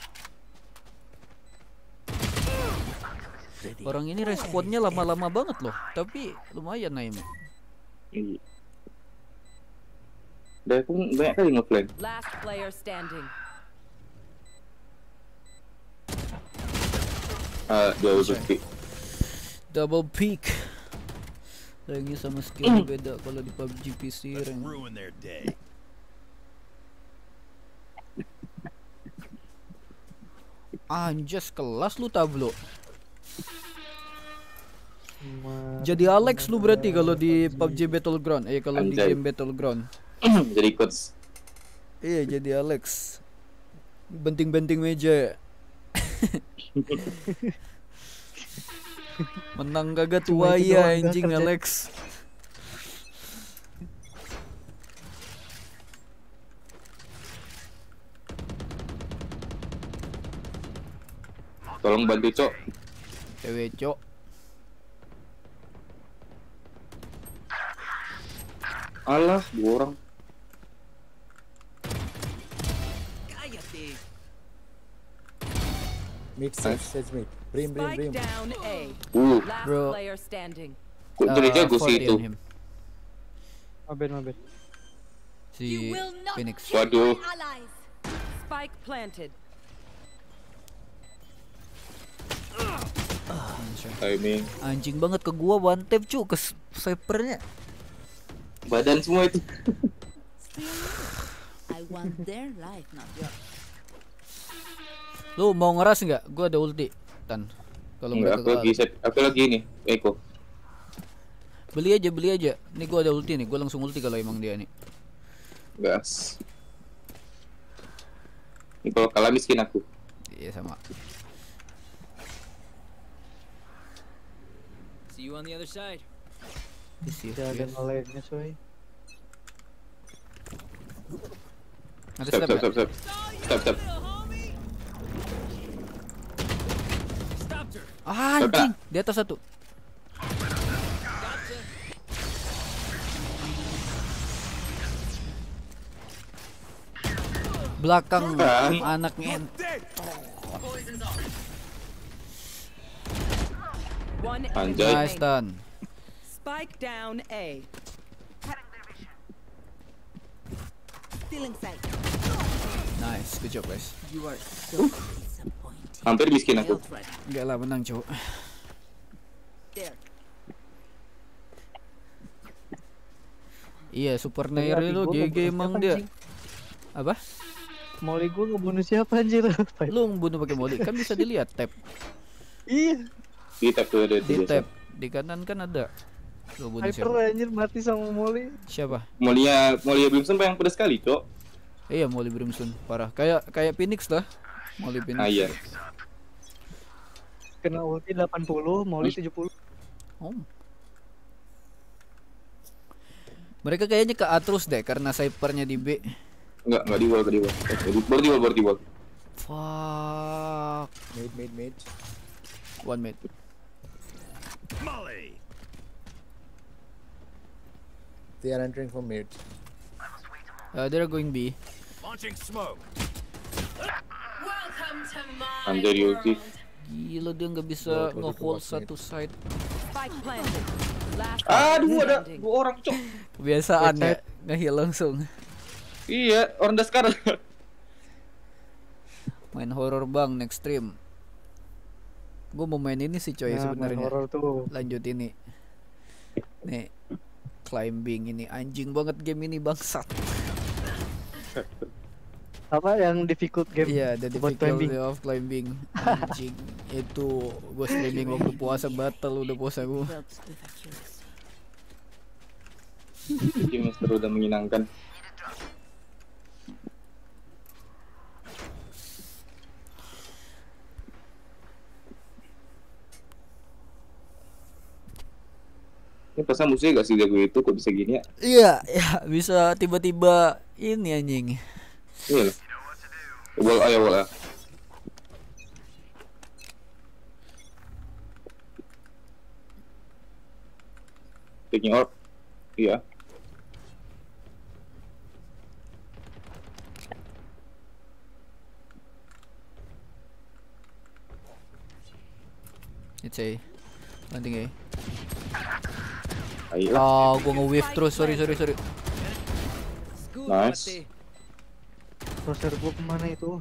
Orang ini responnya lama-lama banget loh, tapi lumayan Naim. Iya. Udah aku banyak kali nge-flank. Last player standing. Ah, double peak. Double peak. Lagi sama skill beda kalau di P U B G P C rank. Anjas kelas lu Tablo. Jadi Alex lu berarti kalau di P U B G Battleground, eh kalau di game Battleground. Jadi coach. Iya, jadi Alex. Benting-benting meja. Menang kagak tua ya anjing Alex. Tolong bantu cok. Cewek cok. Alah, dua orang. Mid safe, sage mid. Brim, brim, brim. Spike down A. Uh. Last Bro. player standing. Kok jadi jago sih itu? Mabet, mabet. Si Phoenix. Waduh. Spike planted. Timing. Anjing banget ke gua one tap cu ke snipernya. Badan semua itu. I want their life, not yours. Lu mau ngeras nggak? Gua ada ulti, Tan. Kalau Enggak, aku lagi set, aku lagi ini, Eko. Beli aja, beli aja. Nih gua ada ulti nih, gua langsung ulti kalau emang dia nih. Gas. Ini kalau kalah miskin aku. Iya sama. See you on the other side. Tidak ada nolenya coy. Ada Step, step, step, step, step. Step, step. Ah, anjing, di atas satu. Belakang anak ngentot. One Anjay. Nice done. Spike down A. Still inside. Nice, good job guys. You are so disappointing. Hampir miskin aku. Enggak lah, menang cowok. Iya, Super Nair itu G G emang dia. Apa? Molly gua ngebunuh siapa anjir? Lu ngebunuh pakai molly kan bisa dilihat tab. Iya. Di tab tuh ada Di tab di kanan kan ada. Lu bunuh Hyper siapa? anjir mati sama Molly. Siapa? Molly-nya Molly Brimstone yang pedas sekali, Cok. Iya, Molly Brimstone parah. Kayak kayak Phoenix lah. Molly Phoenix. Ah iya. Kena ulti delapan puluh, Molly tujuh puluh. Oh. Mereka kayaknya ke A terus deh karena Cyphernya di B. Enggak, enggak di wall, enggak di wall. Eh, di baru di wall, baru di wall. Fuck. Mid, mid, mid. One mid. Molly. They are entering from mid. Uh, they're going B. Launching smoke. Welcome to my Anjir ulti. Gila dia nggak bisa nge-hold satu side. Spike planted. Last Aduh, ada standing. dua orang, Cok. Kebiasaan ya, nge-heal langsung. Iya, orang Daskar. Main horror bang next stream. Gue mau main ini sih coy Nah, sebenarnya. main horror tuh. Lanjut ini. Nih, climbing ini anjing banget game ini bangsat. Apa yang difficult game? Iya, the buat difficulty climbing. of climbing. Anjing. Itu gue streaming waktu puasa batal udah puasa gue. Game yang seru dan menyenangkan. Ini pasang musuhnya gak sih jago itu kok bisa gini ya? Iya, ya bisa tiba-tiba ini anjing. Iya loh. Wall A ya, wall A. Taking orb. Iya. It's A. Landing A. Ayo. Oh, gua nge-wave terus. Sorry, sorry, sorry. Nice. Crosshair gua kemana itu?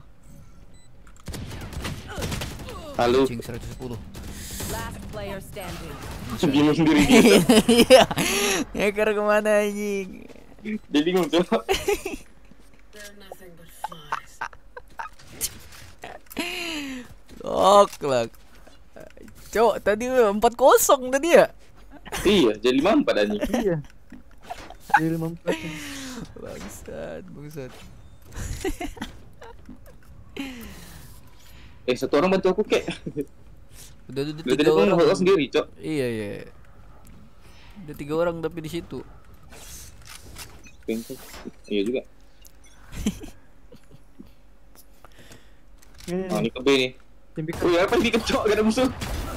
Halo. Anjing seratus sepuluh. Last player standing. Bingung sendiri gitu. Iya. Ngeker kemana anjing? Dia bingung coba. They're nothing but flies. Oklak. Cok, tadi empat kosong tadi ya? Iya, jadi lima empat anjing. Iya. Jadi lima empat. Bangsat, bangsat. Eh, satu orang bantu aku, Kek. Udah udah Udah tiga tadi aku orang. nge-hold sendiri, Cok. Iya, iya. Udah tiga orang tapi di situ. Pintu. Iya juga. Oh, ini ke B nih. Oh ya, apa ini kecok, gak ada musuh.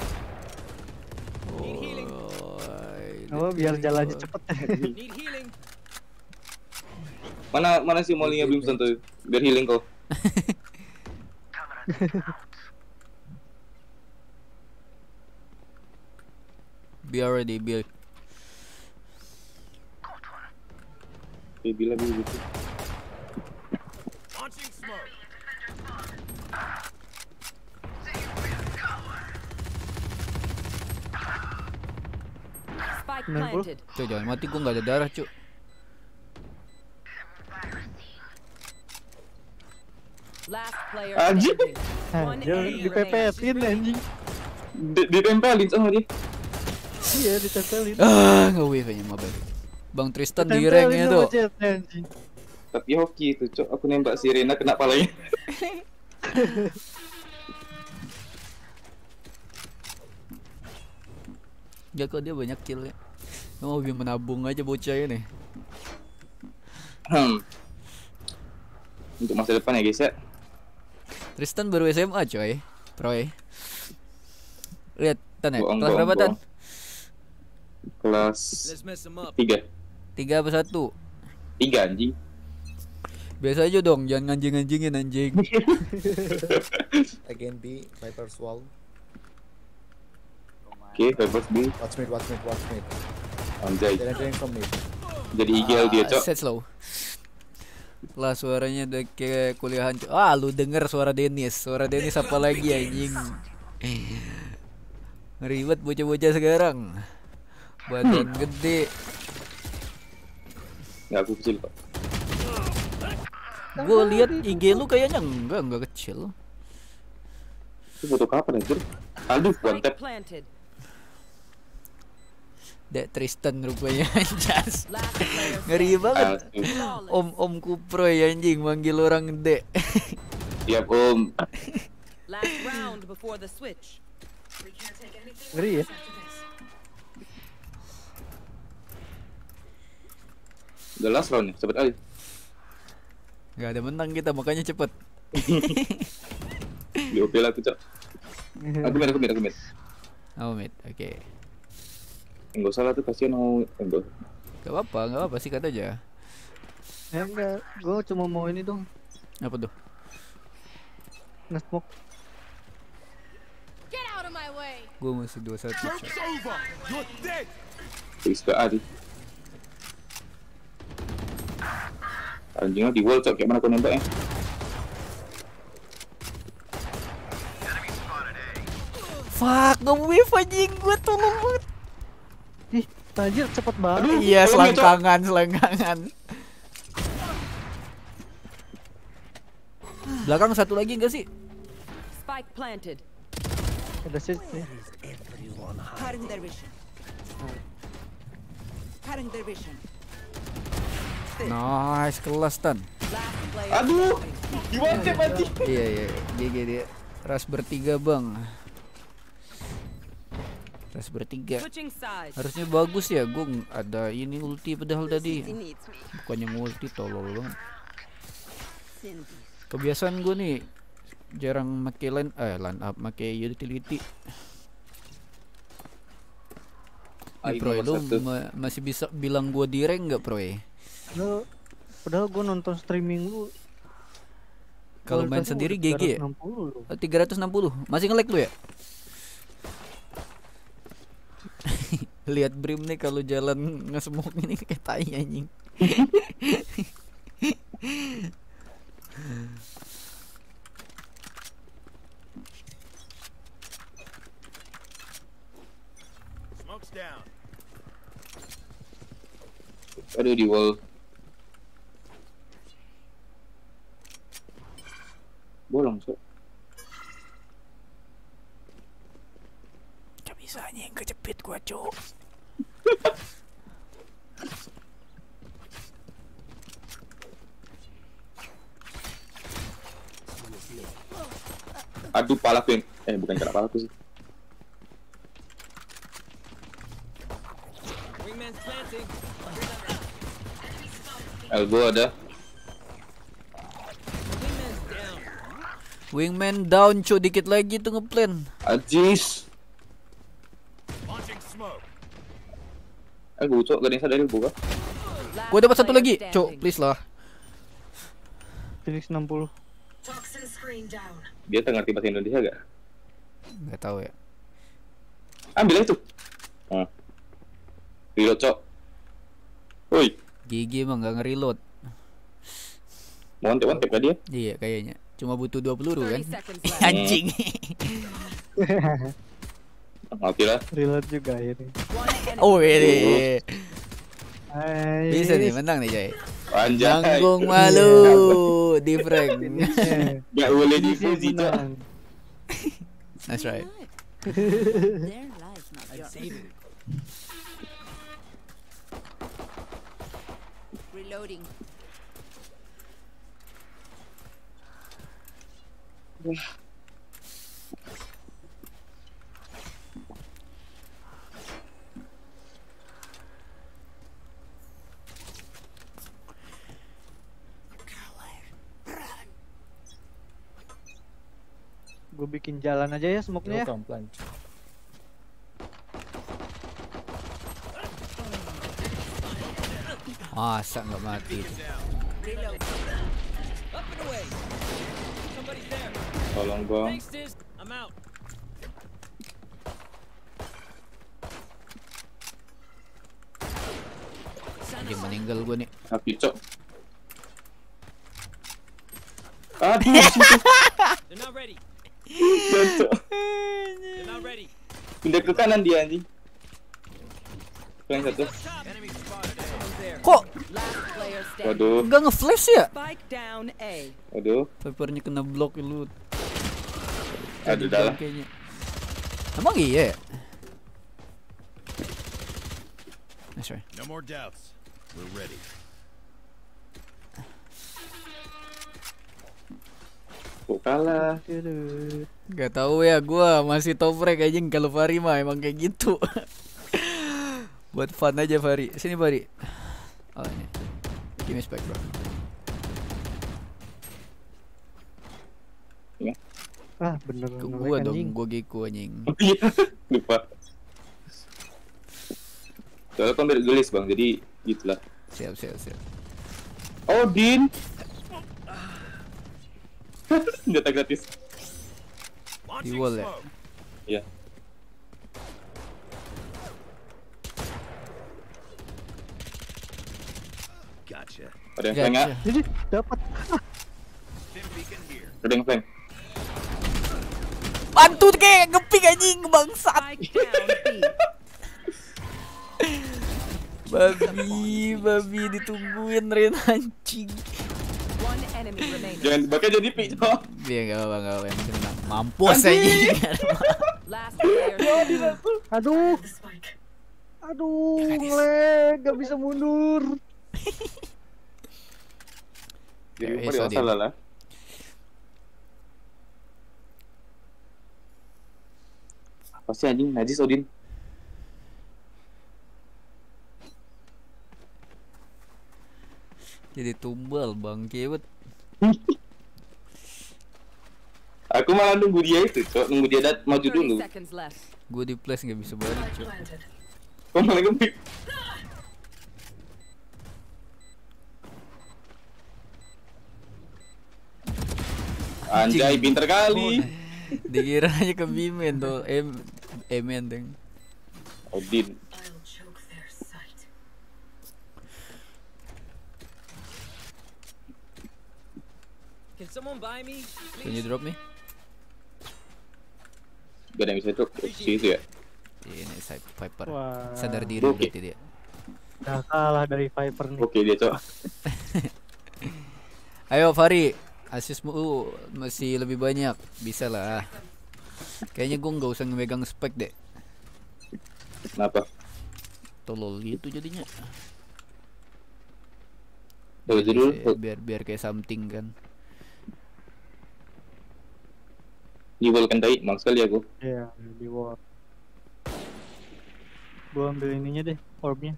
Oh, biar jalannya cepet. Need healing. Mana mana sih Molly-nya Brimstone tuh? Biar healing kok. Be already, be. Oke, bila bila gitu. Launching smoke. Spike Kenapa? planted. Cuk, jangan mati, gua nggak ada darah, cuk. Last player Anjing. standing. One Anjir, enemy dipepetin anjing. Di- Ditempelin sama dia. Iya, ditempelin. Ah, nge-wave aja mabel. Bang Tristan di ranknya tuh. Anjing. Tapi hoki itu, Cok. Aku nembak si Rena kena palanya. Ya kok dia banyak kill ya. Mau biar menabung aja bocahnya nih. Hmm. Untuk masa depan ya, guys ya. Tristan baru S M A coy. Pro ya. Lihat Tan ya. Bohong, Kelas bohong, berapa Tan? bohong. Kelas Let's mess them up. tiga. Tiga apa satu? Tiga anjing. Biasa aja dong, jangan nganjing-nganjingin anjing. Again B, Viper's wall. Oke, Vipers B. Watch mid, watch mid, watch mid. Anjay. They're entering from mid. Jadi I G L dia, Cok. Set slow. Lah suaranya udah kayak kuliahan. Ah, lu denger suara Dennis. Suara Dennis apa lagi anjing? Ribet bocah-bocah sekarang. Badan gede. Nggak, aku kecil kok. Gue lihat I G lu kayaknya enggak, enggak kecil. Itu foto kapan anjir? Aduh, one tap. Dek Tristan rupanya anjas. Ngeri banget. Om-om kupro ya anjing manggil orang Dek. Siap Om. Last round before the switch. Ngeri ya. Udah last round nih, cepet aja. Gak ada menang kita makanya cepet. Di O P lah tuh, Cok. Aku mid, aku mid, aku mid. Oh mid, oke. Okay. Enggak salah tuh, kasihan mau enggak. Gak apa-apa, gak apa-apa sih kata aja. Ya enggak, gue cuma mau ini dong. Apa tuh? Nge-smoke. Get out of my way. Gue masih dua satu. Please ke A di. Anjingnya di wall, Cok, kayak mana kau nembak ya? Fuck, nge-wave anjing gue tolong banget. Ih, anjir cepet banget. Iya, selangkangan, selangkangan. Belakang satu lagi enggak sih? Spike planted. Ada sih. Cutting their vision. Cutting their vision. Nice, kelas Tan. Aduh, gimana mati? Iya, iya, G G dia. Ras bertiga bang. Ras bertiga. Harusnya bagus ya, gue ada ini ulti padahal tadi. Bukannya ulti, tolol banget. Kebiasaan gue nih jarang make line, eh line up, make utility. Nih, Pro, lu ma masih bisa bilang gue di rank nggak Pro? Lu, padahal gue nonton streaming lu. Kalau main sendiri G G ya? tiga ratus enam puluh. Masih nge-lag lu ya? Lihat Brim nih kalau jalan nge-smoke ini kayak tai anjing. Smoke's down. Aduh, di wall. Bolong, Cok. Gak bisa anjing, kejepit gua, Cok. Aduh, palaku yang... Eh, bukan kena palaku sih. Elbow ada. Wingman down, Cok, dikit lagi tuh ngeplan. Ajis. Eh, gue Cok, gak ada yang sadar buka. Gue dapat satu lagi, Cok, please lah. Felix enam puluh. Dia ngerti bahasa Indonesia gak? Gak tahu ya. Ambil itu. Nah. Reload, Cok. Woi. G G emang gak nge-reload. Mau one-tap kan dia? Iya kayaknya. Cuma butuh dua peluru kan? Anjing. Mati lah. Reload juga ini. Oh ini. Bisa nih menang nih Jay. Anjay. Nanggung malu di prank. Gak boleh dipuji, Cok. That's right. Their life, not yours. Reloading. Gue bikin jalan aja ya smoke-nya ya. Masa nggak mati itu. Tolong bang. Dia meninggal gue nih. Tapi Cok. Aduh. They're not ready. Cocok. They're not ready. Pindah ke kanan dia anjing. Yang satu. Kok Waduh. enggak nge-flash ya? Spike down A. Waduh. Vipernya kena blok lu. Aduh dah lah. Kayaknya. Emang iya ya? That's right. No more doubts. We're ready. Kok kalah? Gak tahu ya, gua masih top rank aja kalau Fahri mah emang kayak gitu. Buat fun aja Fahri. Sini Fahri. Oh ini. Give me spec bro. Ya. Ah bener. Ke gua dong, gua Geko anjing. Lupa. Soalnya kan beda gelis bang, jadi gitulah. Siap siap siap. Oh Din. Senjata gratis. Di wall ya? Iya. Gotcha. Ada yang flank nggak? Jadi dapat. Ada yang flank. Bantu kek, ngepik anjing bangsat. Babi, babi ditungguin Ren anjing. One enemy remaining. Jangan bakal jadi pick cok. Iya enggak apa enggak apa yang penting menang. Mampus anjing. Last player. Aduh. Aduh, lag, gak bisa mundur. Jadi Eh, apa so dia salah lah. Apa sih anjing? Najis Odin. Jadi tumbal bang kewet. Aku malah nunggu dia itu, cok. Nunggu dia dat maju dulu. Gue di place nggak bisa balik, cok. Kok malah gempik? Anjay, pinter kali. Dikira aja ke Bimen tuh, M, Emen deng. Odin. Can someone buy me? Can you drop me? Gak ada yang bisa drop. Si itu ya. Ini saya Viper. Wah. Sadar diri Oke. berarti dia. Udah kalah dari Viper nih. Oke dia cok. Ayo Fahri, asismu uh, masih lebih banyak, bisa lah. Kayaknya gue nggak usah ngemegang spek deh. Kenapa? Tolol gitu jadinya. Tuh, itu dulu. Biar, biar biar kayak something kan. Di wall kan tai, mang sekali aku. Iya, di wall. Gua ambil ininya deh, orbnya.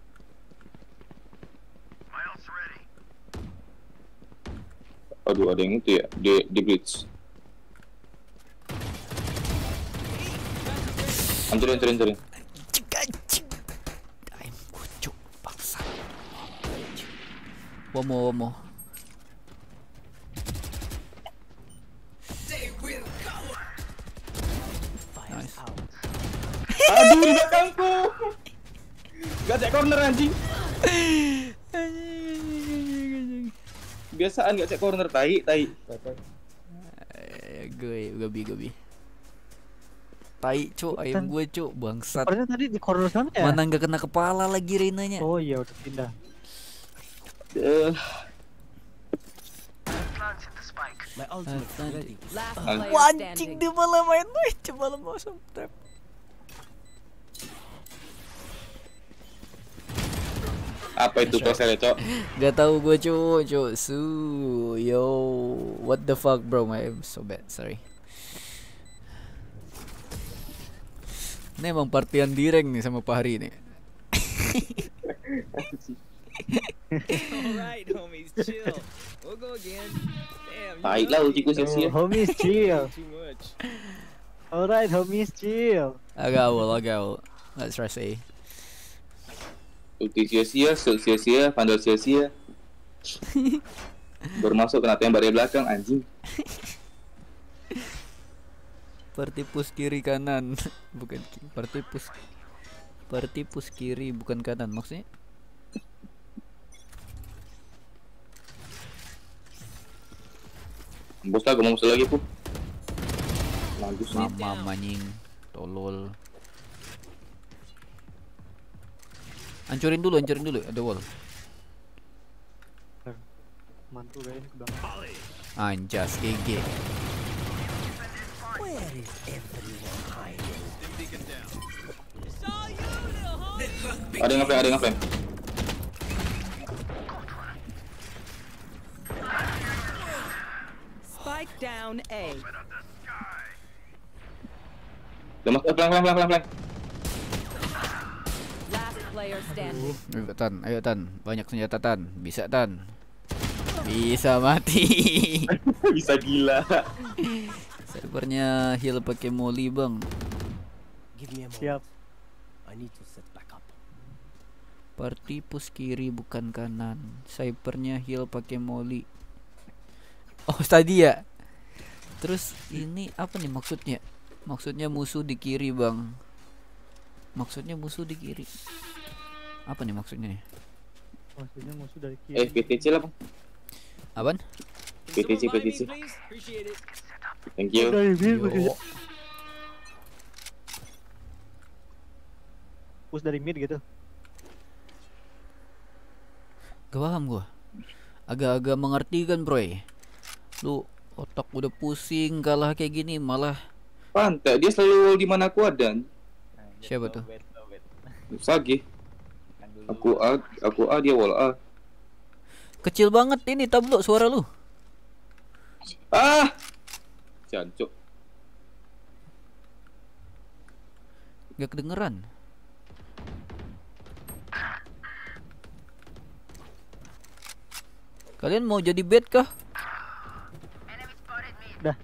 Aduh, ada yang itu ya, di di bridge. Hancurin, hancurin, hancurin. Kucuk paksa. Womo womo. Nice. Aduh, di belakangku. Gak cek corner anjing. Biasaan gak cek corner, tai, tai. Eh, gue gobi gobi. Tai cuk, ayam gue cuk, bangsat. Sepertinya tadi di corner sana ya? Mana nggak kena kepala lagi Reina-nya. Oh iya udah pindah. Uh. My ultimate is ready. Last Ah. player Wancing standing. dia malah main, wih, coba lo mau trap. Apa itu kosel ya, cok? Gak tahu gue cu, cu, su, yo, what the fuck bro, my aim so bad, sorry. Ini emang partian direng nih sama Pak Hari nih. Alright, homies, chill. We'll go again. Damn, Tai lah ultiku sia-sia. Homies chill. too much. Alright, homies chill. Agak awal, agak awal. Let's try say. Ulti sia-sia, shield sia-sia, vandal sia-sia. Baru masuk kena tembak dari belakang anjing. Party push kiri kanan, bukan ki- party push. Party push kiri bukan kanan maksudnya. Bos lah, gue mau musuh lagi pun. Bagus nih. Mama anjing, tolol. Hancurin dulu, hancurin dulu, ada wall. Mantul ya ini ke belakang. Anjas, G G. Ada yang ngeflank, ada yang ngeflank. Spike down A. Udah masuk, flank, flank, flank, flank. Last player standing. Ayo Tan, ayo Tan, banyak senjata Tan, bisa Tan. Bisa mati. Bisa gila. Servernya heal pakai molly bang. Give me a moment. Siap. I need to set back up. Party push kiri bukan kanan. Cybernya heal pakai molly. Oh tadi ya. Terus ini apa nih maksudnya? Maksudnya musuh di kiri bang. Maksudnya musuh di kiri. Apa nih maksudnya nih? Maksudnya musuh dari kiri. Eh, P T C lah bang. Apaan? P T C, P T C. Thank you. Yo. Push dari mid gitu. Gak paham gua. Agak-agak mengerti kan bro. Lu otak udah pusing kalah kayak gini malah. Pantai, dia selalu wall di mana aku ada. Siapa tuh? Sagi. Aku A, aku A, dia wall A. Kecil banget ini tablo suara lu. Ah, jancuk. Gak kedengeran. Kalian mau jadi bed kah? Dah.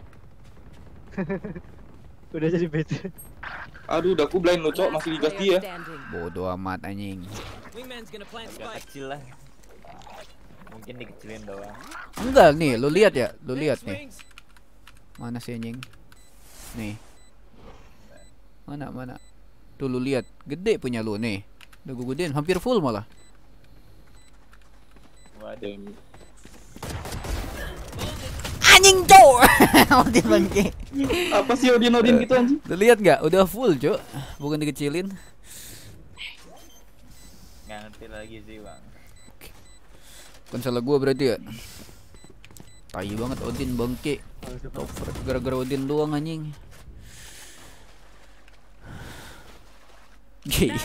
Udah jadi bed. Aduh, udah aku blind lo cok, masih digas dia. Bodoh amat anjing. Agak kecil lah. Mungkin dikecilin doang. Enggak nih, lu lihat ya, lu lihat nih. Mana sih anjing? Nih. Mana mana? Tuh lu lihat, gede punya lu nih. Udah gue gedein, hampir full malah. Waduh. Anjing cowok. Odin bangke. Apa sih Odin Odin gitu anjing? Lu lihat nggak? Udah full cok, bukan dikecilin. Nggak ngerti lagi sih bang. Kan salah gua berarti ya. Tai banget Odin bangke. Gara-gara Odin doang anjing. Gay.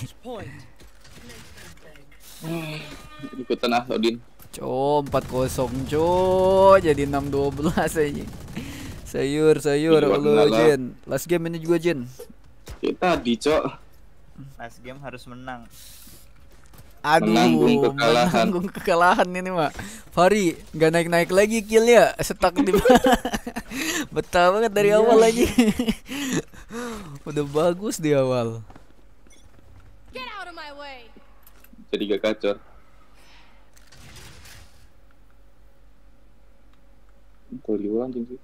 Ikutan ah Odin. Co empat kosong co, jadi enam dua belas aja. Sayur sayur lo Jen. Last game ini juga Jen. Kita tadi cok. Last game harus menang. Aduh, menanggung kekalahan. Menanggung kekalahan ini mah. Fari nggak naik-naik lagi killnya, stuck di betah banget dari awal lagi. Udah bagus di awal. Get out of my way. Jadi gak kacor. Kalau di anjing sih.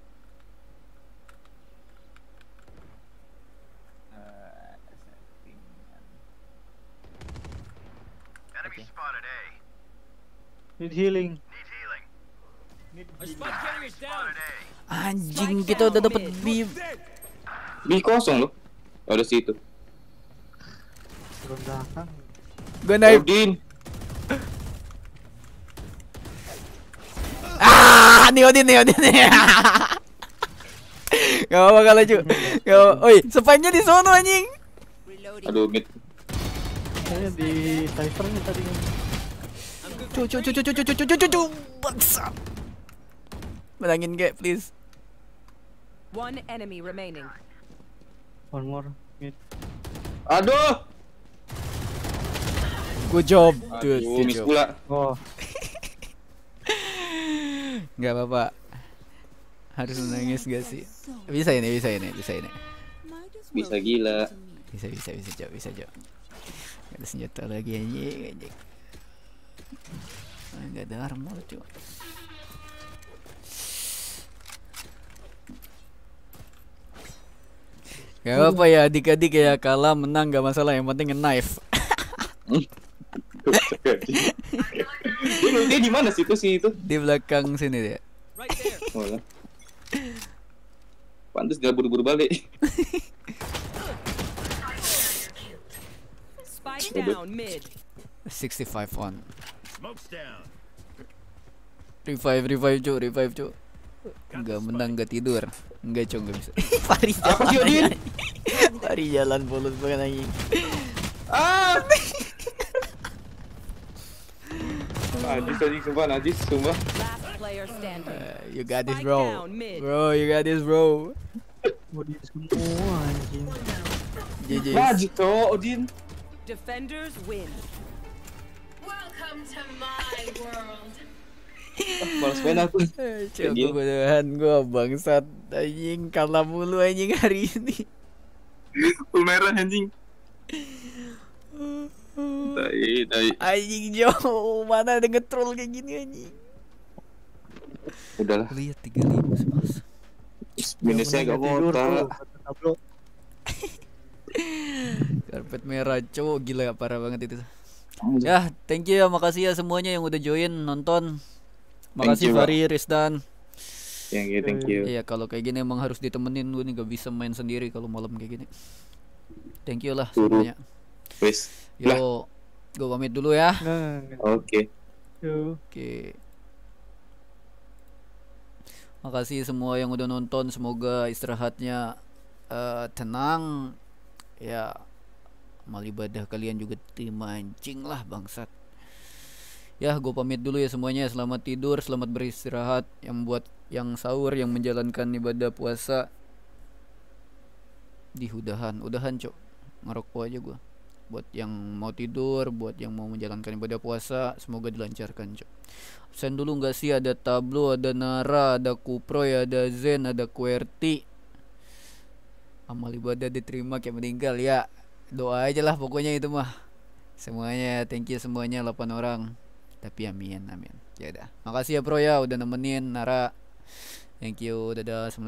Okay. Need healing. Anjing kita udah dapat B. B kosong loh. Ada situ. Turun belakang. Gue naik. Odin. Ah, nih Odin nih Odin nih. Gak apa-apa kalau cu. Gak apa. Oi, spike-nya di sono anjing. Aduh mid. Kayaknya di cyphernya tadi. Cu cu cu cu cu cu cu cu cu. Bangsat. Menangin gak please. One enemy remaining. One more. Mid. Aduh. Good job. Aduh, miss pula. Oh. Gak apa-apa. Harus menangis gak sih? Bisa ini, bisa ini, bisa ini. Bisa gila. Bisa, bisa, bisa, Cok, bisa, Cok. Gak ada senjata lagi anjing, anjing. Gak ada armor, Cok. Gak apa-apa ya, adik-adik ya, kalah menang gak masalah, yang penting nge-knife. Dia, dia di mana sih itu sih itu? Di belakang sini dia. Oh, Pantes dia buru-buru balik. Spike down mid. sixty-five on. Smoke's down. Revive, revive cuk, revive cuk. Enggak menang, enggak tidur. Enggak cuk, enggak bisa. Pari Apa sih, Odin? Pari jalan polos banget anjing. Ah. Najis anjing sumpah, najis sumpah. Last player standing. Uh, you got this Spike bro. down mid. Bro, you got this bro. Odin semua anjing. G G. Najis cok, Odin. Defenders win. Welcome to my world. Balas main aku. Coba bodohan gua bangsat anjing, kalah mulu anjing hari ini. Full merah anjing. Tai, tai. Anjing jauh, mana ada nge-troll kayak gini anjing. Udahlah. Lihat tiga puluh lima sebelas. Minusnya gak kota. Karpet merah cowok, gila parah banget itu. Ya, thank you ya, makasih ya semuanya yang udah join nonton. Makasih Fahri, Rizdan. Thank you, thank you. Iya, kalau kayak gini emang harus ditemenin, gue nih gak bisa main sendiri kalau malam kayak gini. Thank you lah semuanya. Wes. Yo, gue pamit dulu ya. Oke. Oke. Makasih semua yang udah nonton, semoga istirahatnya uh, tenang. Ya, amal ibadah kalian juga terima anjing lah bangsat. Ya, gue pamit dulu ya semuanya. Selamat tidur, selamat beristirahat. Yang buat yang sahur, yang menjalankan ibadah puasa, di udahan, udahan cok. Ngerokok aja gue. Buat yang mau tidur, buat yang mau menjalankan ibadah puasa, semoga dilancarkan cok. Absen dulu nggak sih? Ada Tablo, ada Nara, ada Kuproy, ada Zen, ada Kuerti. Amal ibadah diterima kayak meninggal ya. Doa aja lah pokoknya itu mah. Semuanya, thank you semuanya delapan orang. Tapi amin, amin. Ya udah. Makasih ya bro ya udah nemenin Nara. Thank you, dadah.